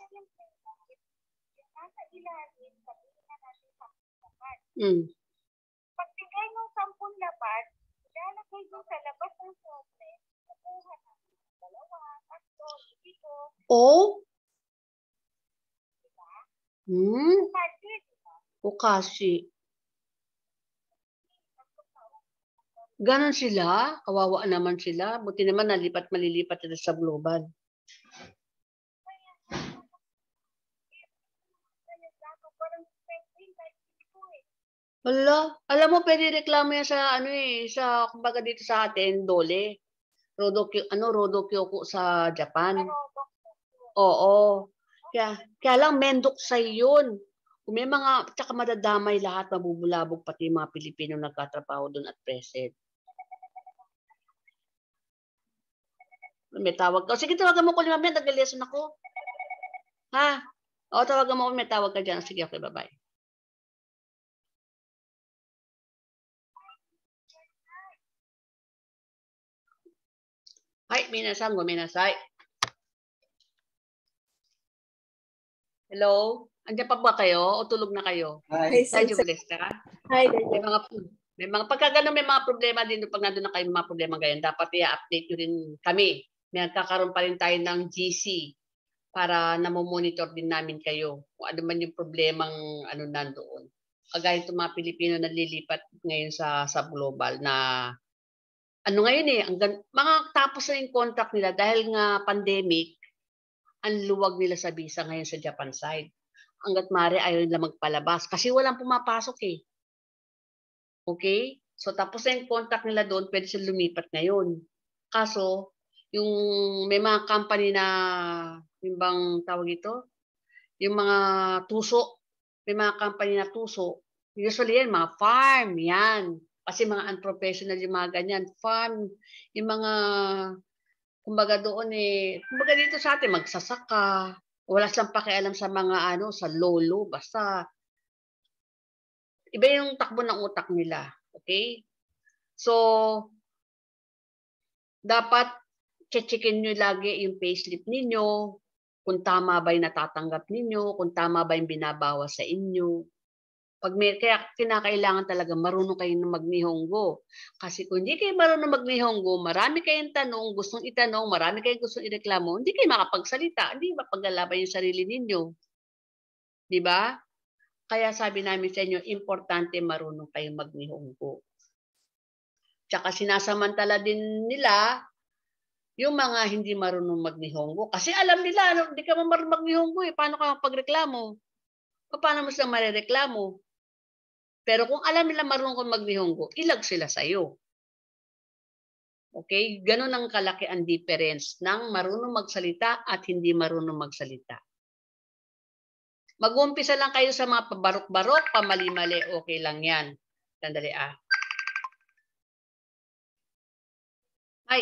Hmm. Pagbigay ng sampung lapat, ilalagay doon sa labas ng sobre, nakuha na dalawa, tatlo, dito. Oh? Hmm? Kasi, O kasi. Ganon sila? Kawawa naman sila. Buti naman nalipat malilipat sila sa global. Wala. Alam mo, pwede reklamo yan sa ano eh, sa kumbaga dito sa atin, Dole. Rodo, ano, Rodo Kyoko sa Japan. Oo. Kaya, kaya lang mendok sa yun. Kung may mga, tsaka madadamay lahat, mabubulabog pati mga Pilipino nagkatrabaho doon at present. May tawag ka. Sige, tawagan mo ko lima minutes, nag-lesson ako. Ha? O, tawagan mo ko, may tawag ka dyan. Sige, okay, bye-bye. Hi, minasan, gomenasai. Hello? Andiyan pa ba kayo o tulog na kayo? Hi, Medyo Sensei. blessed ka? Hi, May Daniel. mga may mga pagka ganun, may mga problema din pag nandun na kayo may mga problema ganyan, dapat i-update nyo rin kami. May nagkakaroon pa rin tayo ng G C para namomonitor din namin kayo kung ano man yung problemang ano nandoon. Kagaya itong mga Pilipino na lilipat ngayon sa sa global na ano ngayon eh, ang, mga tapos na yung contract nila dahil nga pandemic, ang luwag nila sa visa ngayon sa Japan side. Hanggat maaari ayaw nila magpalabas kasi walang pumapasok eh. Okay? So tapos na yung contract nila doon, pwede sila lumipat ngayon. Kaso, yung may mga company na, yung bang tawag ito? Yung mga tuso, may mga company na tuso, usually yan, mga farm, yan. Kasi mga unprofessional yung mga ganyan. Farm, yung mga, kumbaga doon eh, kumbaga dito sa atin, magsasaka, wala silang pakialam sa mga ano, sa lolo, basta, iba yung takbo ng utak nila. Okay? So, dapat checkin nyo lagi yung payslip ninyo, kung tama ba yung natatanggap ninyo, kung tama ba yung binabawas sa inyo. Pag may, kaya kinakailangan talaga marunong kayo na mag-Nihongo. Kasi kung hindi kayo marunong mag-Nihongo, marami kayong tanong, gustong itanong, marami kayong gustong ireklamo, hindi kayo makapagsalita, hindi mapaglalaban yung sarili ninyo. Di ba? Kaya sabi namin sa inyo, importante marunong kayong mag-Nihongo. Tsaka sinasamantala din nila yung mga hindi marunong mag-Nihongo. Kasi alam nila, ano, hindi ka marunong mag-Nihongo eh. Paano ka magreklamo? Paano mo silang marereklamo? Pero kung alam nila marunong kang mag-Nihongo, ilag sila sa'yo. Okay? Ganun ang kalaki ang difference ng marunong magsalita at hindi marunong magsalita. Mag-uumpisa lang kayo sa mga pabarok-barok, pamali-mali, okay lang yan. Sandali ah. Ay.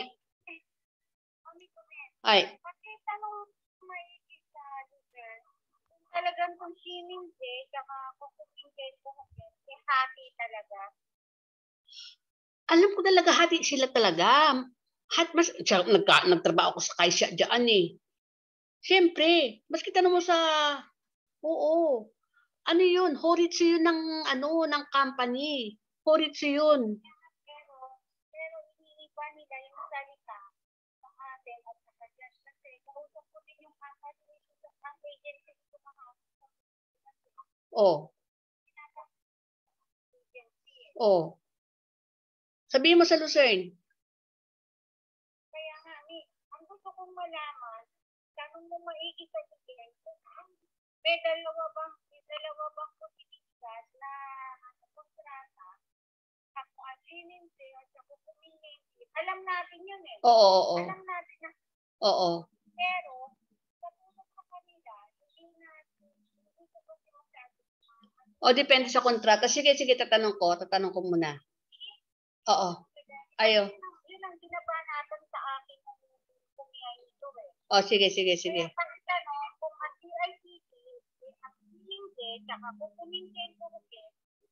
Ay. Kasi tanong may isa lugar, kung talagang kung shininse, tsaka kukukinke, kukukinke, hati talaga. Alam ko talaga, hati sila talaga. Hat, mas, siya, nagka, nagtrabaho ko sa kaisya dyan eh. Siyempre, mas kita mo sa, oo, ano yun, horitsu yun ng, ano, ng company. Horitsu yun. Pero, pero iniiba nila yung salita sa atin at sa kanya. Kasi kausap ko din yung ang agency ko mga Oh. Oh. Sabihin mo sa Lucerne. Kaya nga, ni, ang gusto kong malaman, tanong mo maigi sa tigil, may dalawa bang, may dalawa bang posibilidad na ano, kontrata, ako alininte at ako kumilinti. Alam natin yun eh. Oo, oo, oo. Alam natin na. Oo. Pero, katulad sa kanila, hindi natin, hindi ko kasi masyado. O, depende sa kontrata. Sige, sige, tatanong ko. Tatanong ko muna. Oo. Ayo. Yun ang ginaba natin sa akin kung yan ito eh. O, sige, sige, sige. Kaya pag tanong, kung ang T I T P, ang kuminti, tsaka kung kuminti, kuminti,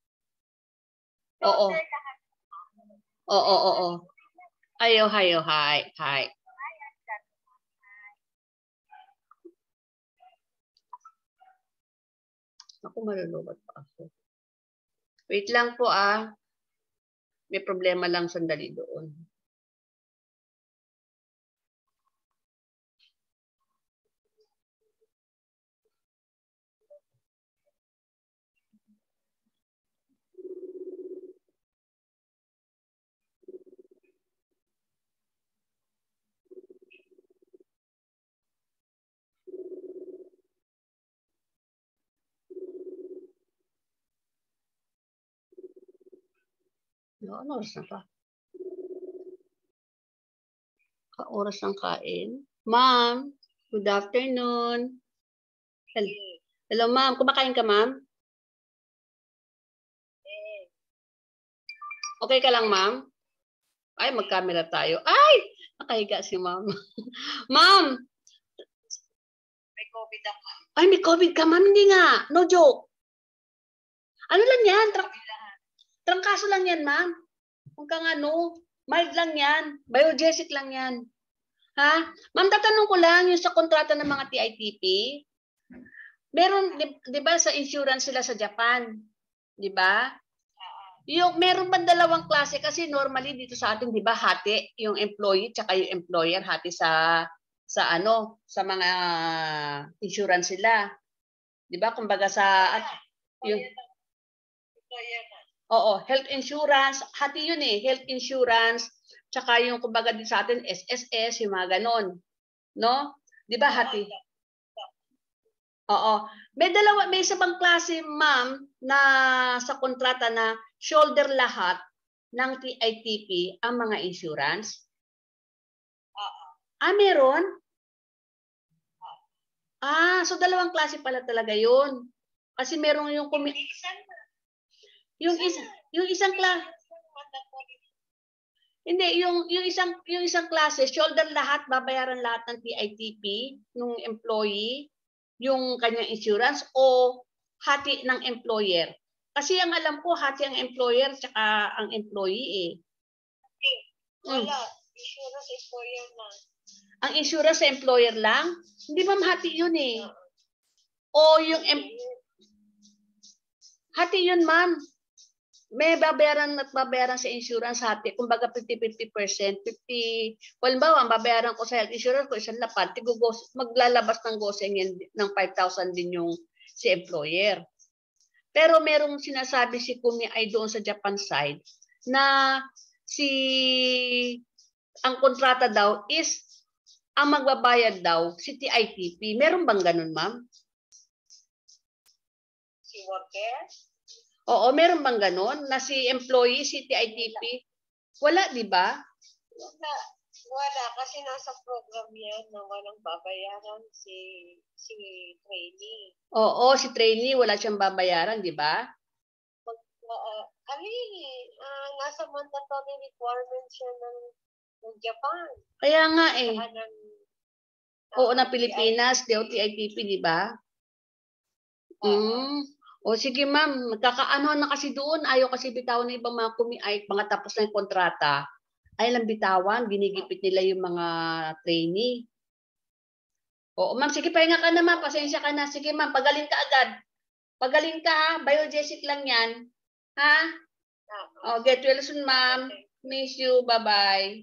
Oo. shoulder lahat. Oo, oo, oo. Ayo, hayo, hi, hi. Ako, malulubat pa ako. Wait lang po ah. May problema lang sandali doon. No, ano oras na pa? Ka oras ng kain. Ma'am, good afternoon. Hello, Hello ma'am. Kumakain ka, ma'am? Okay ka lang, ma'am? Ay, mag-camera tayo. Ay! Nakahiga si ma'am. Ma'am! May COVID ako. Ay, may COVID ka, ma'am. Hindi nga. No joke. Ano lang yan? Tra- trangkaso lang yan, ma'am. Huwag kang ano. Mild lang yan. Biogesic lang yan. Ha? Ma'am, tatanong ko lang yung sa kontrata ng mga T I T P. Meron, di, di ba, sa insurance sila sa Japan? Di ba? Yung meron ba dalawang klase kasi normally dito sa atin 'di ba hati yung employee tsaka yung employer hati sa sa ano sa mga insurance sila. 'Di ba kumbaga sa at, yung Oo, health insurance, hati yun eh, health insurance tsaka yung kumbaga din sa atin S S S yung mga ganon. No? 'Di ba hati? Oo. May dalawa, may isa bang klase, ma'am, na sa kontrata na shoulder lahat ng T I T P ang mga insurance? Oo. Ah, meron? Ah, so dalawang klase pala talaga yun. Kasi meron yung kumi- yung isa, yung isang klase Hindi, yung yung isang yung isang klase, shoulder lahat, babayaran lahat ng T I T P nung employee, yung kanyang insurance o hati ng employer. Kasi ang alam ko, hati ang employer tsaka ang employee eh. Wala, mm. Insurance employer na. Ang insurance sa employer lang? Hindi ma'am, hati yun eh. O yung em- hati yun ma'am. May babayaran at babayaran sa insurance hati. Kumbaga fifty fifty percent. fifty, well, bawa, ang babayaran ko sa health insurance ko isang lapad, maglalabas ng goseng yan ng five thousand din yung si employer. Pero merong sinasabi si Kumi ay doon sa Japan side na si ang kontrata daw is ang magbabayad daw si T I T P. Meron bang ganun, ma'am? Si worker? Oo, meron bang ganun na si employee, si T I T P? Wala, di ba? Wala. Wala. Kasi nasa program yan na walang babayaran si si trainee. Oo, si trainee, wala siyang babayaran, di ba? Pag, uh, alin eh, uh, nasa mandatory requirements siya ng, ng Japan. Kaya nga eh. Saka ng, Oo, na Pilipinas, T I T P, di ba? Uh, mm. O sige ma'am, magkakaano na kasi doon, ayaw kasi bitawan ng ibang mga kumi ay mga tapos na yung kontrata. Ay lang bitawan, ginigipit nila yung mga trainee. Oo ma'am, sige pahinga ka na ma'am, pasensya ka na. Sige ma'am, pagaling ka agad. Pagaling ka ha, biogesic lang yan. Ha? Oh, get well soon ma'am. Miss you, bye-bye.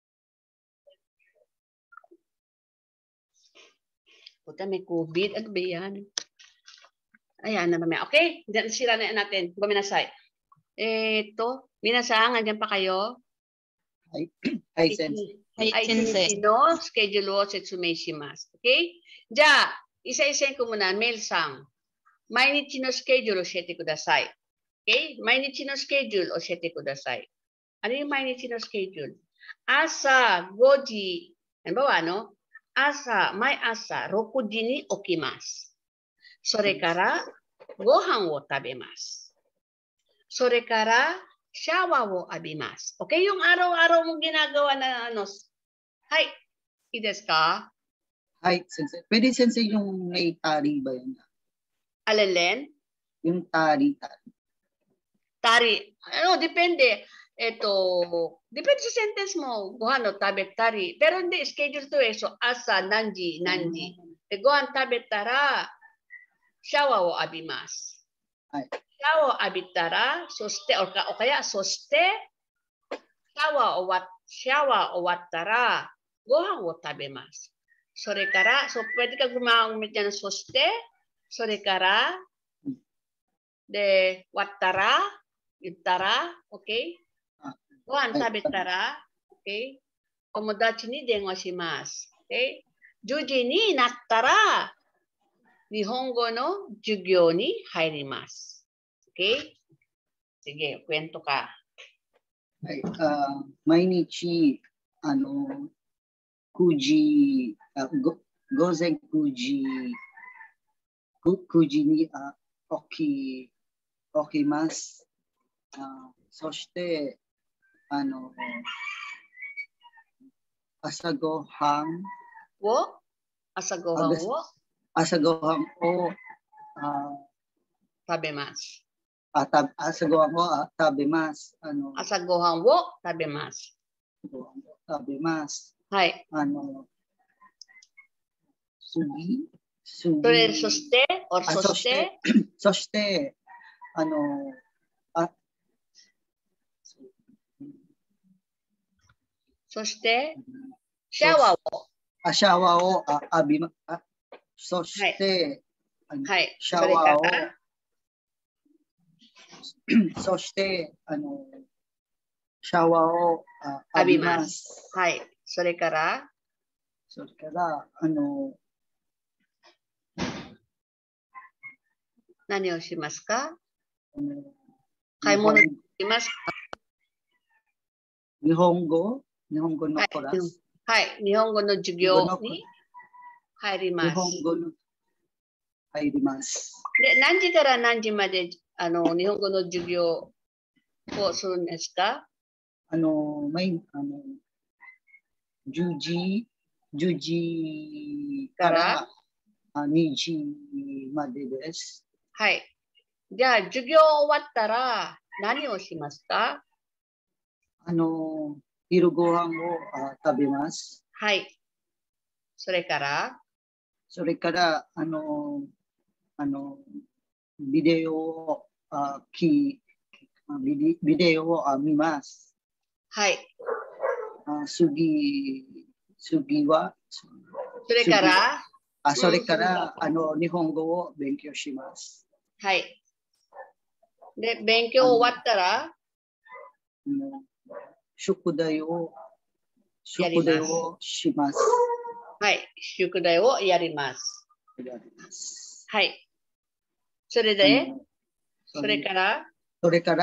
Puta, may COVID. Ano ba yan? Ayan na mamaya. Okay, sira na natin. Guminasay. えっと、皆さん、andyan pa kayo? はい。はい、先生。 はい、先生のスケジュールを説明します。Okay? じゃあ、isa-isahin ko muna, Melさん。毎日のスケジュール教えてください。Okay? 毎日のスケジュール教えてください。ano yung毎日のスケジュール? Asa, goji, ano ba, ano? Asa, may asa, roku ji ni okimasu. Sore kara, gohan wo tabemasu. Sore kara, shower wo abimasu. Okay, yung araw-araw mong ginagawa na ano. Hai, i desu ka? Hai, sensei. Pwede sensei yung may tari ba yun? Alalen? Yung tari, tari. Tari. Ano, depende. Ito, depende sa sentence mo. Gohan no tabe tari. Pero hindi, schedule to eh. So, asa, nanji, nanji. E, gohan tabe tara, shower wo abimasu. Hai. Shower abitara, soste, o, o kaya soste, shower o wat, shower o wattara, gohan wo tabemasu. Sore kara, so pwede ka gumamit yan ng soste, sore kara, de wattara, yuttara, okay? Gohan tabetara, okay? Tomodachi ni denwa shimasu, okay? Juji ni nattara, Nihongo no jugyo ni hairimasu. Okay? Sige, kwento ka. Ay, uh, mainichi, ano, kuji, uh, go, gozen kuji, ku, kuji ni uh, oki, okimasu. Uh, そして、あの、朝ごはんを、朝ごはんを、 朝ごはんを、あ、 食べます。 あた朝ごはんを食べます。あの朝ごはんを食べます。 食べます。 はい。 あの、次、次。 それ、そして、おそして、 そして、あの、あ、 そして、シャワーを。 あ、シャワーをあ浴びま、あ、そして、 はい、 シャワーを、そして、あの、シャワーを浴びます。 はい。それから、 それから、あの、 何をしますか？買い物しますか？ 日本語日本語のクラス。 はい。日本語の授業に入ります。 日本語の入ります。 で、何時から何時まであの日本語の授業をするんですか？ あの、毎あのじゅうじ、じゅうじからにじまでです。 はい。じゃあ、授業終わったら何をしますか？ あの、昼ご飯をあ食べます。 はい。それからそれから、あの、あの、ビデオをあきビデビデオを見ます。 はい。 あ次、次はそれからあそれから、あの、日本語を勉強します。 はい。で、勉強終わったら宿題を、宿題をします。 はい。宿題をやります。 やります。 はい。それで、それから、 それから、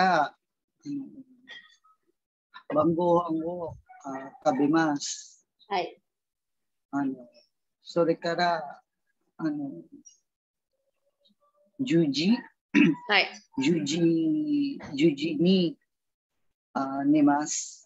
晩ご飯をあ食べます。 はい。 あの、それから、あの、じゅうじ、 はい。 じゅうじ、じゅうじにあ寝ます。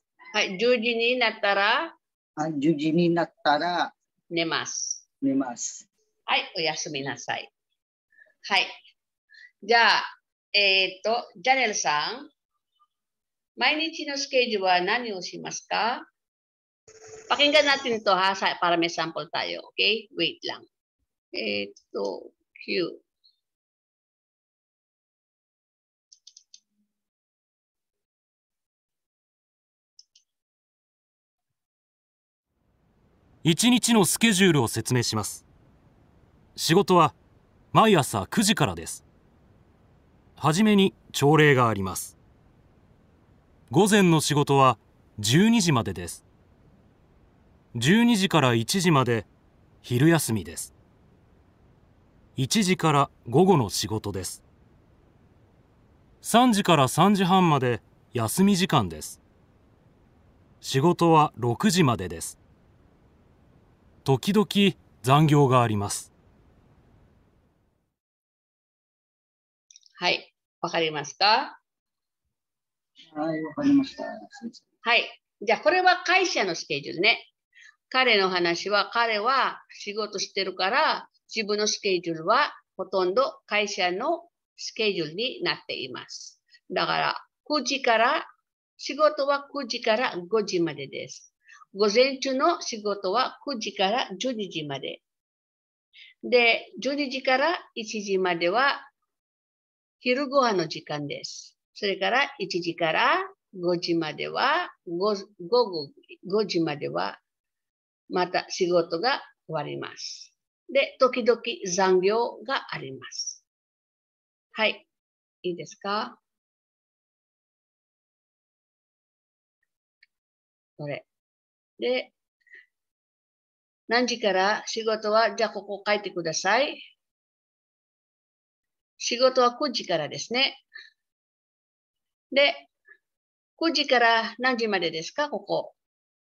はい。じゅうじになったら、 あじゅうじになったら、 寝ます。 寝ます。 はい。おやすみなさい。はい。じゃあ、えっと、ジャネルさん、毎日のスケジュールは何をしますか？Pakinggan natin ito ha, para may sample tayo. Okay? Wait lang. Ito, Q. 一日のスケジュールを説明します。仕事は毎朝くじからです。はじめに朝礼があります。 午前の仕事はじゅうにじまでです。じゅうにじからいちじまで昼休みです。いちじから午後の仕事です。さんじからさんじはんまで休み時間です。仕事はろくじまでです。時々残業があります。 はい。わかりますか？ はい、わかりました。 はい。じゃあ、これは会社のスケジュールね。彼の話は、彼は仕事してるから、自分のスケジュールはほとんど会社のスケジュールになっています。だから、くじから、仕事はくじからごじまでです。午前中の仕事はくじからじゅうにじまで。で、じゅうにじからいちじまでは昼ご飯の時間です。それからいちじからごじまでは、午後ごじまではまた仕事が終わります。で、時々残業があります。はい。いいですか？これ。で、何時から仕事は、じゃあここ書いてください。仕事はくじからですね。で、くじから何時までですか、ここ。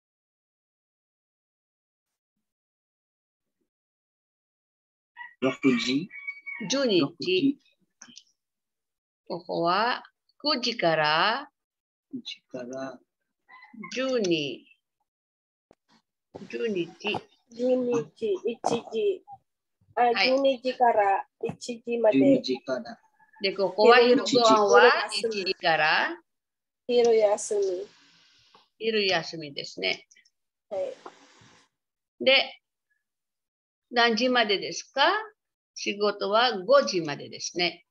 ろくじ。 じゅうにじ。ここはくじからくじからじゅうに。じゅうにじ。 じゅうにじ、いちじ。あ、 はい、 じゅうにじからいちじまで。 じゅうにじから。 で、ここは昼ご飯はいちじから昼休み。 昼休みですね。 はい。 で、何時までですか？仕事はごじまでですね。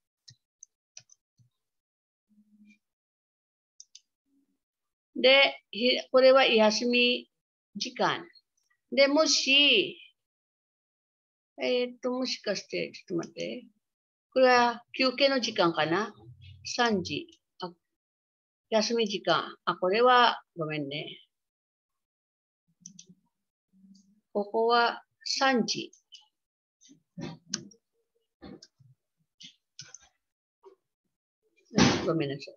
で、これは休み時間。で、もし、えー、っと、もしかして、ちょっと待って。これは休憩の時間かな？ さんじ。あ、休み時間。あ、これは、ごめんね。ここはさんじ。ごめんなさい。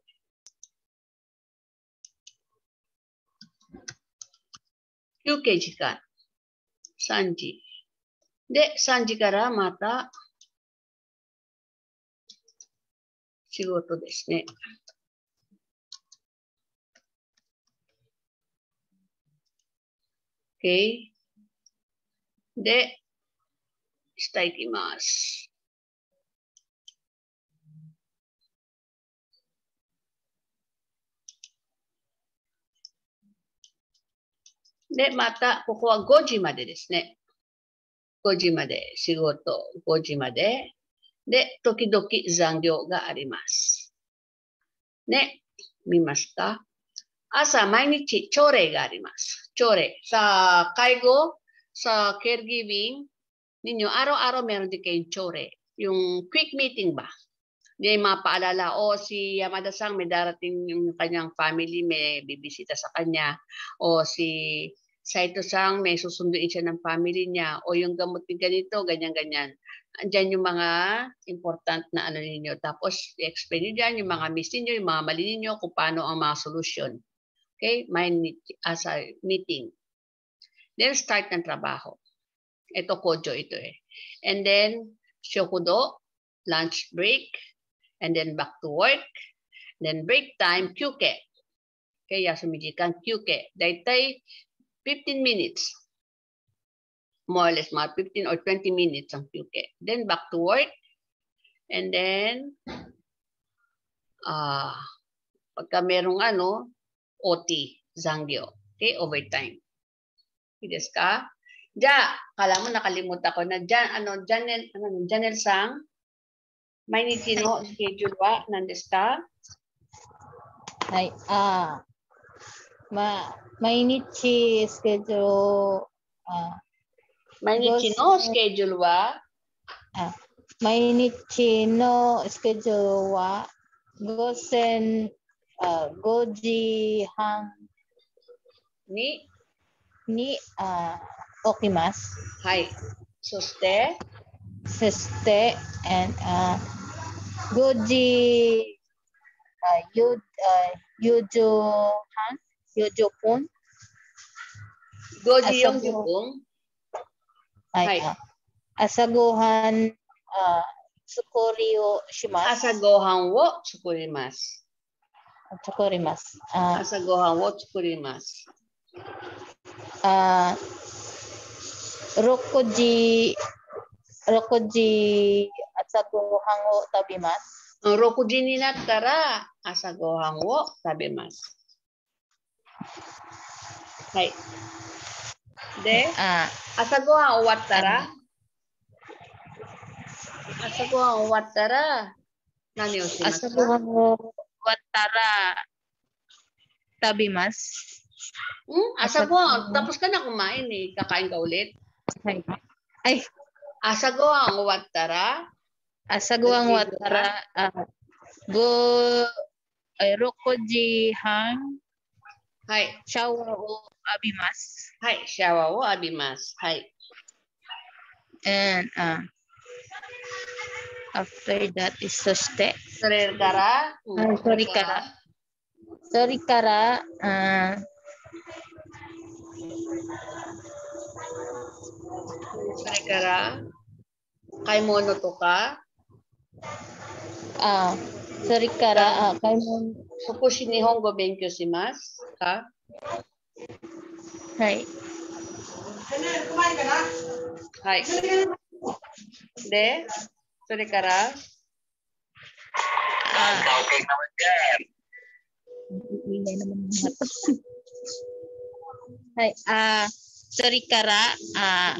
休憩時間。さんじ。で、さんじからまた仕事ですね。OK。で、下行きます。で、また、ここはごじまでですね。ごじまで仕事、ごじまで。で、時々残業があります。ね、見ますか？朝毎日朝礼があります。朝礼。Sa kaigo, sa caregiving, ninyo araw-araw meron din kayong chore. Yung quick meeting ba? May mapaalala, o si Yamada-san may darating yung kanyang family, may bibisita sa kanya. O si Saito-san may susunduin siya ng family niya. O yung gamot ni ganito, ganyan-ganyan. Andyan yung mga important na ano ninyo. Tapos i-explain nyo dyan yung mga miss ninyo, yung mga mali ninyo, kung paano ang mga solusyon. Okay? Mind as a meeting. Then start ng trabaho. Ito kojo ito eh. And then shokudo, lunch break, and then back to work. Then break time, kyuke. Okay, yasumijikan kyuke. Daitay fifteen minutes. More or less, mga fifteen or twenty minutes ang kyuke. Then back to work. And then, ah, uh, pagka merong ano, O T, zangyo. Okay, overtime. Ides ka? Ja, kala mo nakalimutan ko na dyan, ano, Janel, ano, Janel Sang, may nichi no schedule wa nandesu ka? はい、ああ、まあ、毎日スケジュール、あ、 毎日のスケジュールは、 あ、毎日のスケジュールは午前あごじはんに、 にあ起きます。 はい。そして、 そして、and あごじあよよじはんよじぷんごじよんじゅっぷん。 はい。 はい。 あ朝ごはんあ作りをします。 朝ごはんを作ります。 作ります。あ朝ごはんを作ります。 あろくじろくじ朝ごはんを食べます。 ろくじになったら朝ごはんを食べます。はい。で、 あ朝ごはん終わったら、朝ごはん終わったら何をしますか？ 朝ごはんを終わったら食べます。 Hmm? Asa go, tapos ka na kumain eh. Kakain ka ulit? Ay. Ay. Asa go ang wattara? Asa go ang wattara. Uh, go, ay, rokuji han. Hai. Shawa o abimasu. Hai, shawa o abimasu. Hai. And uh, after that is soste. Sorry kara? Uh, sorry kara. Sorry kara. Uh, Sorry kara. Kaimono to ka? Ah, sorry kara. Ah, kaimono. Fukushi nihongo benkyou shimasu ka? Hai. Hai. De, sorry kara. Ah. Hai, ah, sorry kara, ah,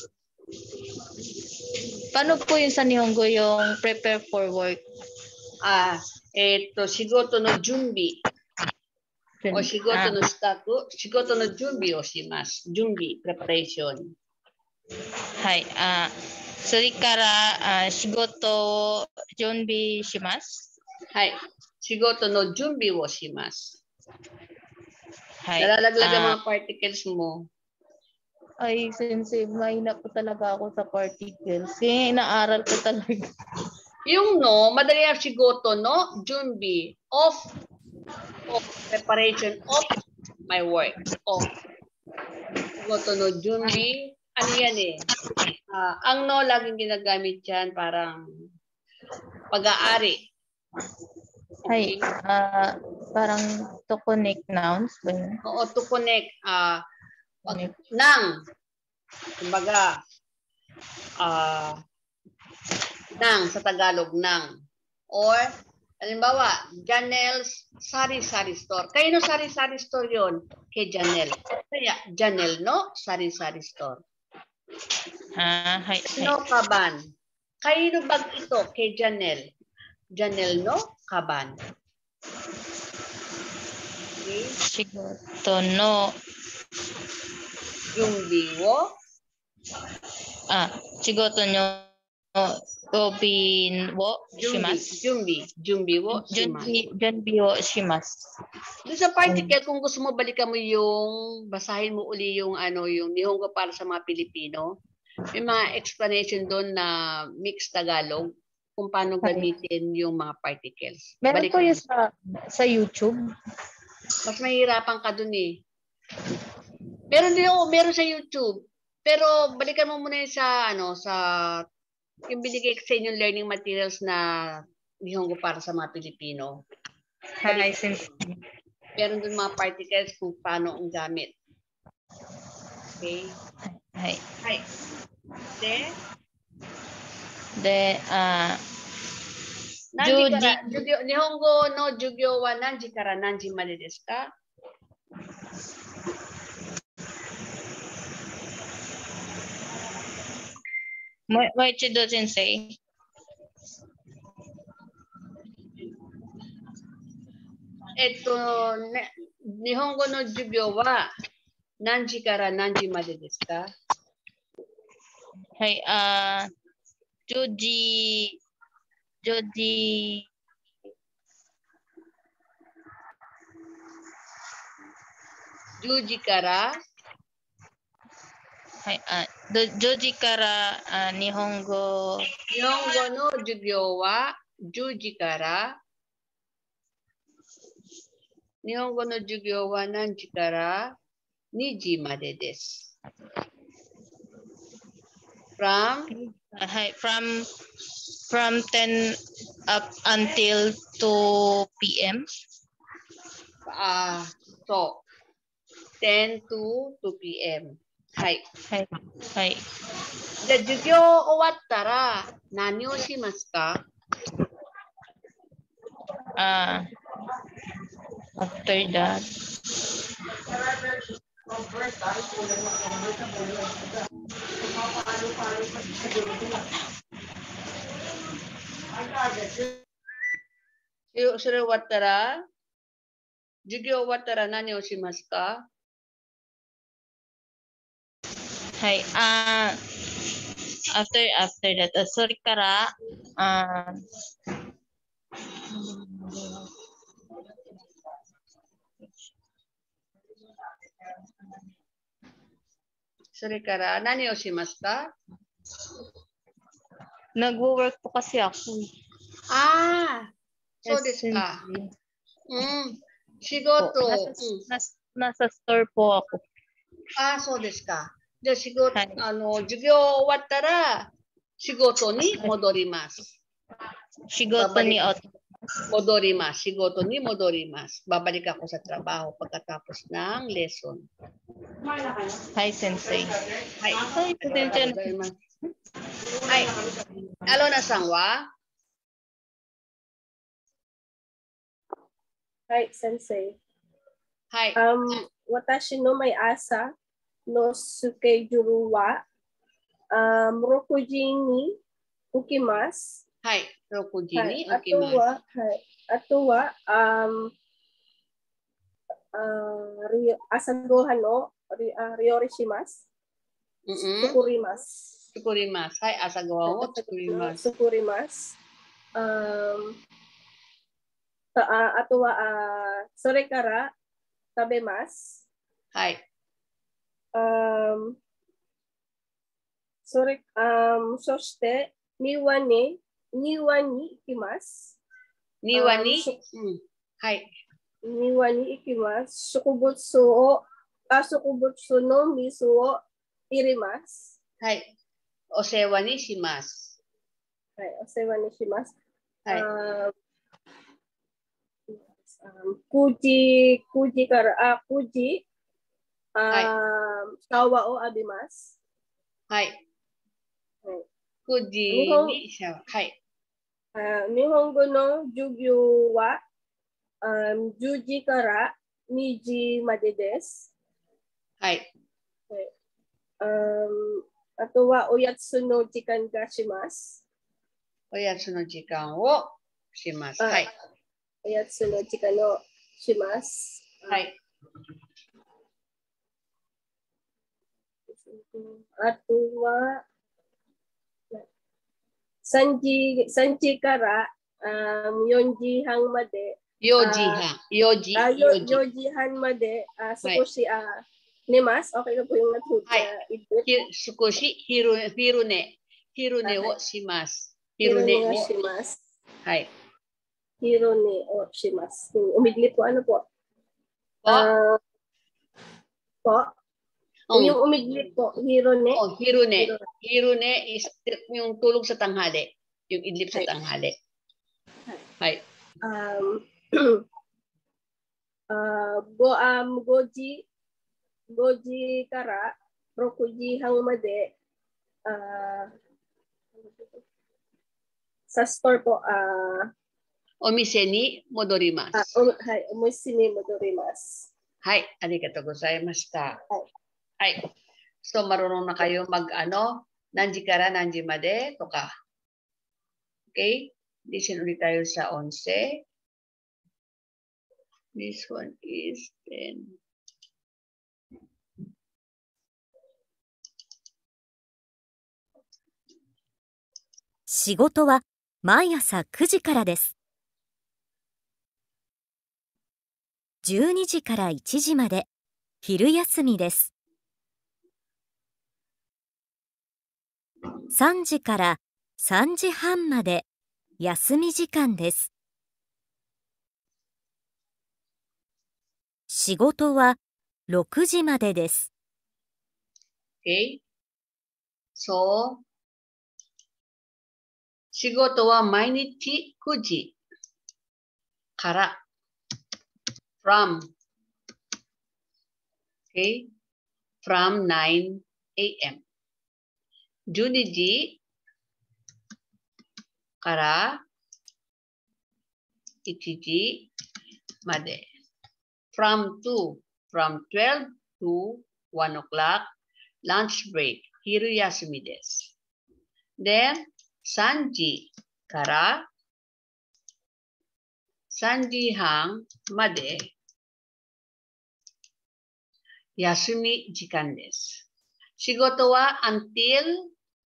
paano po yung sa Nihongo yung prepare for work? Ah, eto, shigoto no junbi. O shigoto no statu, shigoto no junbi o shimasu. Junbi, preparation. Hai, ah, sorry kara, ah, shigoto junbi shimasu? Hai, shigoto no junbi o shimasu. Hai. Nalalaglag ang ah, mga particles mo. Ay, sensei, mahina po talaga ako sa particles. Kaya inaaral ko talaga. Yung no, madali ang shigoto no, junbi, off, off, preparation, off, my work, off. Shigoto no, junbi, ano yan eh. Uh, ang no, laging ginagamit yan, parang pag-aari. Okay. Ay, uh, parang to connect nouns ba yun? Oo, to connect. Uh, pag, nang, kumbaga, ah, uh, nang sa Tagalog, nang. Or, halimbawa, Janel's Sari-Sari Store. Kayo no Sari-Sari Store yun? Kay Janel. Kaya, Janel, no? Sari-Sari Store. Ah, hay, No kaban. Kayo bag ito kay Janel? Janel, no? Kaban. Okay. Shigoto no. Junbi wo? Ah, shigoto no Robin wo shimasu. Junbi, junbi wo shimasu. Junbi wo shimasu. Doon sa particle, kung gusto mo balikan mo yung, basahin mo uli yung ano, yung Nihongo para sa mga Pilipino. May mga explanation doon na mixed Tagalog kung paano gamitin yung mga particles. Meron balikan po yun sa, sa YouTube. Mas mahirapan ka doon eh. Meron din ako, meron sa YouTube. Pero balikan mo muna yun sa, ano, sa yung binigay sa inyong learning materials na Nihongo para sa mga Pilipino. Hi, since meron dun mga particles kung paano ang gamit. Okay? Hi. Hi. De? De, ah, uh, Nanji kara, jugyo, Nihongo no jugyo wa nanji kara nanji made desu ka? Moichido sensei. Eto, Nihongo no jugyo wa nanji kara nanji made desu ka? Hai, ah, uh, Joji, Joji, じゅうじから、 はい、あ、どじゅうじからあ日本語、 日本語の授業はじゅうじから、日本語の授業は何時からにじまでです。from はい、from from ten up until two p m あ、そう、ten to two p m はい。 はい。はい。 じゃあ、授業終わったら何をしますか？ あ、after that. それ終わったら、授業終わったら何をしますか？ はい。あ、after after that. それから、あ、 それから何をしますか？ nagwo-work po kasi ako. ああ、そうですか。うん。仕事。 nasa, nasa, nasa store po ako. ああ、そうですか。じゃあ仕事、はい、あの、授業終わったら仕事に戻ります。 仕事に戻ります。仕事に戻ります。Babalik ako sa trabaho pagkatapos ng lesson. Hi, Sensei. Hi. Hi, Sensei. Hi. Alona-san wa? Hi, Sensei. Hi. Um, watashi no mai asa no sukejuru wa um, rokuji ni ukimasu. はい、ろくじに起きます。 はい、あとは、はい、あとは、um, uh, 朝ごはんを料理します。作ります。 作ります。はい、朝ごはんを作ります。 作ります。Um, あ, あとはあ、それから食べます。 はい。 Um, それ、um, そして、庭に庭に行きます。 庭に、うん、はい。 庭に行きます。植物を、あ、植物の水を入れます。 はい。お世話にします。 はい、お世話にします。 はい。 くじ、くじから、あ、くじ、あ、はい、シャワーを浴びます。 はい。 はい、 くじにシャワー。はい。 Uh, 日本語の授業は、um, じゅうじからにじまでです。 はい。 はい、um, あとはおやつの時間がします。 おやつの時間をします。はい。 おやつの時間をします。 はい。 あとは、さんじ、さんじから、um, よじはんまで。 よじはん。よじ。 あ、よじはんまで、あ、少し、はい、あ、寝ます。Okay na po yung natulog. はい。少し昼、昼寝。昼寝をします。 昼寝をします。 はい。 昼寝をします。Umidlip po, ano po? Po? Uh, po? Um, yung umidlip po, hirone. Oh, hirone. Hirone is yung tulog sa tanghali. Yung idlip sa tanghali. Hai. Um, uh, go, um, goji, goji kara, rokuji hang made, uh, sa store po, uh, お店に戻ります。 あ、お、はい、お店に戻ります。 はい、ありがとうございました。 はい。 はい。So, marunong na kayo mag, ano, nanji kara, nanji made, to ka. Okay? Listen ulit tayo sa onse. This one is ten. 「仕事は毎朝くじからです。じゅうにじからいちじまで昼休みです。さんじからさんじはんまで休み時間です。仕事はろくじまでです。 Okay? So, 仕事は毎日くじから from, okay? from nine a m じゅうにじからいちじまで。from two, from twelve to one o'clock, lunch break, 昼休みです。Then, さんじからさんじはんまで休み時間です。仕事は until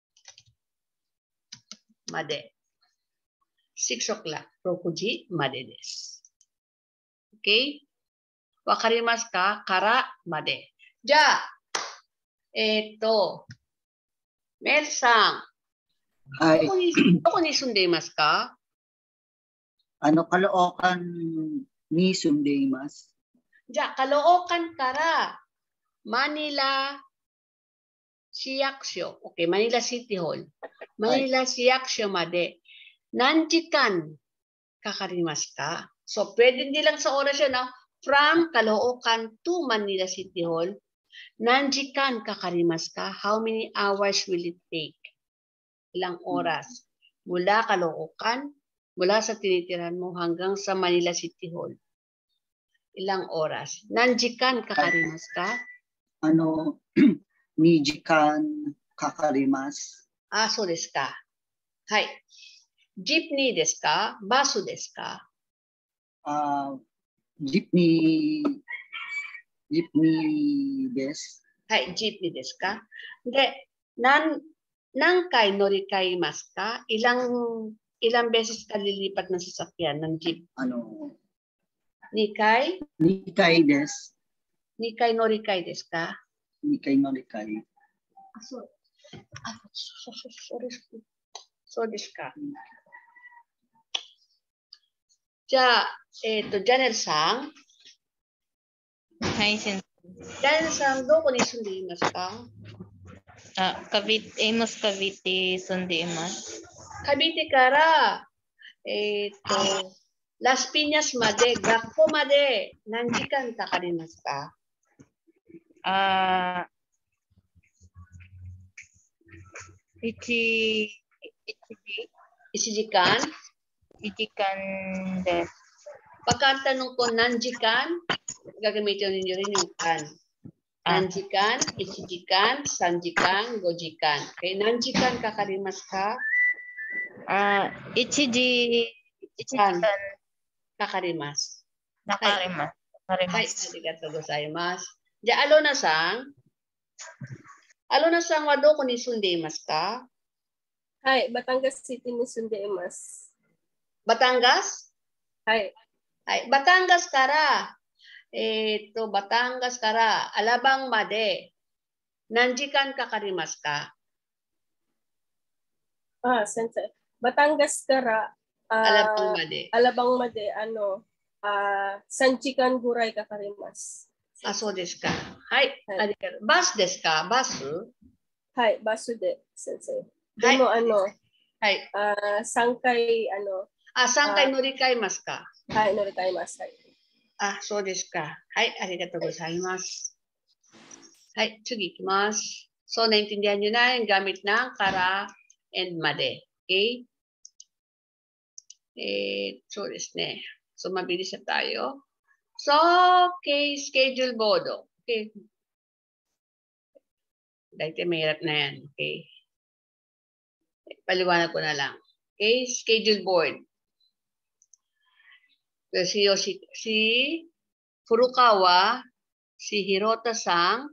まで。six o'clock, ろくじまでです。Okay? わかりますか？からまで。じゃあ、えっと、メルさん、 はい。 どこに、どこに住んでいますか？ あの、Caloocanに住んでいます。 じゃあ、Caloocanからマニラ市役所、okay、マニラシティホール、マニラ市役所まで何時間かかりますか？So, pwede hindi lang sa oras yun, no? From Caloocan to Manila City Hall, 何時間かかりますか？ How many hours will it take? Ilang oras? Mula Caloocan, mula sa tinitirahan mo hanggang sa Manila City Hall. Ilang oras? 何時間かかりますか？ あの、にじかんかかります。 あ、そうですか。はい。ジップニーですか？バスですか？ あ、ジップニー、ジップニーです。 はい、ジップニーですか？で、何、何回乗り換えますか？ilang, ilang beses ka lilipat ng sasakyan ng jeep? あの、 にかい？ にかいです。 にかい乗り換えですか？ にかい乗り換え。 あ、そう。あ、そうそうそうです。そうですか。じゃあ、えっと、ジャネルさん。 はい、先生。 ジャネルさん、どこに住んでいますか？ あ、カビテ、エモスカビテ住んでいます。 カビテから、えっと、ラスピニャスまで、学校まで何時間かかりますか？ あ、一、一時一時間？ 一時間です。 Pagkatanong ko, nanjikan, gagamitin ninyo rin yung kan. Nanjikan, ichijikan, sanjikan, gojikan. Okay, nanjikan kakarimas ka? Ah, ichiji, ichijikan. Kakarimas. Nakarimas. Nakarimas. Hai, arigatou gozaimasu. Ja, Alona-san. Alona-san wa doko ni sundeimasu ka? Hai, Batangas City ni sundeimasu. Batangas? Hai. Hai, Batangas kara. Eto, Batangas kara. Alabang made. Nanjikan kakarimasu ka? Ah, sensei. Batangas kara. Uh, Alabang made. Alabang made, ano, uh, sanjikan guray kakarimasu. あ、そうですか。はい。ありがとう。バスですか？バス？ はい、バスで、先生。でも、あの、 はい。 あ、さんかい、あの、 あ、さんかい乗り換えますか？ はい、乗り換えます。はい。 あ、そうですか。はい、ありがとうございます。はい、次行きます。So, naintindihan nyo na yung gamit ng kara and made. Okay? Eh, そうですね。So, mabilis na tayo. So, okay, schedule bodo. Okay. Dahil mahirap na yan. Okay. Paliwanag ko na lang. Okay, schedule board. Si, si, si Furukawa, si Hirota-san,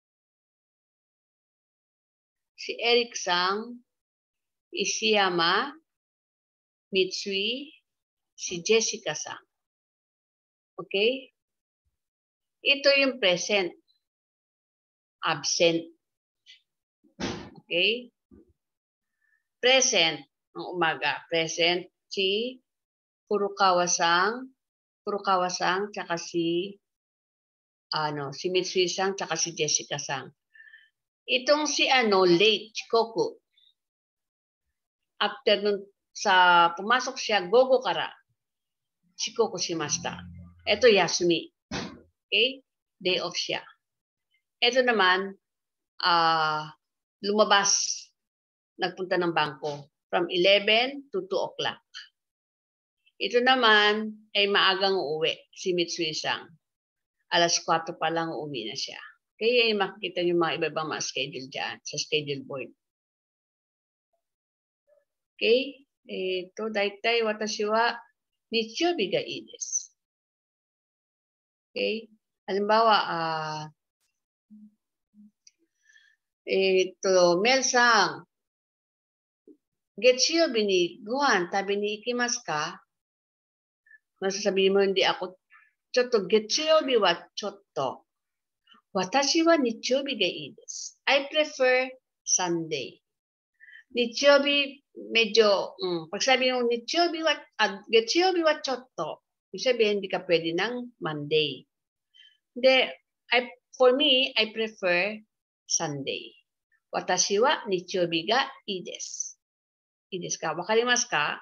si Eric-san, Ishiyama, Mitsui, si Jessica-san. Okay? Ito yung present. absent. Okay? Present, ng umaga. Present si Furukawa-san, Furukawa-san, tsaka si, ano, si Mitsui-san, tsaka si Jessica-san. Itong si, ano, late, Chikoku. After nun, sa pumasok siya, gogo kara. Chikoku shimashita. Ito, Yasumi. Okay? Day off siya. Ito naman, uh, lumabas, nagpunta ng bangko from eleven to two o'clock. Ito naman ay maagang uuwi, si Mitsui-san. Alas kwatro pa lang uuwi na siya. Kaya yung makikita niyo mga iba-ibang mga schedule dyan sa schedule board. Okay? Ito, daitai watashi wa nichiyoubi ga ii desu. Okay? Halimbawa, ah, uh, ito, Mel-san, Getsuyobi ni gohan tabi ni ikimasu ka? Masasabihin mo, hindi ako, chotto, Getsuyobi wa chotto. Watashi wa nichiyoubi ga ii desu. I prefer Sunday. Nichiyoubi, medyo, um, pag sabi mo, Nichiyoubi wa, uh, Getsuyobi wa chotto, ibig sabihin, hindi ka pwede ng Monday. Hindi, I, for me, I prefer Sunday. Watashi wa nichiyoubi ga ii desu. Ii desu ka? Wakarimasu ka?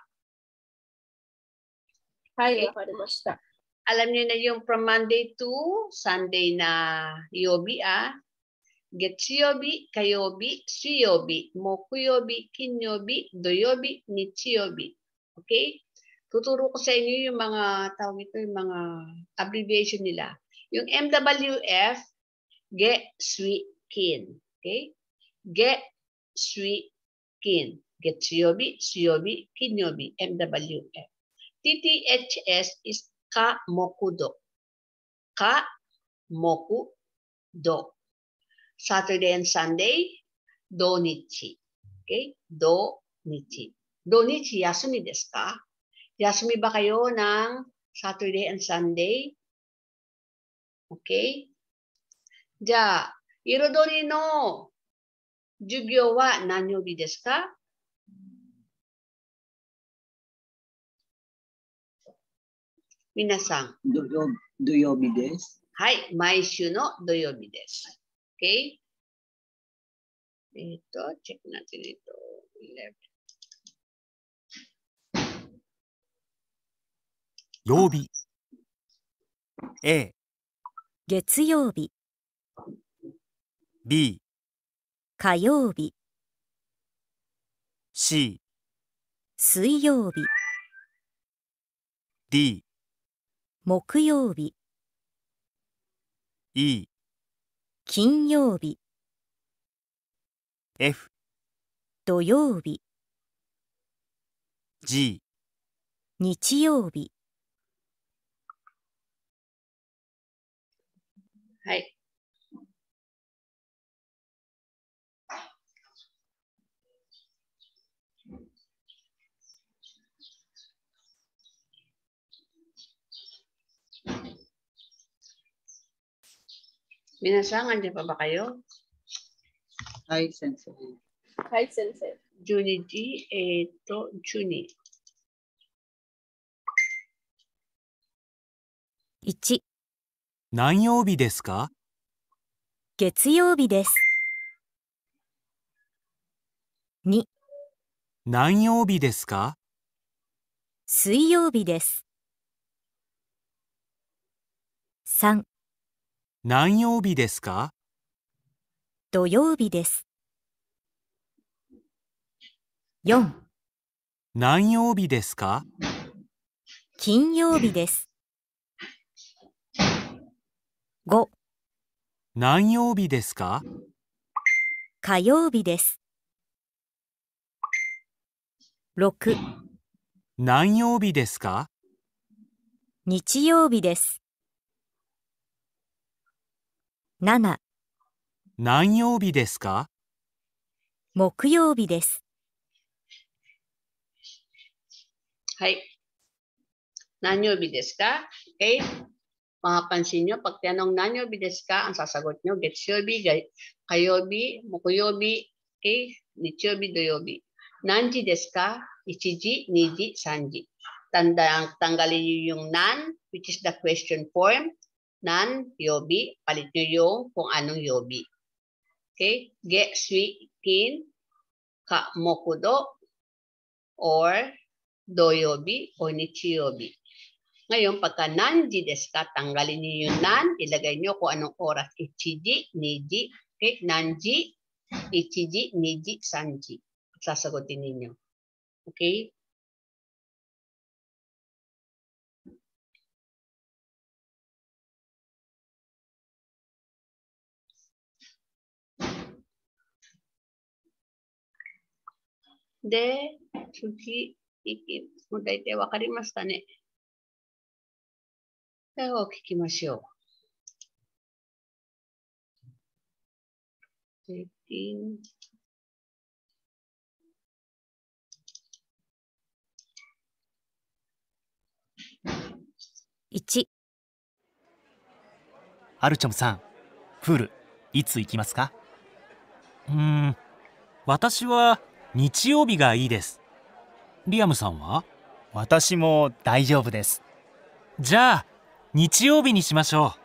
Hai, wakarimashita. Alam niyo na yung from Monday to Sunday na yobi, ah. Getsuyobi, kayobi, suyobi, mokuyobi, kinyobi, doyobi, nichiyobi. Okay? Tuturo ko sa inyo yung mga, tawag ito, yung mga abbreviation nila. Yung M W F, ge, sui, kin. Okay? Ge, sui, kin. Getsuyobi, suyobi, kinyobi, M W F. T T H S is ka, mokudo. Ka, moku, do. Saturday and Sunday, do, nichi. Okay? Do, nichi. Do, nichi, yasumi desu ka? Yasumi ba kayo ng Saturday and Sunday? Okay? Ja, irodori no jugyo wa nanyobi desu ka? Minasan. Doyobi desu. Hai, maishu no doyobi desu. Okay? Ito, check natin ito. eleven. 曜日 A 月曜日、 B 火曜日、 C 水曜日、 D 木曜日、 E 金曜日、 F 土曜日、 G 日曜日。 はい。Minasan, andyan pa ba kayo? Hi, Sensei. Hi, Sensei. Junichi, eto, Juni. いち、 何曜日ですか？ 月曜日です。に、 何曜日ですか？ 水曜日です。さん、 何曜日ですか？ 土曜日です。よん、 何曜日ですか？ 金曜日です。ご、 何曜日ですか？ 火曜日です。ろく、 何曜日ですか？ 日曜日です。なな、 何曜日ですか？ 木曜日です。 はい。 Nanyobi desu ka? Okay? Mapapansin nyo, pag tinanong nanyobi desu ka, ang sasagot nyo, getsuyobi, kayobi, mokuyobi, okay, nichiyobi, doyobi. Nanji desu ka, ichiji, niji, sanji. Tanda, tanggalin nyo yung nan, which is the question form. Nan, yobi, palit nyo yung kung anong yobi. Okay, ge, sui, kin, ka, mokudo, or doyobi, o nichiyobi. Ngayon, pagka nanji desu ka, tanggalin niyo yung nan, ilagay niyo kung anong oras. Ichiji, niji, okay? Nanji, ichiji, niji, sanji. Sasagutin ninyo. Okay? De, sushi, iki, mo daite wakarimashita ne. では、聞きましょう。 いち、 アルチョムさん、プールいつ行きますか？ うーん、私は日曜日がいいです。リアムさんは？ 私も大丈夫です。 じゃあ日曜日にしましょ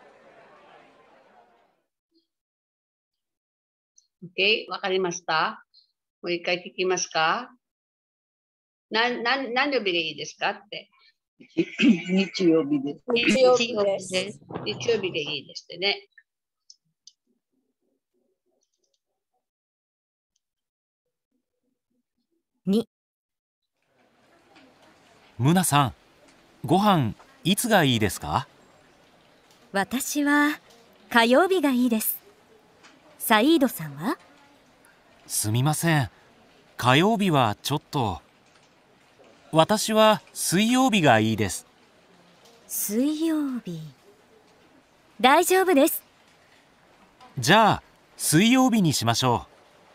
う。Okay, わかりました？もう一回聞きますか？な、な、何曜日がいいですかって。 日曜日です。 日曜日です。 日曜日がいいですってね。 に、 ムナさん、ご飯いつがいいですか？ 私は火曜日がいいです。サイードさんは？ すみません、火曜日はちょっと。私は水曜日がいいです。 水曜日、大丈夫です。 じゃあ水曜日にしましょう。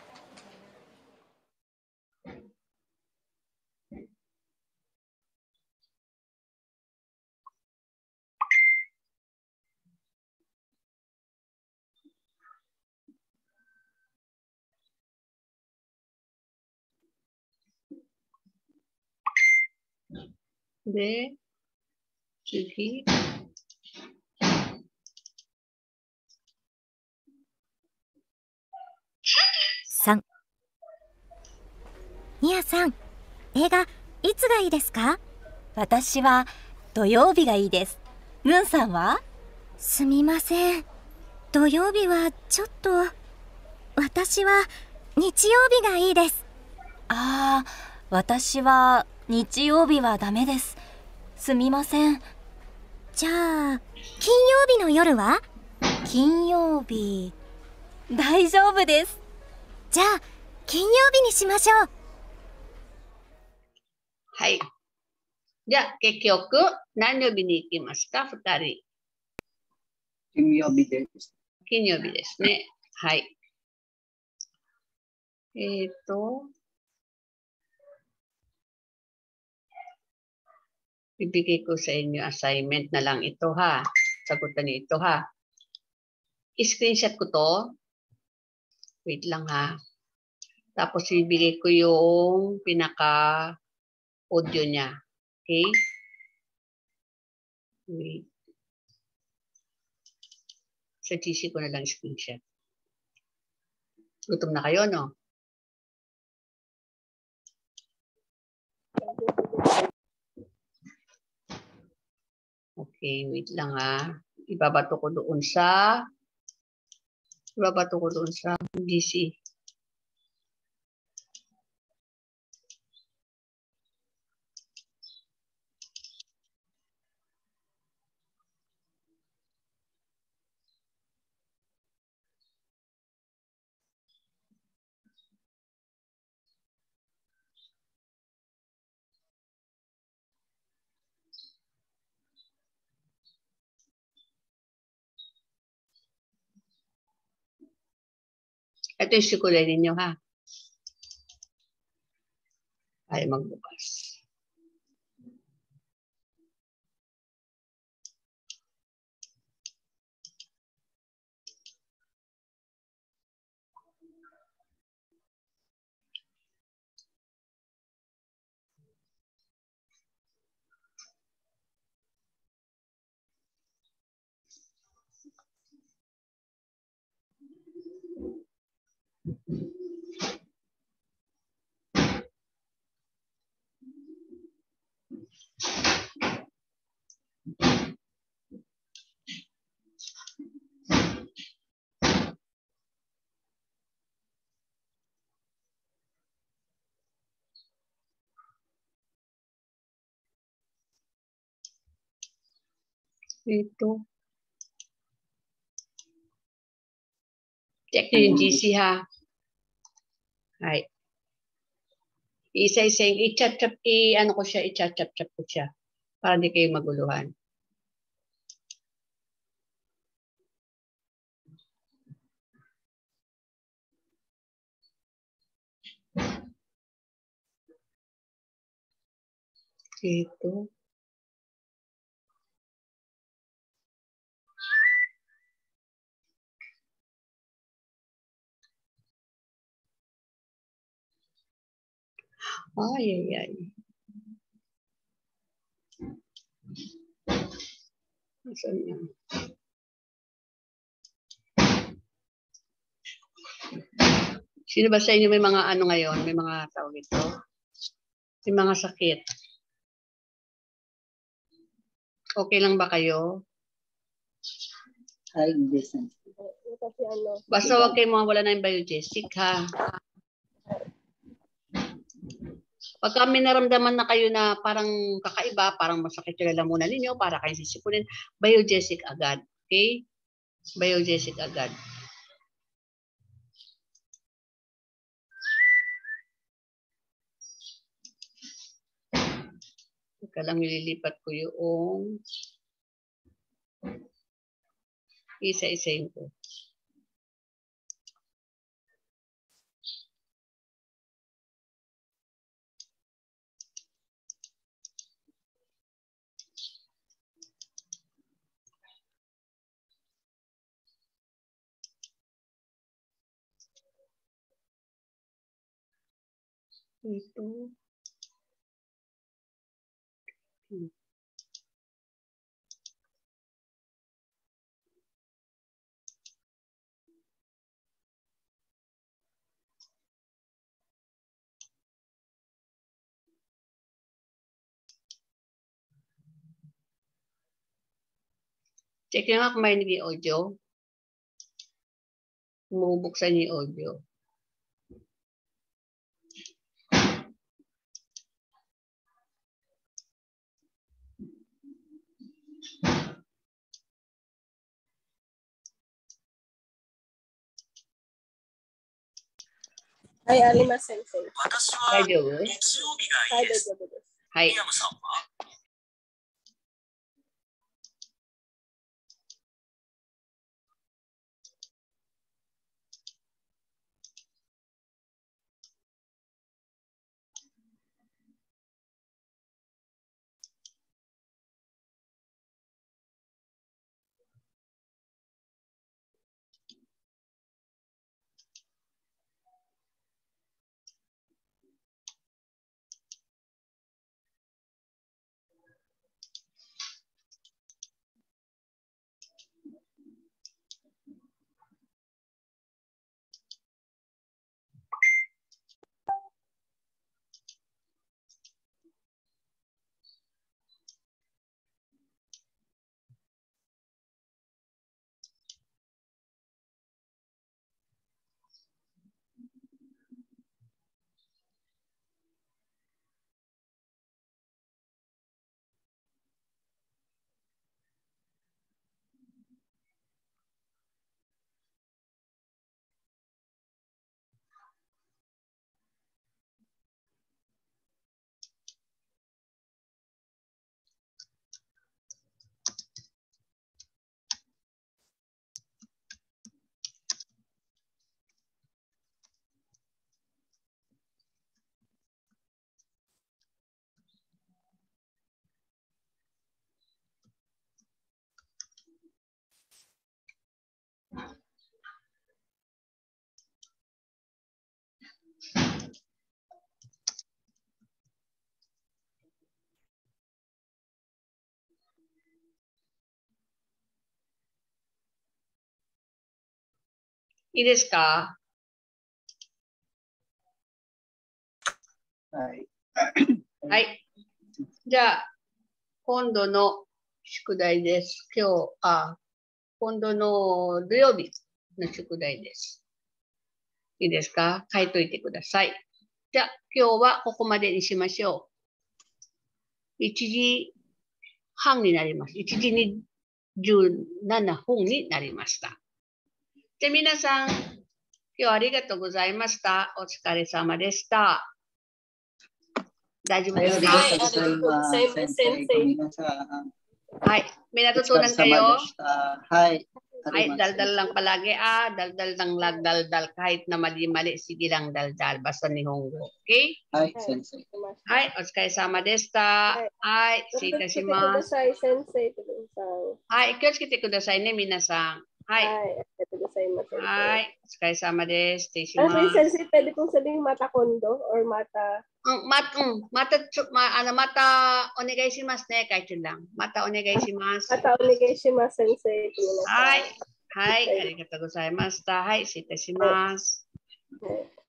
で、次。 さん、ミヤさん、映画いつがいいですか？ 私は土曜日がいいです。ムンさんは？ すみません、土曜日はちょっと。私は日曜日がいいです。 ああ、私は日曜日はダメです。すみません。 じゃあ金曜日の夜は？ 金曜日、大丈夫です。 じゃあ金曜日にしましょう。 はい。じゃあ結局何曜日に行きますか、ふたり。 金曜日です。 金曜日ですね。はい。えっと、ibigay ko sa inyo assignment na lang ito ha. Sagutan niyo ito ha. I-screenshot ko to. Wait lang ha. Tapos ibigay ko yung pinaka-audio niya. Okay? Wait. Sa G C ko na lang screenshot. Gutom na kayo, no? Okay, wait lang ha. Ibabato ko doon sa ibabato ko doon sa G C. Ito yung sikulay ninyo ha. Ay magbukas. Ito. Check nyo yung G C ha. Ay. Isa-isa yung i-chat-chat, i-ano ko siya, i-chat-chat-chat ko siya. Para hindi kayo maguluhan. Ito. Ay, ay, ay. Saan yan? Sino ba sa inyo may mga ano ngayon? May mga tawag ito? May mga sakit. Okay lang ba kayo? Ay, hindi. Kasi ano, Basta huwag kayo mawala ng biogesic ha. Pag kami naramdaman na kayo na parang kakaiba, parang masakit yung lalamunan ninyo, para kayo sisipunin, biogesic agad. Okay? Biogesic agad. Teka lang, nililipat ko yung isa-isayin ko. Ito. Hmm. Check nyo nga kung may naging audio. Bubuksan niyo yung audio. Hi, Alima Sensei. 私は大丈夫？ 日曜日がはいい、 いです。 大丈夫です。 はい。 宮山さんはいいですか？ はい。 はい。じゃあ、今度の宿題です。今日、あ、今度の土曜日の宿題です。いいですか？書いといてください。じゃあ、今日はここまでにしましょう。いちじはんになります。いちじにじゅうななふんになりました。じゃあ、皆さん、今日はありがとうございました。お疲れ様でした。大丈夫ですか？ はい、ありがとうございます。先生、皆さん。 はい。May natutunan kayo? はい。 Ay, daldal lang palagi ah. Daldal lang lang, daldal. Kahit na mali-mali, sige lang daldal. Basta nihongo. Okay? はい、先生。 はい、お疲れ様でした。はい、失礼いたします。はい、気をつけてくださいね、皆さん。はい。はい、はい、お疲れ様です。失礼します。 Ah, sensei, pwede pong sabihin mata kondo or mata... Um, mat, um, mata, ma, ano, mata, onegai shimasu ne, kahit yun lang. Mata, onegai shimasu. Mata, onegai shimasu, sensei. はい、はい、ありがとうございました。はい、失礼します。 はい。